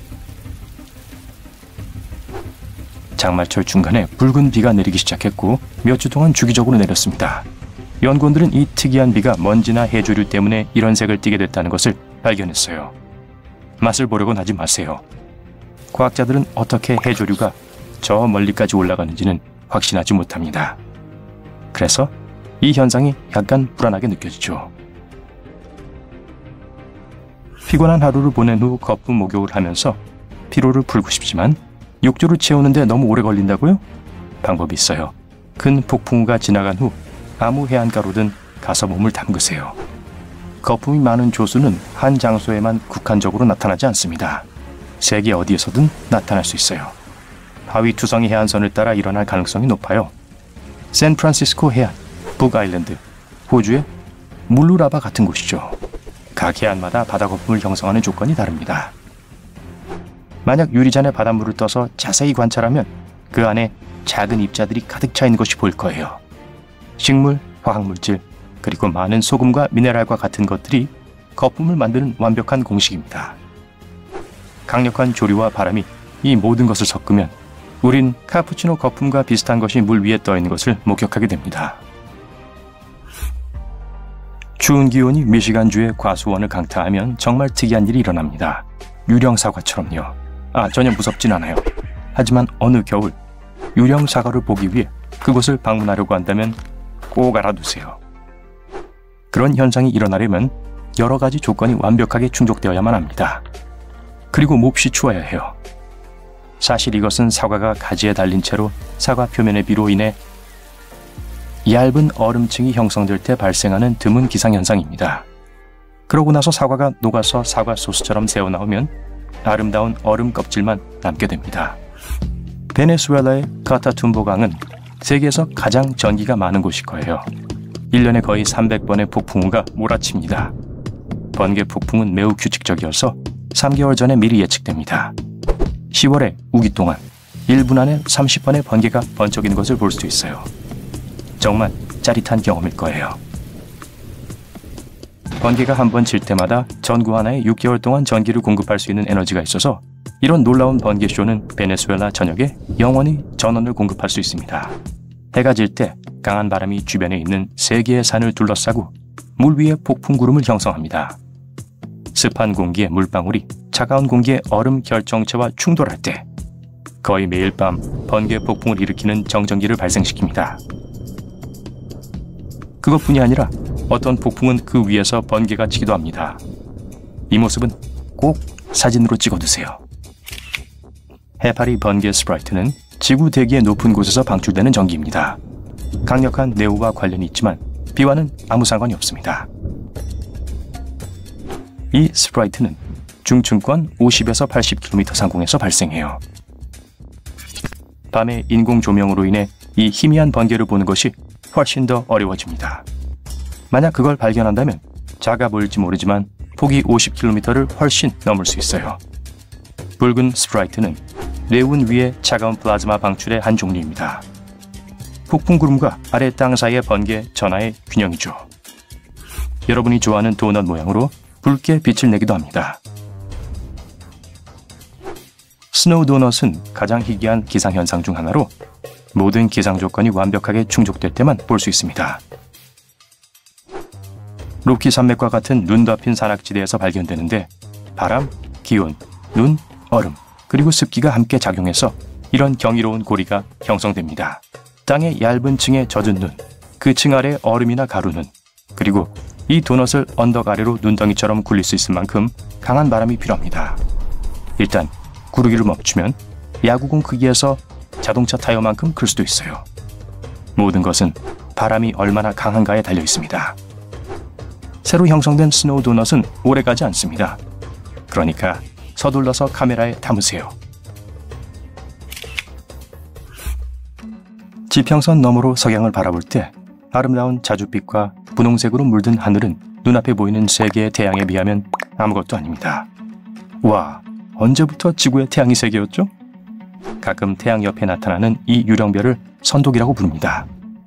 장마철 중간에 붉은 비가 내리기 시작했고 몇 주 동안 주기적으로 내렸습니다. 연구원들은 이 특이한 비가 먼지나 해조류 때문에 이런 색을 띠게 됐다는 것을 발견했어요. 맛을 보려고는 하지 마세요. 과학자들은 어떻게 해조류가 저 멀리까지 올라가는지는 확신하지 못합니다. 그래서 이 현상이 약간 불안하게 느껴지죠. 피곤한 하루를 보낸 후 거품 목욕을 하면서 피로를 풀고 싶지만 욕조를 채우는데 너무 오래 걸린다고요? 방법이 있어요. 큰 폭풍우가 지나간 후 아무 해안가로든 가서 몸을 담그세요. 거품이 많은 조수는 한 장소에만 국한적으로 나타나지 않습니다. 세계 어디에서든 나타날 수 있어요. 바위 투성이 해안선을 따라 일어날 가능성이 높아요. 샌프란시스코 해안, 북아일랜드, 호주의 물루라바 같은 곳이죠. 각 해안마다 바다 거품을 형성하는 조건이 다릅니다. 만약 유리잔에 바닷물을 떠서 자세히 관찰하면 그 안에 작은 입자들이 가득 차 있는 것이 보일 거예요. 식물, 화학물질, 그리고 많은 소금과 미네랄과 같은 것들이 거품을 만드는 완벽한 공식입니다. 강력한 조류와 바람이 이 모든 것을 섞으면 우린 카푸치노 거품과 비슷한 것이 물 위에 떠 있는 것을 목격하게 됩니다. 추운 기온이 미시간주의 과수원을 강타하면 정말 특이한 일이 일어납니다. 유령 사과처럼요. 전혀 무섭진 않아요. 하지만 어느 겨울 유령 사과를 보기 위해 그곳을 방문하려고 한다면 꼭 알아두세요. 그런 현상이 일어나려면 여러 가지 조건이 완벽하게 충족되어야만 합니다. 그리고 몹시 추워야 해요. 사실 이것은 사과가 가지에 달린 채로 사과 표면의 비로 인해 얇은 얼음층이 형성될 때 발생하는 드문 기상현상입니다. 그러고 나서 사과가 녹아서 사과 소스처럼 새어나오면 아름다운 얼음 껍질만 남게 됩니다. 베네수엘라의 카타툼보 강은 세계에서 가장 전기가 많은 곳일 거예요. 1년에 거의 300번의 폭풍우가 몰아칩니다. 번개 폭풍은 매우 규칙적이어서 3개월 전에 미리 예측됩니다. 10월에 우기 동안 1분 안에 30번의 번개가 번쩍이는 것을 볼 수 있어요. 정말 짜릿한 경험일 거예요. 번개가 한 번 칠 때마다 전구 하나에 6개월 동안 전기를 공급할 수 있는 에너지가 있어서 이런 놀라운 번개쇼는 베네수엘라 전역에 영원히 전원을 공급할 수 있습니다. 해가 질 때 강한 바람이 주변에 있는 3개의 산을 둘러싸고 물 위에 폭풍 구름을 형성합니다. 습한 공기의 물방울이 차가운 공기의 얼음 결정체와 충돌할 때 거의 매일 밤 번개 폭풍을 일으키는 정전기를 발생시킵니다. 그것뿐이 아니라 어떤 폭풍은 그 위에서 번개가 치기도 합니다. 이 모습은 꼭 사진으로 찍어두세요. 해파리 번개 스프라이트는 지구 대기의 높은 곳에서 방출되는 전기입니다. 강력한 내우와 관련이 있지만 비와는 아무 상관이 없습니다. 이 스프라이트는 중층권 50에서 80km 상공에서 발생해요. 밤에 인공 조명으로 인해 이 희미한 번개를 보는 것이 훨씬 더 어려워집니다. 만약 그걸 발견한다면 작아 보일지 모르지만 폭이 50km를 훨씬 넘을 수 있어요. 붉은 스프라이트는 내운 위에 차가운 플라즈마 방출의 한 종류입니다. 폭풍 구름과 아래 땅 사이의 번개 전하의 균형이죠. 여러분이 좋아하는 도넛 모양으로 붉게 빛을 내기도 합니다. 스노우 도넛은 가장 희귀한 기상현상 중 하나로 모든 기상 조건이 완벽하게 충족될 때만 볼 수 있습니다. 로키 산맥과 같은 눈 덮인 산악지대에서 발견되는데 바람, 기온, 눈, 얼음, 그리고 습기가 함께 작용해서 이런 경이로운 고리가 형성됩니다. 땅의 얇은 층에 젖은 눈, 그 층 아래 얼음이나 가루눈, 그리고 이 도넛을 언덕 아래로 눈덩이처럼 굴릴 수 있을 만큼 강한 바람이 필요합니다. 일단 구르기를 멈추면 야구공 크기에서 자동차 타이어만큼 클 수도 있어요. 모든 것은 바람이 얼마나 강한가에 달려 있습니다. 새로 형성된 스노우 도넛은 오래가지 않습니다. 그러니까 서둘러서 카메라에 담으세요. 지평선 너머로 석양을 바라볼 때 아름다운 자줏빛과 분홍색으로 물든 하늘은 눈앞에 보이는 세 개의 태양에 비하면 아무것도 아닙니다. 와, 언제부터 지구의 태양이 세 개였죠? 가끔 태양 옆에 나타나는 이 유령별을 선독이라고 부릅니다.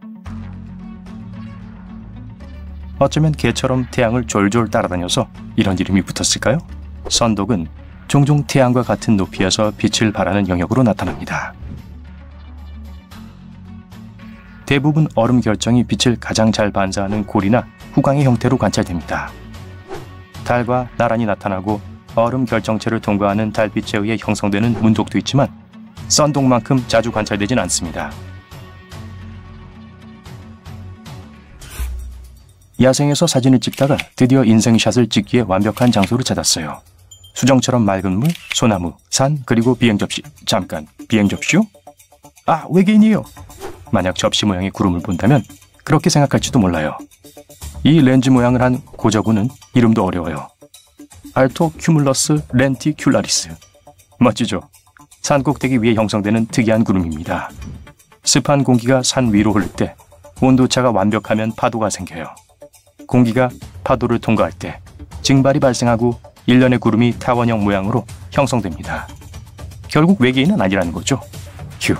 어쩌면 개처럼 태양을 졸졸 따라다녀서 이런 이름이 붙었을까요? 선독은 종종 태양과 같은 높이에서 빛을 발하는 영역으로 나타납니다. 대부분 얼음 결정이 빛을 가장 잘 반사하는 골이나 후광의 형태로 관찰됩니다. 달과 나란히 나타나고 얼음 결정체를 통과하는 달빛에 의해 형성되는 문독도 있지만 선독만큼 자주 관찰되진 않습니다. 야생에서 사진을 찍다가 드디어 인생샷을 찍기에 완벽한 장소를 찾았어요. 수정처럼 맑은 물, 소나무, 산, 그리고 비행 접시. 잠깐, 비행 접시요? 아, 외계인이요. 만약 접시 모양의 구름을 본다면 그렇게 생각할지도 몰라요. 이 렌즈 모양을 한 고저구는 이름도 어려워요. 알토 큐뮬러스 렌티큘라리스. 멋지죠? 산 꼭대기 위에 형성되는 특이한 구름입니다. 습한 공기가 산 위로 흐를 때 온도차가 완벽하면 파도가 생겨요. 공기가 파도를 통과할 때 증발이 발생하고 일련의 구름이 타원형 모양으로 형성됩니다. 결국 외계인은 아니라는 거죠. 휴.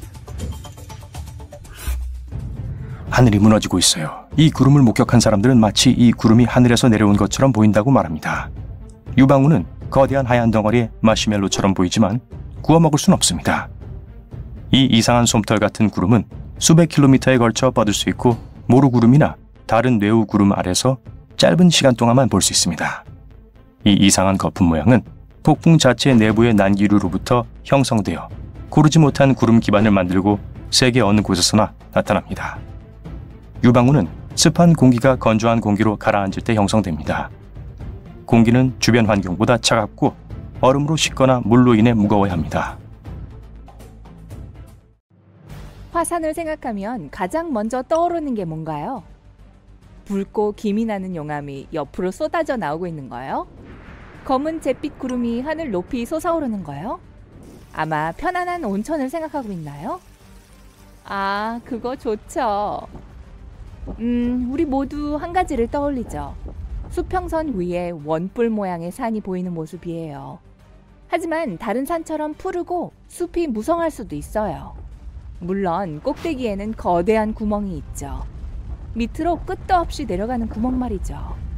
하늘이 무너지고 있어요. 이 구름을 목격한 사람들은 마치 이 구름이 하늘에서 내려온 것처럼 보인다고 말합니다. 유방우는 거대한 하얀 덩어리의 마시멜로처럼 보이지만 구워 먹을 순 없습니다. 이 이상한 솜털 같은 구름은 수백 킬로미터에 걸쳐 뻗을 수 있고 모루구름이나 다른 뇌우 구름 아래서 짧은 시간 동안만 볼 수 있습니다. 이 이상한 거품 모양은 폭풍 자체 내부의 난기류로부터 형성되어 고르지 못한 구름 기반을 만들고 세계 어느 곳에서나 나타납니다. 유방우는 습한 공기가 건조한 공기로 가라앉을 때 형성됩니다. 공기는 주변 환경보다 차갑고 얼음으로 식거나 물로 인해 무거워야 합니다. 화산을 생각하면 가장 먼저 떠오르는 게 뭔가요? 붉고 김이 나는 용암이 옆으로 쏟아져 나오고 있는 거요? 검은 잿빛 구름이 하늘 높이 솟아오르는 거요? 아마 편안한 온천을 생각하고 있나요? 아, 그거 좋죠. 우리 모두 한 가지를 떠올리죠. 수평선 위에 원뿔 모양의 산이 보이는 모습이에요. 하지만 다른 산처럼 푸르고 숲이 무성할 수도 있어요. 물론 꼭대기에는 거대한 구멍이 있죠. 밑으로 끝도 없이 내려가는 구멍 말이죠.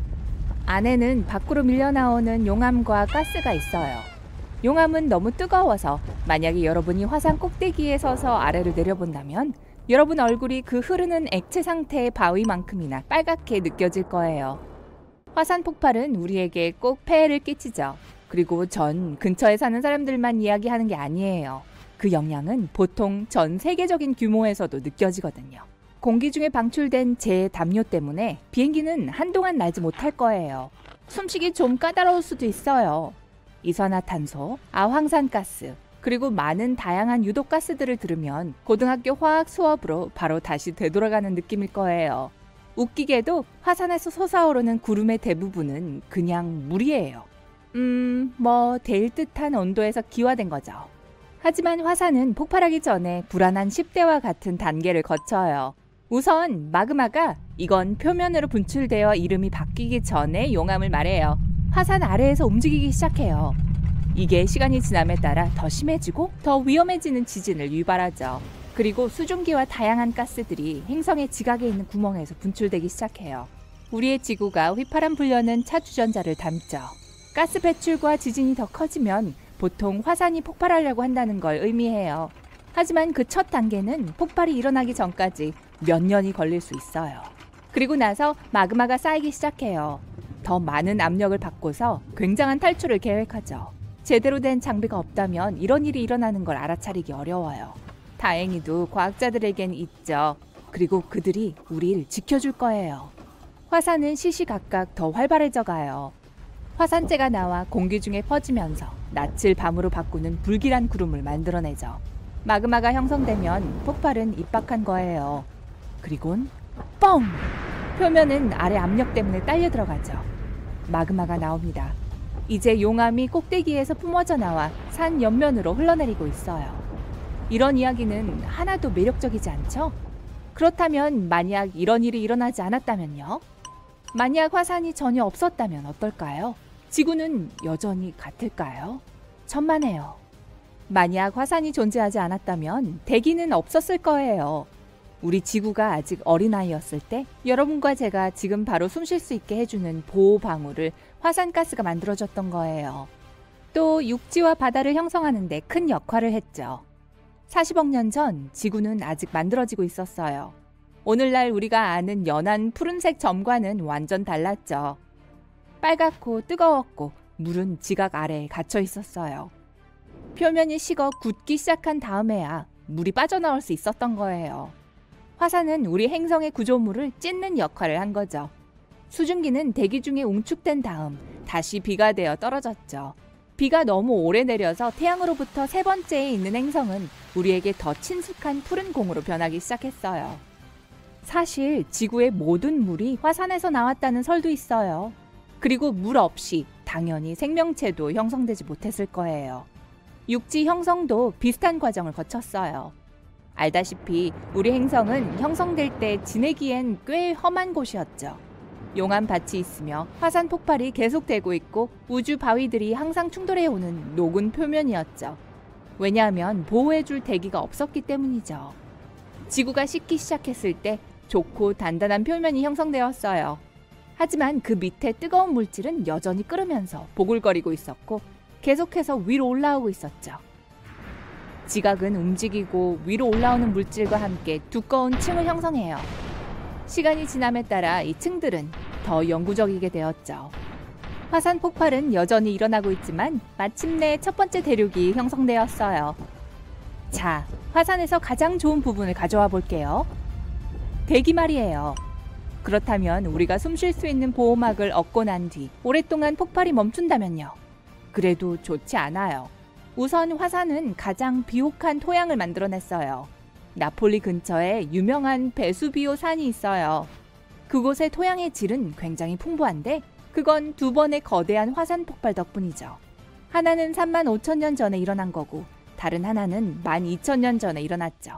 안에는 밖으로 밀려나오는 용암과 가스가 있어요. 용암은 너무 뜨거워서 만약에 여러분이 화산 꼭대기에 서서 아래로 내려본다면 여러분 얼굴이 그 흐르는 액체 상태의 바위만큼이나 빨갛게 느껴질 거예요. 화산 폭발은 우리에게 꼭 폐해를 끼치죠. 그리고 전 근처에 사는 사람들만 이야기하는 게 아니에요. 그 영향은 보통 전 세계적인 규모에서도 느껴지거든요. 공기 중에 방출된 제담요 때문에 비행기는 한동안 날지 못할 거예요. 숨쉬기 좀 까다로울 수도 있어요. 이산화탄소, 아황산가스, 그리고 많은 다양한 유독가스들을 들으면 고등학교 화학 수업으로 바로 다시 되돌아가는 느낌일 거예요. 웃기게도 화산에서 솟아오르는 구름의 대부분은 그냥 물이에요. 데일 듯한 온도에서 기화된 거죠. 하지만 화산은 폭발하기 전에 불안한 10대와 같은 단계를 거쳐요. 우선 마그마가 이건 표면으로 분출되어 이름이 바뀌기 전에 용암을 말해요. 화산 아래에서 움직이기 시작해요. 이게 시간이 지남에 따라 더 심해지고 더 위험해지는 지진을 유발하죠. 그리고 수증기와 다양한 가스들이 행성의 지각에 있는 구멍에서 분출되기 시작해요. 우리의 지구가 휘파람 불려는 차주전자를 담죠. 가스 배출과 지진이 더 커지면 보통 화산이 폭발하려고 한다는 걸 의미해요. 하지만 그 첫 단계는 폭발이 일어나기 전까지 몇 년이 걸릴 수 있어요. 그리고 나서 마그마가 쌓이기 시작해요. 더 많은 압력을 받고서 굉장한 탈출을 계획하죠. 제대로 된 장비가 없다면 이런 일이 일어나는 걸 알아차리기 어려워요. 다행히도 과학자들에겐 있죠. 그리고 그들이 우리를 지켜줄 거예요. 화산은 시시각각 더 활발해져 가요. 화산재가 나와 공기 중에 퍼지면서 낯을 밤으로 바꾸는 불길한 구름을 만들어내죠. 마그마가 형성되면 폭발은 입박한 거예요. 그리곤 뻥! 표면은 아래 압력 때문에 딸려 들어가죠. 마그마가 나옵니다. 이제 용암이 꼭대기에서 뿜어져 나와 산 옆면으로 흘러내리고 있어요. 이런 이야기는 하나도 매력적이지 않죠? 그렇다면 만약 이런 일이 일어나지 않았다면요? 만약 화산이 전혀 없었다면 어떨까요? 지구는 여전히 같을까요? 천만에요. 만약 화산이 존재하지 않았다면 대기는 없었을 거예요. 우리 지구가 아직 어린아이였을 때 여러분과 제가 지금 바로 숨 쉴 수 있게 해주는 보호 방울을 화산가스가 만들어줬던 거예요. 또 육지와 바다를 형성하는 데 큰 역할을 했죠. 40억 년 전 지구는 아직 만들어지고 있었어요. 오늘날 우리가 아는 연한 푸른색 점과는 완전 달랐죠. 빨갛고 뜨거웠고 물은 지각 아래에 갇혀 있었어요. 표면이 식어 굳기 시작한 다음에야 물이 빠져나올 수 있었던 거예요. 화산은 우리 행성의 구조물을 찢는 역할을 한 거죠. 수증기는 대기 중에 웅축된 다음 다시 비가 되어 떨어졌죠. 비가 너무 오래 내려서 태양으로부터 세 번째에 있는 행성은 우리에게 더 친숙한 푸른 공으로 변하기 시작했어요. 사실 지구의 모든 물이 화산에서 나왔다는 설도 있어요. 그리고 물 없이 당연히 생명체도 형성되지 못했을 거예요. 육지 형성도 비슷한 과정을 거쳤어요. 알다시피 우리 행성은 형성될 때 지내기엔 꽤 험한 곳이었죠. 용암 밭이 있으며 화산 폭발이 계속되고 있고 우주 바위들이 항상 충돌해오는 녹은 표면이었죠. 왜냐하면 보호해줄 대기가 없었기 때문이죠. 지구가 식기 시작했을 때 좋고 단단한 표면이 형성되었어요. 하지만 그 밑에 뜨거운 물질은 여전히 끓으면서 보글거리고 있었고 계속해서 위로 올라오고 있었죠. 지각은 움직이고 위로 올라오는 물질과 함께 두꺼운 층을 형성해요. 시간이 지남에 따라 이 층들은 더 영구적이게 되었죠. 화산 폭발은 여전히 일어나고 있지만 마침내 첫 번째 대륙이 형성되었어요. 자, 화산에서 가장 좋은 부분을 가져와 볼게요. 대기 말이에요. 그렇다면 우리가 숨 쉴 수 있는 보호막을 얻고 난 뒤 오랫동안 폭발이 멈춘다면요? 그래도 좋지 않아요. 우선 화산은 가장 비옥한 토양을 만들어냈어요. 나폴리 근처에 유명한 베수비오 산이 있어요. 그곳의 토양의 질은 굉장히 풍부한데 그건 두 번의 거대한 화산 폭발 덕분이죠. 하나는 35,000년 전에 일어난 거고 다른 하나는 12,000년 전에 일어났죠.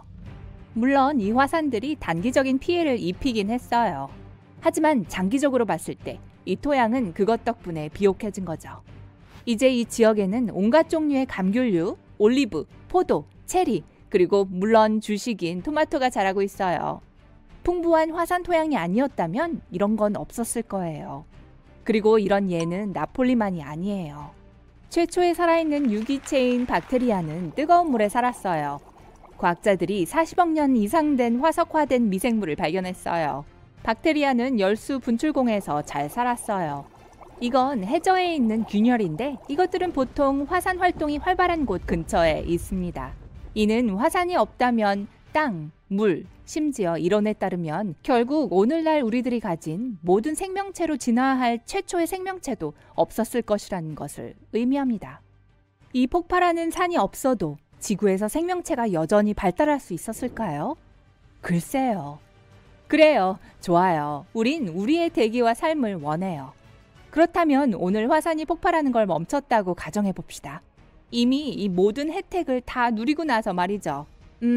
물론 이 화산들이 단기적인 피해를 입히긴 했어요. 하지만 장기적으로 봤을 때 이 토양은 그것 덕분에 비옥해진 거죠. 이제 이 지역에는 온갖 종류의 감귤류, 올리브, 포도, 체리, 그리고 물론 주식인 토마토가 자라고 있어요. 풍부한 화산 토양이 아니었다면 이런 건 없었을 거예요. 그리고 이런 예는 나폴리만이 아니에요. 최초에 살아있는 유기체인 박테리아는 뜨거운 물에 살았어요. 과학자들이 40억 년 이상 된 화석화된 미생물을 발견했어요. 박테리아는 열수 분출공에서 잘 살았어요. 이건 해저에 있는 균열인데 이것들은 보통 화산 활동이 활발한 곳 근처에 있습니다. 이는 화산이 없다면 땅, 물, 심지어 이론에 따르면 결국 오늘날 우리들이 가진 모든 생명체로 진화할 최초의 생명체도 없었을 것이라는 것을 의미합니다. 이 폭발하는 산이 없어도 지구에서 생명체가 여전히 발달할 수 있었을까요? 글쎄요. 그래요. 좋아요. 우린 우리의 대기와 삶을 원해요. 그렇다면 오늘 화산이 폭발하는 걸 멈췄다고 가정해봅시다. 이미 이 모든 혜택을 다 누리고 나서 말이죠.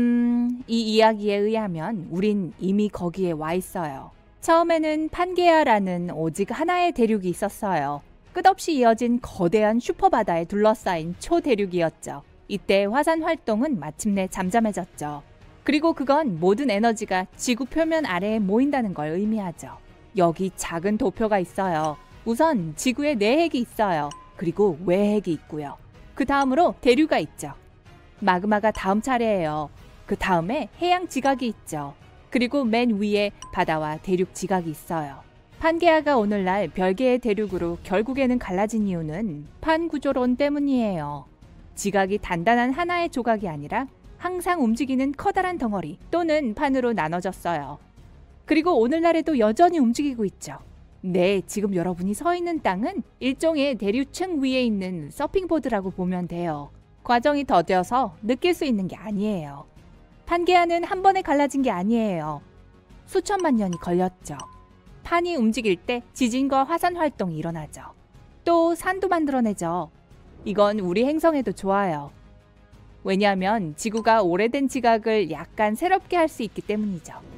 이 이야기에 의하면 우린 이미 거기에 와 있어요. 처음에는 판게아라는 오직 하나의 대륙이 있었어요. 끝없이 이어진 거대한 슈퍼바다에 둘러싸인 초대륙이었죠. 이때 화산 활동은 마침내 잠잠해졌죠. 그리고 그건 모든 에너지가 지구 표면 아래에 모인다는 걸 의미하죠. 여기 작은 도표가 있어요. 우선 지구에 내핵이 있어요. 그리고 외핵이 있고요. 그 다음으로 대류가 있죠. 마그마가 다음 차례예요. 그 다음에 해양 지각이 있죠. 그리고 맨 위에 바다와 대륙 지각이 있어요. 판게아가 오늘날 별개의 대륙으로 결국에는 갈라진 이유는 판구조론 때문이에요. 지각이 단단한 하나의 조각이 아니라 항상 움직이는 커다란 덩어리 또는 판으로 나눠졌어요. 그리고 오늘날에도 여전히 움직이고 있죠. 네, 지금 여러분이 서 있는 땅은 일종의 대류층 위에 있는 서핑보드라고 보면 돼요. 과정이 더뎌서 느낄 수 있는 게 아니에요. 판게아는 한 번에 갈라진 게 아니에요. 수천만 년이 걸렸죠. 판이 움직일 때 지진과 화산 활동이 일어나죠. 또 산도 만들어내죠. 이건 우리 행성에도 좋아요. 왜냐하면 지구가 오래된 지각을 약간 새롭게 할 수 있기 때문이죠.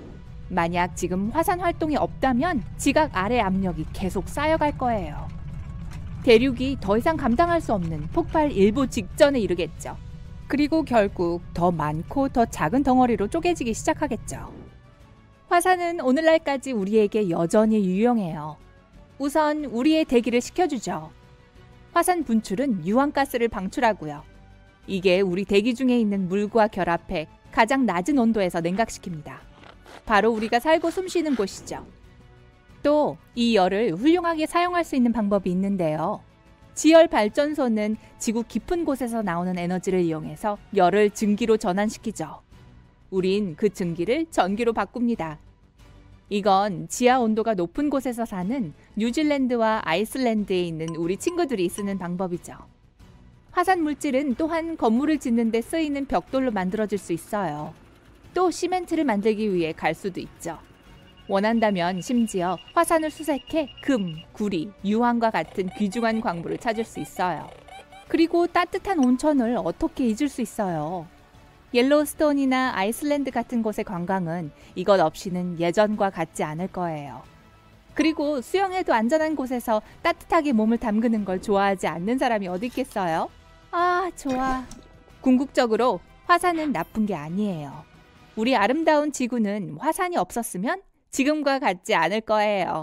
만약 지금 화산 활동이 없다면 지각 아래 압력이 계속 쌓여갈 거예요. 대륙이 더 이상 감당할 수 없는 폭발 일보 직전에 이르겠죠. 그리고 결국 더 많고 더 작은 덩어리로 쪼개지기 시작하겠죠. 화산은 오늘날까지 우리에게 여전히 유용해요. 우선 우리의 대기를 식혀주죠. 화산 분출은 유황가스를 방출하고요. 이게 우리 대기 중에 있는 물과 결합해 가장 낮은 온도에서 냉각시킵니다. 바로 우리가 살고 숨쉬는 곳이죠. 또 이 열을 훌륭하게 사용할 수 있는 방법이 있는데요. 지열 발전소는 지구 깊은 곳에서 나오는 에너지를 이용해서 열을 증기로 전환시키죠. 우린 그 증기를 전기로 바꿉니다. 이건 지하 온도가 높은 곳에서 사는 뉴질랜드와 아이슬란드에 있는 우리 친구들이 쓰는 방법이죠. 화산 물질은 또한 건물을 짓는 데 쓰이는 벽돌로 만들어질 수 있어요. 또 시멘트를 만들기 위해 갈 수도 있죠. 원한다면 심지어 화산을 수색해 금, 구리, 유황과 같은 귀중한 광물을 찾을 수 있어요. 그리고 따뜻한 온천을 어떻게 잊을 수 있어요. 옐로우스톤이나 아이슬란드 같은 곳의 관광은 이것 없이는 예전과 같지 않을 거예요. 그리고 수영해도 안전한 곳에서 따뜻하게 몸을 담그는 걸 좋아하지 않는 사람이 어디 있겠어요? 아, 좋아. 궁극적으로 화산은 나쁜 게 아니에요. 우리 아름다운 지구는 화산이 없었으면 지금과 같지 않을 거예요.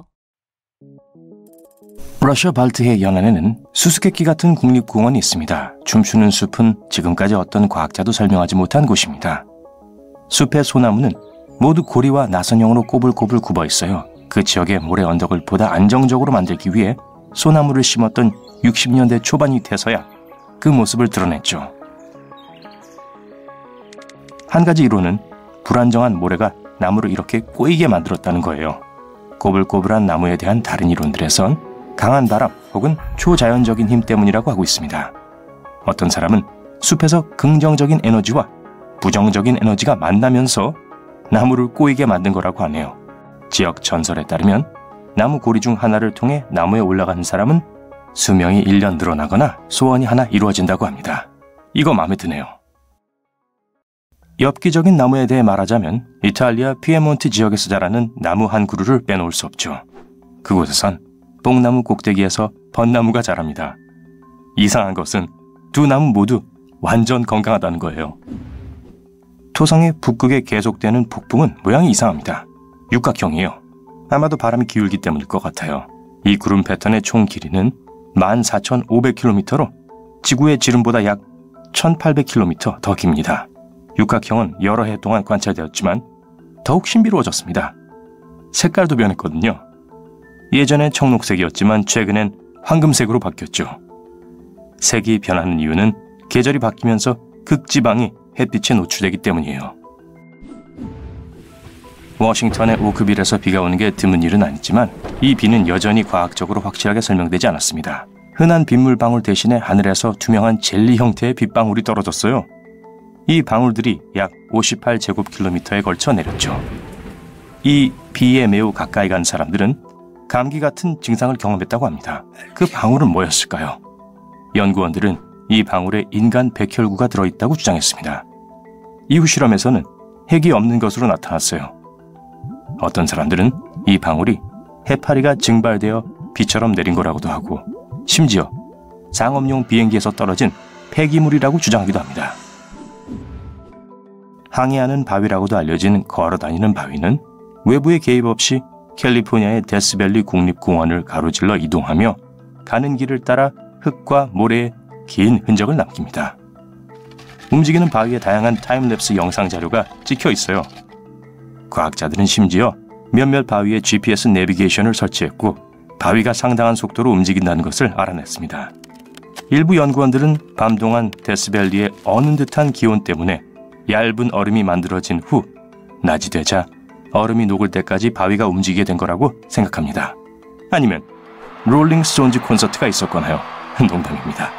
러시아 발트해 연안에는 수수께끼 같은 국립공원이 있습니다. 춤추는 숲은 지금까지 어떤 과학자도 설명하지 못한 곳입니다. 숲의 소나무는 모두 고리와 나선형으로 꼬불꼬불 굽어 있어요. 그 지역의 모래 언덕을 보다 안정적으로 만들기 위해 소나무를 심었던 60년대 초반이 돼서야 그 모습을 드러냈죠. 한 가지 이론은 불안정한 모래가 나무를 이렇게 꼬이게 만들었다는 거예요. 꼬불꼬불한 나무에 대한 다른 이론들에선 강한 바람 혹은 초자연적인 힘 때문이라고 하고 있습니다. 어떤 사람은 숲에서 긍정적인 에너지와 부정적인 에너지가 만나면서 나무를 꼬이게 만든 거라고 하네요. 지역 전설에 따르면 나무 고리 중 하나를 통해 나무에 올라가는 사람은 수명이 1년 늘어나거나 소원이 하나 이루어진다고 합니다. 이거 마음에 드네요. 엽기적인 나무에 대해 말하자면 이탈리아 피에몬트 지역에서 자라는 나무 한 그루를 빼놓을 수 없죠. 그곳에선 뽕나무 꼭대기에서 벚나무가 자랍니다. 이상한 것은 두 나무 모두 완전 건강하다는 거예요. 토성의 북극에 계속되는 폭풍은 모양이 이상합니다. 육각형이에요. 아마도 바람이 기울기 때문일 것 같아요. 이 구름 패턴의 총 길이는 14,500km로 지구의 지름보다 약 1,800km 더 깁니다. 육각형은 여러 해 동안 관찰되었지만 더욱 신비로워졌습니다. 색깔도 변했거든요. 예전엔 청록색이었지만 최근엔 황금색으로 바뀌었죠. 색이 변하는 이유는 계절이 바뀌면서 극지방이 햇빛에 노출되기 때문이에요. 워싱턴의 오크빌에서 비가 오는 게 드문 일은 아니지만 이 비는 여전히 과학적으로 확실하게 설명되지 않았습니다. 흔한 빗물방울 대신에 하늘에서 투명한 젤리 형태의 빗방울이 떨어졌어요. 이 방울들이 약 58제곱킬로미터에 걸쳐 내렸죠. 이 비에 매우 가까이 간 사람들은 감기 같은 증상을 경험했다고 합니다. 그 방울은 뭐였을까요? 연구원들은 이 방울에 인간 백혈구가 들어있다고 주장했습니다. 이후 실험에서는 핵이 없는 것으로 나타났어요. 어떤 사람들은 이 방울이 해파리가 증발되어 비처럼 내린 거라고도 하고 심지어 상업용 비행기에서 떨어진 폐기물이라고 주장하기도 합니다. 항해하는 바위라고도 알려진 걸어다니는 바위는 외부의 개입 없이 캘리포니아의 데스밸리 국립공원을 가로질러 이동하며 가는 길을 따라 흙과 모래에 긴 흔적을 남깁니다. 움직이는 바위에 다양한 타임랩스 영상 자료가 찍혀 있어요. 과학자들은 심지어 몇몇 바위에 GPS 내비게이션을 설치했고 바위가 상당한 속도로 움직인다는 것을 알아냈습니다. 일부 연구원들은 밤 동안 데스밸리의 어는 듯한 기온 때문에 얇은 얼음이 만들어진 후 낮이 되자 얼음이 녹을 때까지 바위가 움직이게 된 거라고 생각합니다. 아니면 롤링스톤즈 콘서트가 있었거나요? 농담입니다.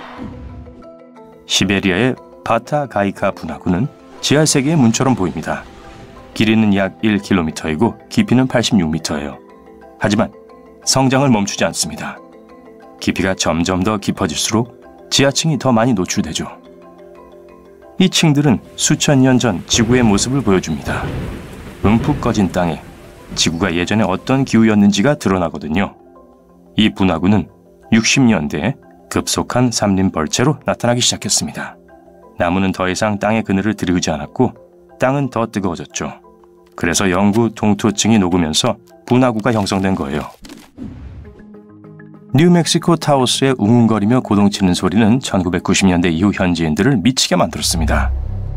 시베리아의 바타가이카 분화구는 지하세계의 문처럼 보입니다. 길이는 약 1km이고 깊이는 86m예요. 하지만 성장을 멈추지 않습니다. 깊이가 점점 더 깊어질수록 지하층이 더 많이 노출되죠. 이 층들은 수천 년 전 지구의 모습을 보여줍니다. 움푹 꺼진 땅에 지구가 예전에 어떤 기후였는지가 드러나거든요. 이 분화구는 60년대에 급속한 삼림벌채로 나타나기 시작했습니다. 나무는 더 이상 땅의 그늘을 들이우지 않았고 땅은 더 뜨거워졌죠. 그래서 영구 동토층이 녹으면서 분화구가 형성된 거예요. 뉴멕시코 타오스의 웅웅거리며 고동치는 소리는 1990년대 이후 현지인들을 미치게 만들었습니다.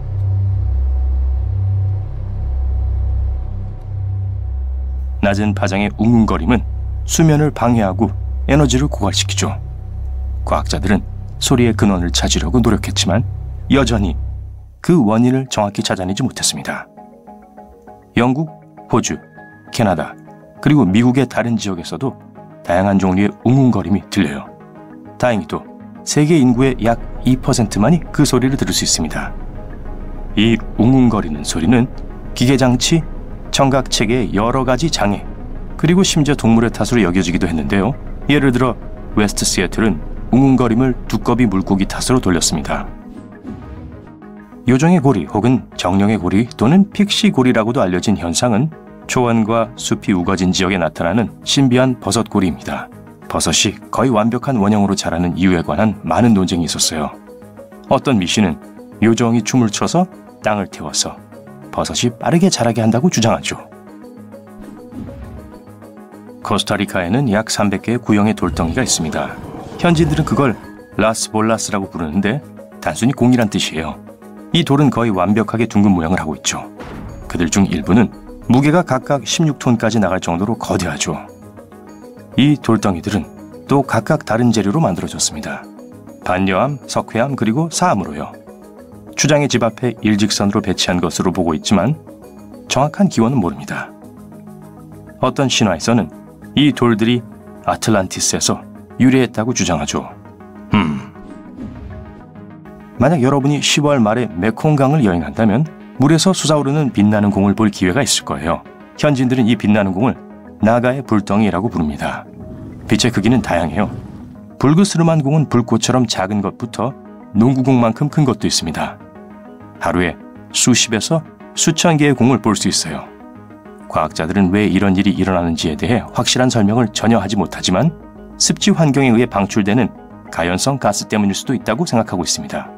낮은 파장의 웅웅거림은 수면을 방해하고 에너지를 고갈시키죠. 과학자들은 소리의 근원을 찾으려고 노력했지만 여전히 그 원인을 정확히 찾아내지 못했습니다. 영국, 호주, 캐나다, 그리고 미국의 다른 지역에서도 다양한 종류의 웅웅거림이 들려요. 다행히도 세계 인구의 약 2%만이 그 소리를 들을 수 있습니다. 이 웅웅거리는 소리는 기계장치, 청각체계의 여러 가지 장애, 그리고 심지어 동물의 탓으로 여겨지기도 했는데요. 예를 들어 웨스트 시애틀은 웅웅거림을 두꺼비 물고기 탓으로 돌렸습니다. 요정의 고리 혹은 정령의 고리 또는 픽시 고리라고도 알려진 현상은 초원과 숲이 우거진 지역에 나타나는 신비한 버섯고리입니다. 버섯이 거의 완벽한 원형으로 자라는 이유에 관한 많은 논쟁이 있었어요. 어떤 미신은 요정이 춤을 춰서 땅을 태워서 버섯이 빠르게 자라게 한다고 주장하죠. 코스타리카에는 약 300개의 구형의 돌덩이가 있습니다. 현지인들은 그걸 라스볼라스라고 부르는데 단순히 공이란 뜻이에요. 이 돌은 거의 완벽하게 둥근 모양을 하고 있죠. 그들 중 일부는 무게가 각각 16톤까지 나갈 정도로 거대하죠. 이 돌덩이들은 또 각각 다른 재료로 만들어졌습니다. 반려암, 석회암, 그리고 사암으로요. 추장의 집 앞에 일직선으로 배치한 것으로 보고 있지만 정확한 기원은 모릅니다. 어떤 신화에서는 이 돌들이 아틀란티스에서 유래했다고 주장하죠. 만약 여러분이 10월 말에 메콩강을 여행한다면 물에서 솟아오르는 빛나는 공을 볼 기회가 있을 거예요. 현지인들은 이 빛나는 공을 나가의 불덩이라고 부릅니다. 빛의 크기는 다양해요. 불그스름한 공은 불꽃처럼 작은 것부터 농구공만큼 큰 것도 있습니다. 하루에 수십에서 수천 개의 공을 볼 수 있어요. 과학자들은 왜 이런 일이 일어나는지에 대해 확실한 설명을 전혀 하지 못하지만 습지 환경에 의해 방출되는 가연성 가스 때문일 수도 있다고 생각하고 있습니다.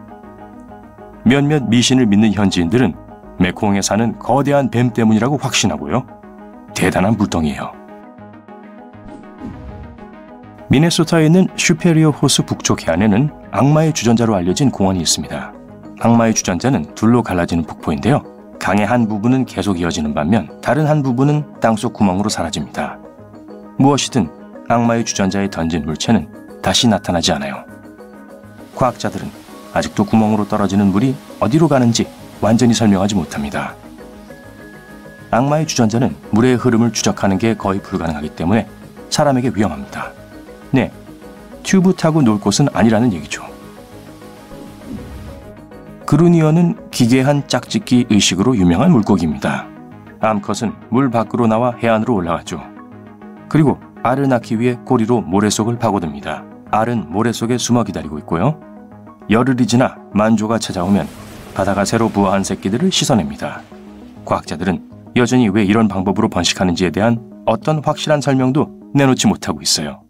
몇몇 미신을 믿는 현지인들은 메콩에 사는 거대한 뱀 때문이라고 확신하고요. 대단한 물덩이에요. 미네소타에 있는 슈페리어 호수 북쪽 해안에는 악마의 주전자로 알려진 공원이 있습니다. 악마의 주전자는 둘로 갈라지는 폭포인데요. 강의 한 부분은 계속 이어지는 반면 다른 한 부분은 땅속 구멍으로 사라집니다. 무엇이든 악마의 주전자에 던진 물체는 다시 나타나지 않아요. 과학자들은 아직도 구멍으로 떨어지는 물이 어디로 가는지 완전히 설명하지 못합니다. 악마의 주전자는 물의 흐름을 추적하는 게 거의 불가능하기 때문에 사람에게 위험합니다. 네, 튜브 타고 놀 곳은 아니라는 얘기죠. 그루니어는 기괴한 짝짓기 의식으로 유명한 물고기입니다. 암컷은 물 밖으로 나와 해안으로 올라가죠. 그리고 알을 낳기 위해 꼬리로 모래 속을 파고듭니다. 알은 모래 속에 숨어 기다리고 있고요. 열흘이 지나 만조가 찾아오면 바다가 새로 부화한 새끼들을 씻어냅니다. 과학자들은 여전히 왜 이런 방법으로 번식하는지에 대한 어떤 확실한 설명도 내놓지 못하고 있어요.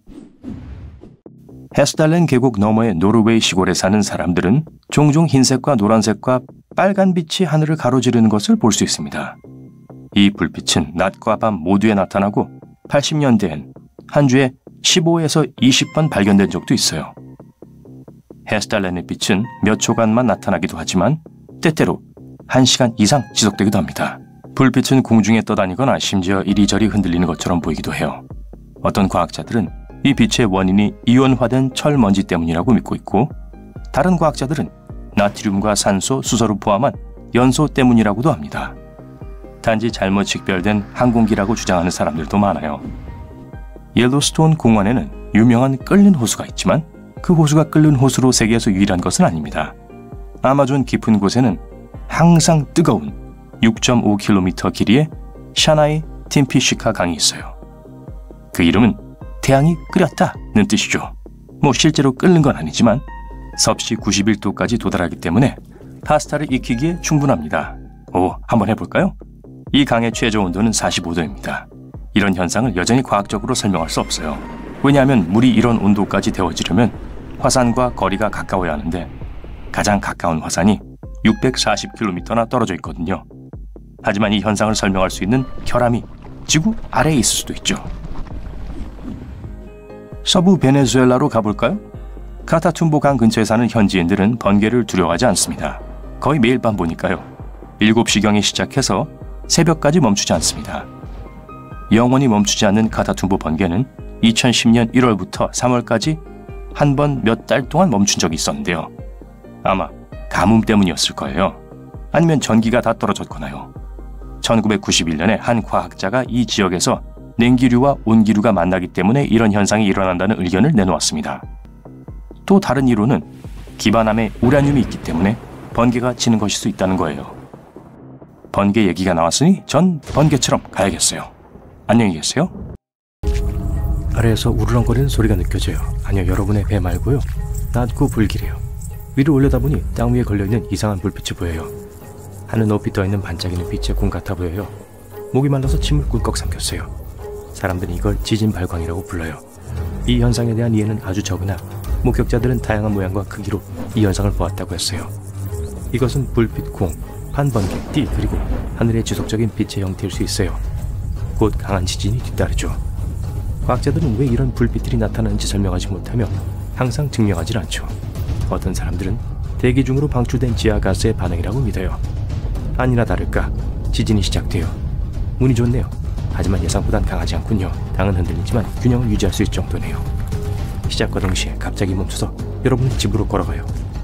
헤스달렌 계곡 너머의 노르웨이 시골에 사는 사람들은 종종 흰색과 노란색과 빨간 빛이 하늘을 가로지르는 것을 볼 수 있습니다. 이 불빛은 낮과 밤 모두에 나타나고 80년대엔 한 주에 15에서 20번 발견된 적도 있어요. 헤스달렌의 빛은 몇 초간만 나타나기도 하지만 때때로 1시간 이상 지속되기도 합니다. 불빛은 공중에 떠다니거나 심지어 이리저리 흔들리는 것처럼 보이기도 해요. 어떤 과학자들은 이 빛의 원인이 이온화된 철먼지 때문이라고 믿고 있고 다른 과학자들은 나트륨과 산소, 수소를 포함한 연소 때문이라고도 합니다. 단지 잘못 식별된 항공기라고 주장하는 사람들도 많아요. 옐로스톤 공원에는 유명한 끓는 호수가 있지만 그 호수가 끓는 호수로 세계에서 유일한 것은 아닙니다. 아마존 깊은 곳에는 항상 뜨거운 6.5km 길이의 샤나이 팀피시카 강이 있어요. 그 이름은 태양이 끓였다는 뜻이죠. 실제로 끓는 건 아니지만 섭씨 91도까지 도달하기 때문에 파스타를 익히기에 충분합니다. 한번 해볼까요? 이 강의 최저 온도는 45도입니다. 이런 현상을 여전히 과학적으로 설명할 수 없어요. 왜냐하면 물이 이런 온도까지 데워지려면 화산과 거리가 가까워야 하는데 가장 가까운 화산이 640km나 떨어져 있거든요. 하지만 이 현상을 설명할 수 있는 결함이 지구 아래에 있을 수도 있죠. 서부 베네수엘라로 가볼까요? 카타툼보 강 근처에 사는 현지인들은 번개를 두려워하지 않습니다. 거의 매일 밤 보니까요. 7시경에 시작해서 새벽까지 멈추지 않습니다. 영원히 멈추지 않는 카타툼보 번개는 2010년 1월부터 3월까지 한 번 몇 달 동안 멈춘 적이 있었는데요. 아마 가뭄 때문이었을 거예요. 아니면 전기가 다 떨어졌거나요. 1991년에 한 과학자가 이 지역에서 냉기류와 온기류가 만나기 때문에 이런 현상이 일어난다는 의견을 내놓았습니다. 또 다른 이론은 기반함에 우라늄이 있기 때문에 번개가 치는 것일 수 있다는 거예요. 번개 얘기가 나왔으니 전 번개처럼 가야겠어요. 안녕히 계세요. 아래에서 우르렁거리는 소리가 느껴져요. 아니요, 여러분의 배 말고요. 낮고 불길해요. 위로 올려다보니 땅 위에 걸려있는 이상한 불빛이 보여요. 하늘 높이 떠있는 반짝이는 빛의 궁 같아 보여요. 목이 말라서 침을 꿀꺽 삼켰어요. 사람들은 이걸 지진 발광이라고 불러요. 이 현상에 대한 이해는 아주 적으나 목격자들은 다양한 모양과 크기로 이 현상을 보았다고 했어요. 이것은 불빛 궁, 판번개, 띠 그리고 하늘의 지속적인 빛의 형태일 수 있어요. 곧 강한 지진이 뒤따르죠. 과학자들은 왜 이런 불빛들이 나타나는지 설명하지 못하며 항상 증명하지 않죠. 어떤 사람들은 대기 중으로 방출된 지하가스의 반응이라고 믿어요. 아니나 다를까 지진이 시작돼요. 운이 좋네요. 하지만 예상보단 강하지 않군요. 당은 흔들리지만 균형을 유지할 수 있을 정도네요. 시작과 동시에 갑자기 멈춰서 여러분의 집으로 걸어가요.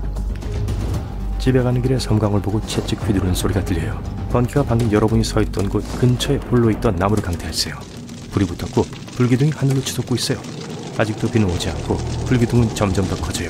집에 가는 길에 섬광을 보고 채찍 휘두르는 소리가 들려요. 번개가 방금 여러분이 서 있던 곳 근처에 홀로 있던 나무를 강타했어요. 불이 붙었고 불기둥이 하늘로 치솟고 있어요. 아직도 비는 오지 않고 불기둥은 점점 더 커져요.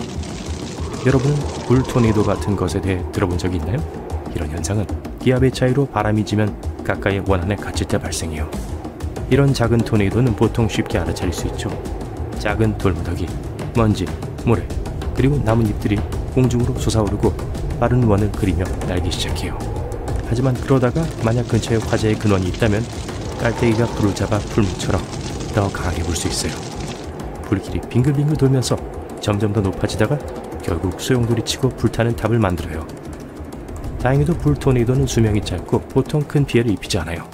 여러분은 불 토네이도 같은 것에 대해 들어본 적이 있나요? 이런 현상은 기압의 차이로 바람이 지면 가까이 원안에 갇힐 때 발생해요. 이런 작은 토네이도는 보통 쉽게 알아차릴 수 있죠. 작은 돌무더기, 먼지, 모래, 그리고 나뭇잎들이 공중으로 솟아오르고 빠른 원을 그리며 날기 시작해요. 하지만 그러다가 만약 근처에 화재의 근원이 있다면 깔때기가 불을 잡아 풀무처럼 더 강하게 불 수 있어요. 불길이 빙글빙글 돌면서 점점 더 높아지다가 결국 소용돌이 치고 불타는 탑을 만들어요. 다행히도 불 토네이도는 수명이 짧고 보통 큰 피해를 입히지 않아요.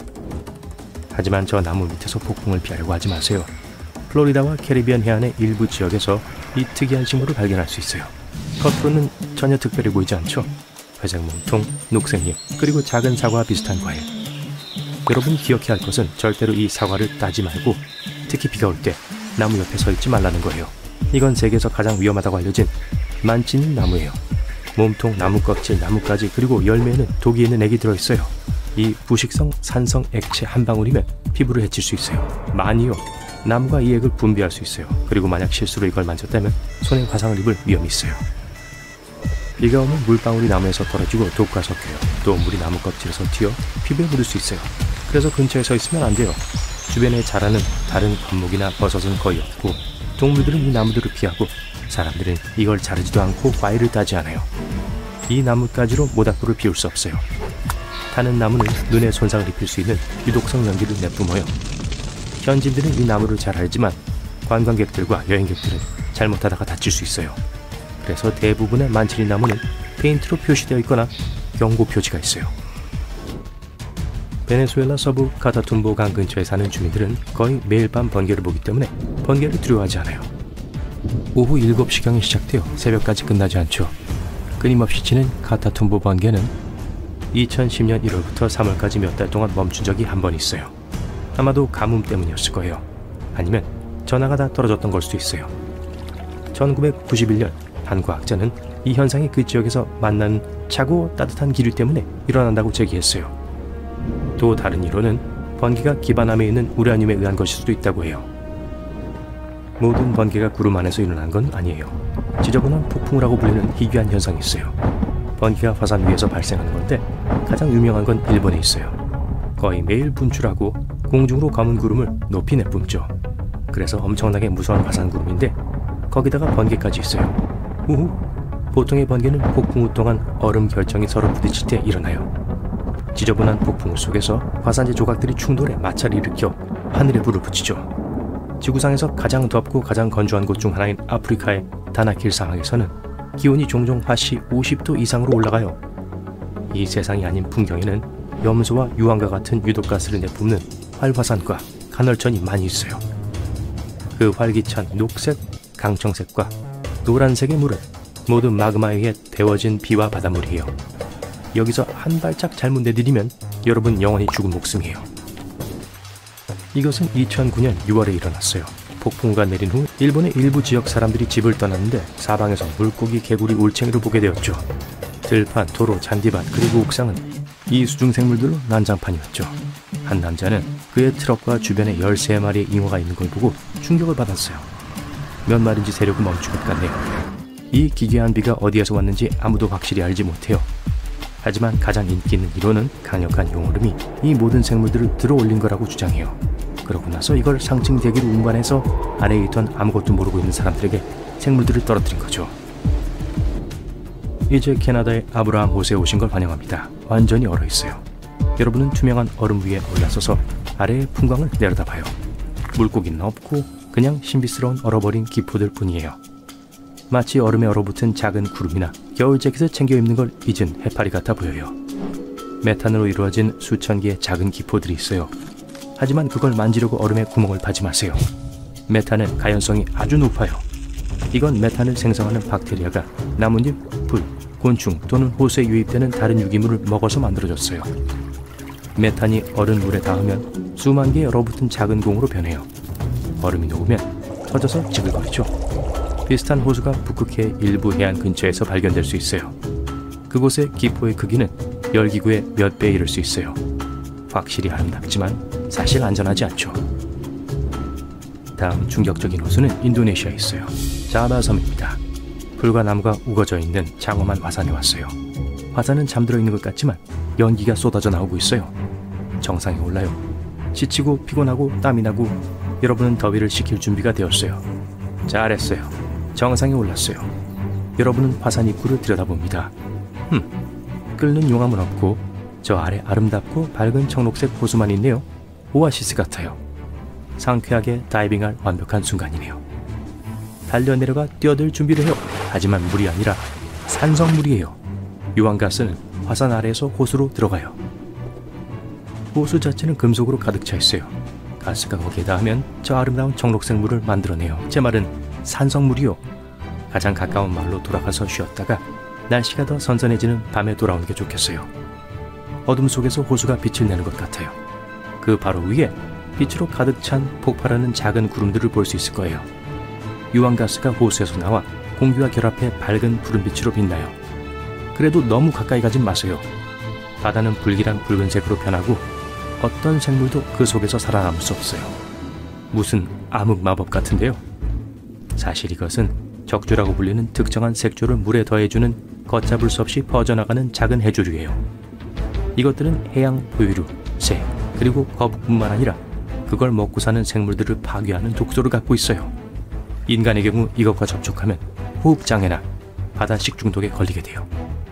하지만 저 나무 밑에서 폭풍을 피하려고 하지 마세요. 플로리다와 캐리비안 해안의 일부 지역에서 이 특이한 식물을 발견할 수 있어요. 겉으로는 전혀 특별해 보이지 않죠? 회색 몸통, 녹색잎, 그리고 작은 사과와 비슷한 과일. 여러분이 기억해야 할 것은 절대로 이 사과를 따지 말고 특히 비가 올 때 나무 옆에 서 있지 말라는 거예요. 이건 세계에서 가장 위험하다고 알려진 만찢는 나무예요. 몸통, 나무 껍질, 나뭇가지 그리고 열매에는 독이 있는 액이 들어있어요. 이 부식성 산성 액체 한 방울이면 피부를 해칠 수 있어요. 많이요. 나무가 이 액을 분비할 수 있어요. 그리고 만약 실수로 이걸 만졌다면 손에 화상을 입을 위험이 있어요. 비가 오면 물방울이 나무에서 떨어지고 독과 섞여요. 또 물이 나무 껍질에서 튀어 피부에 묻을 수 있어요. 그래서 근처에 서 있으면 안 돼요. 주변에 자라는 다른 건목이나 버섯은 거의 없고 동물들은 이 나무들을 피하고 사람들은 이걸 자르지도 않고 과일을 따지 않아요. 이 나뭇가지로 모닥불을 피울 수 없어요. 타는 나무는 눈에 손상을 입힐 수 있는 유독성 연기를 내뿜어요. 현지인들은 이 나무를 잘 알지만 관광객들과 여행객들은 잘못하다가 다칠 수 있어요. 그래서 대부분의 만칠리 나무는 페인트로 표시되어 있거나 경고 표지가 있어요. 베네수엘라 서부 카타툼보 강 근처에 사는 주민들은 거의 매일 밤 번개를 보기 때문에 번개를 두려워하지 않아요. 오후 7시경에 시작되어 새벽까지 끝나지 않죠. 끊임없이 치는 카타툼보 번개는 2010년 1월부터 3월까지 몇 달 동안 멈춘 적이 한 번 있어요. 아마도 가뭄 때문이었을 거예요. 아니면 전화가 다 떨어졌던 걸 수도 있어요. 1991년 한 과학자는 이 현상이 그 지역에서 만나는 차고 따뜻한 기류 때문에 일어난다고 제기했어요. 또 다른 이론은 번개가 기반함에 있는 우라늄에 의한 것일 수도 있다고 해요. 모든 번개가 구름 안에서 일어난 건 아니에요. 지저분한 폭풍우라고 불리는 희귀한 현상이 있어요. 번개가 화산 위에서 발생하는 건데 가장 유명한 건 일본에 있어요. 거의 매일 분출하고 공중으로 검은 구름을 높이 내뿜죠. 그래서 엄청나게 무서운 화산 구름인데 거기다가 번개까지 있어요. 우후! 보통의 번개는 폭풍우 동안 얼음 결정이 서로 부딪힐 때 일어나요. 지저분한 폭풍 속에서 화산재 조각들이 충돌해 마찰을 일으켜 하늘에 불을 붙이죠. 지구상에서 가장 덥고 가장 건조한 곳 중 하나인 아프리카의 다나킬 사막에서는 기온이 종종 화씨 50도 이상으로 올라가요. 이 세상이 아닌 풍경에는 염소와 유황과 같은 유독가스를 내뿜는 활화산과 간헐천이 많이 있어요. 그 활기찬 녹색, 강청색과 노란색의 물은 모두 마그마에 의해 데워진 비와 바닷물이에요. 여기서 한 발짝 잘못 내디디면 여러분 영원히 죽은 목숨이에요. 이것은 2009년 6월에 일어났어요. 폭풍우가 내린 후 일본의 일부 지역 사람들이 집을 떠났는데 사방에서 물고기, 개구리, 올챙이를 보게 되었죠. 들판, 도로, 잔디밭 그리고 옥상은 이 수중생물들로 난장판이었죠. 한 남자는 그의 트럭과 주변에 13마리의 잉어가 있는 걸 보고 충격을 받았어요. 몇 마리인지 세력을 멈춘 것 같네요. 이 기괴한 비가 어디에서 왔는지 아무도 확실히 알지 못해요. 하지만 가장 인기 있는 이론은 강력한 용얼음이 이 모든 생물들을 들어올린 거라고 주장해요. 그러고 나서 이걸 상층 대기로 운반해서 아래에 있던 아무것도 모르고 있는 사람들에게 생물들을 떨어뜨린 거죠. 이제 캐나다의 아브라함 호수에 오신 걸 환영합니다. 완전히 얼어있어요. 여러분은 투명한 얼음 위에 올라서서 아래의 풍광을 내려다봐요. 물고기는 없고 그냥 신비스러운 얼어버린 기포들 뿐이에요. 마치 얼음에 얼어붙은 작은 구름이나 겨울 재킷을 챙겨 입는 걸 잊은 해파리 같아 보여요. 메탄으로 이루어진 수천 개의 작은 기포들이 있어요. 하지만 그걸 만지려고 얼음에 구멍을 파지 마세요. 메탄은 가연성이 아주 높아요. 이건 메탄을 생성하는 박테리아가 나뭇잎, 풀, 곤충 또는 호수에 유입되는 다른 유기물을 먹어서 만들어졌어요. 메탄이 얼은 물에 닿으면 수만 개의 얼어붙은 작은 공으로 변해요. 얼음이 녹으면 터져서 지글거리죠. 비슷한 호수가 북극해 일부 해안 근처에서 발견될 수 있어요. 그곳의 기포의 크기는 열기구의 몇 배에 이를 수 있어요. 확실히 아름답지만 사실 안전하지 않죠. 다음 충격적인 호수는 인도네시아에 있어요. 자바섬입니다. 풀과 나무가 우거져 있는 장엄한 화산에 왔어요. 화산은 잠들어 있는 것 같지만 연기가 쏟아져 나오고 있어요. 정상에 올라요. 지치고 피곤하고 땀이 나고 여러분은 더위를 식힐 준비가 되었어요. 잘했어요. 정상에 올랐어요. 여러분은 화산 입구를 들여다봅니다. 끓는 용암은 없고 저 아래 아름답고 밝은 청록색 호수만 있네요. 오아시스 같아요. 상쾌하게 다이빙할 완벽한 순간이네요. 달려내려가 뛰어들 준비를 해요. 하지만 물이 아니라 산성물이에요. 유황가스는 화산 아래에서 호수로 들어가요. 호수 자체는 금속으로 가득 차 있어요. 가스가 거기에 닿으면 저 아름다운 청록색 물을 만들어내요. 제 말은 산성물이요. 가장 가까운 마을로 돌아가서 쉬었다가 날씨가 더 선선해지는 밤에 돌아오는 게 좋겠어요. 어둠 속에서 호수가 빛을 내는 것 같아요. 그 바로 위에 빛으로 가득 찬 폭발하는 작은 구름들을 볼 수 있을 거예요. 유황가스가 호수에서 나와 공기와 결합해 밝은 푸른빛으로 빛나요. 그래도 너무 가까이 가진 마세요. 바다는 불길한 붉은색으로 변하고 어떤 생물도 그 속에서 살아남을 수 없어요. 무슨 암흑 마법 같은데요. 사실 이것은 적조라고 불리는 특정한 색조를 물에 더해주는 걷잡을 수 없이 퍼져나가는 작은 해조류예요. 이것들은 해양 포유류, 새, 그리고 거북뿐만 아니라 그걸 먹고 사는 생물들을 파괴하는 독소를 갖고 있어요. 인간의 경우 이것과 접촉하면 호흡장애나 바다식 중독에 걸리게 돼요.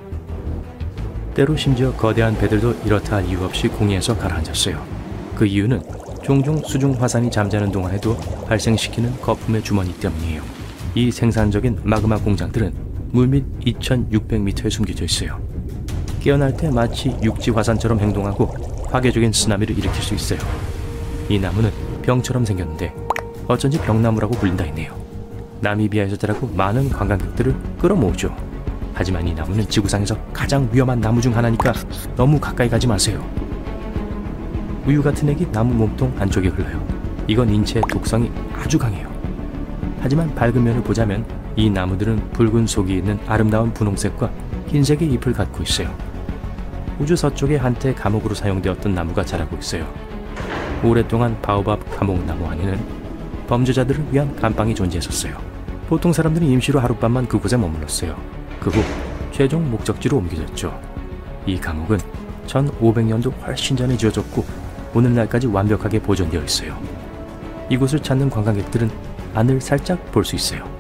때로 심지어 거대한 배들도 이렇다 할 이유 없이 공해에서 가라앉았어요. 그 이유는 종종 수중 화산이 잠자는 동안에도 발생시키는 거품의 주머니 때문이에요. 이 생산적인 마그마 공장들은 물밑 2600m에 숨겨져 있어요. 깨어날 때 마치 육지 화산처럼 행동하고 파괴적인 쓰나미를 일으킬 수 있어요. 이 나무는 병처럼 생겼는데 어쩐지 병나무라고 불린다 했네요. 나미비아에서 자라고 많은 관광객들을 끌어모으죠. 하지만 이 나무는 지구상에서 가장 위험한 나무 중 하나니까 너무 가까이 가지 마세요. 우유 같은 액이 나무 몸통 안쪽에 흘러요. 이건 인체의 독성이 아주 강해요. 하지만 밝은 면을 보자면 이 나무들은 붉은 속이 있는 아름다운 분홍색과 흰색의 잎을 갖고 있어요. 우주 서쪽에 한때 감옥으로 사용되었던 나무가 자라고 있어요. 오랫동안 바오밥 감옥나무 안에는 범죄자들을 위한 감방이 존재했었어요. 보통 사람들은 임시로 하룻밤만 그곳에 머물렀어요. 그 후 최종 목적지로 옮겨졌죠. 이 감옥은 1500년도 훨씬 전에 지어졌고 오늘날까지 완벽하게 보존되어 있어요. 이곳을 찾는 관광객들은 안을 살짝 볼 수 있어요.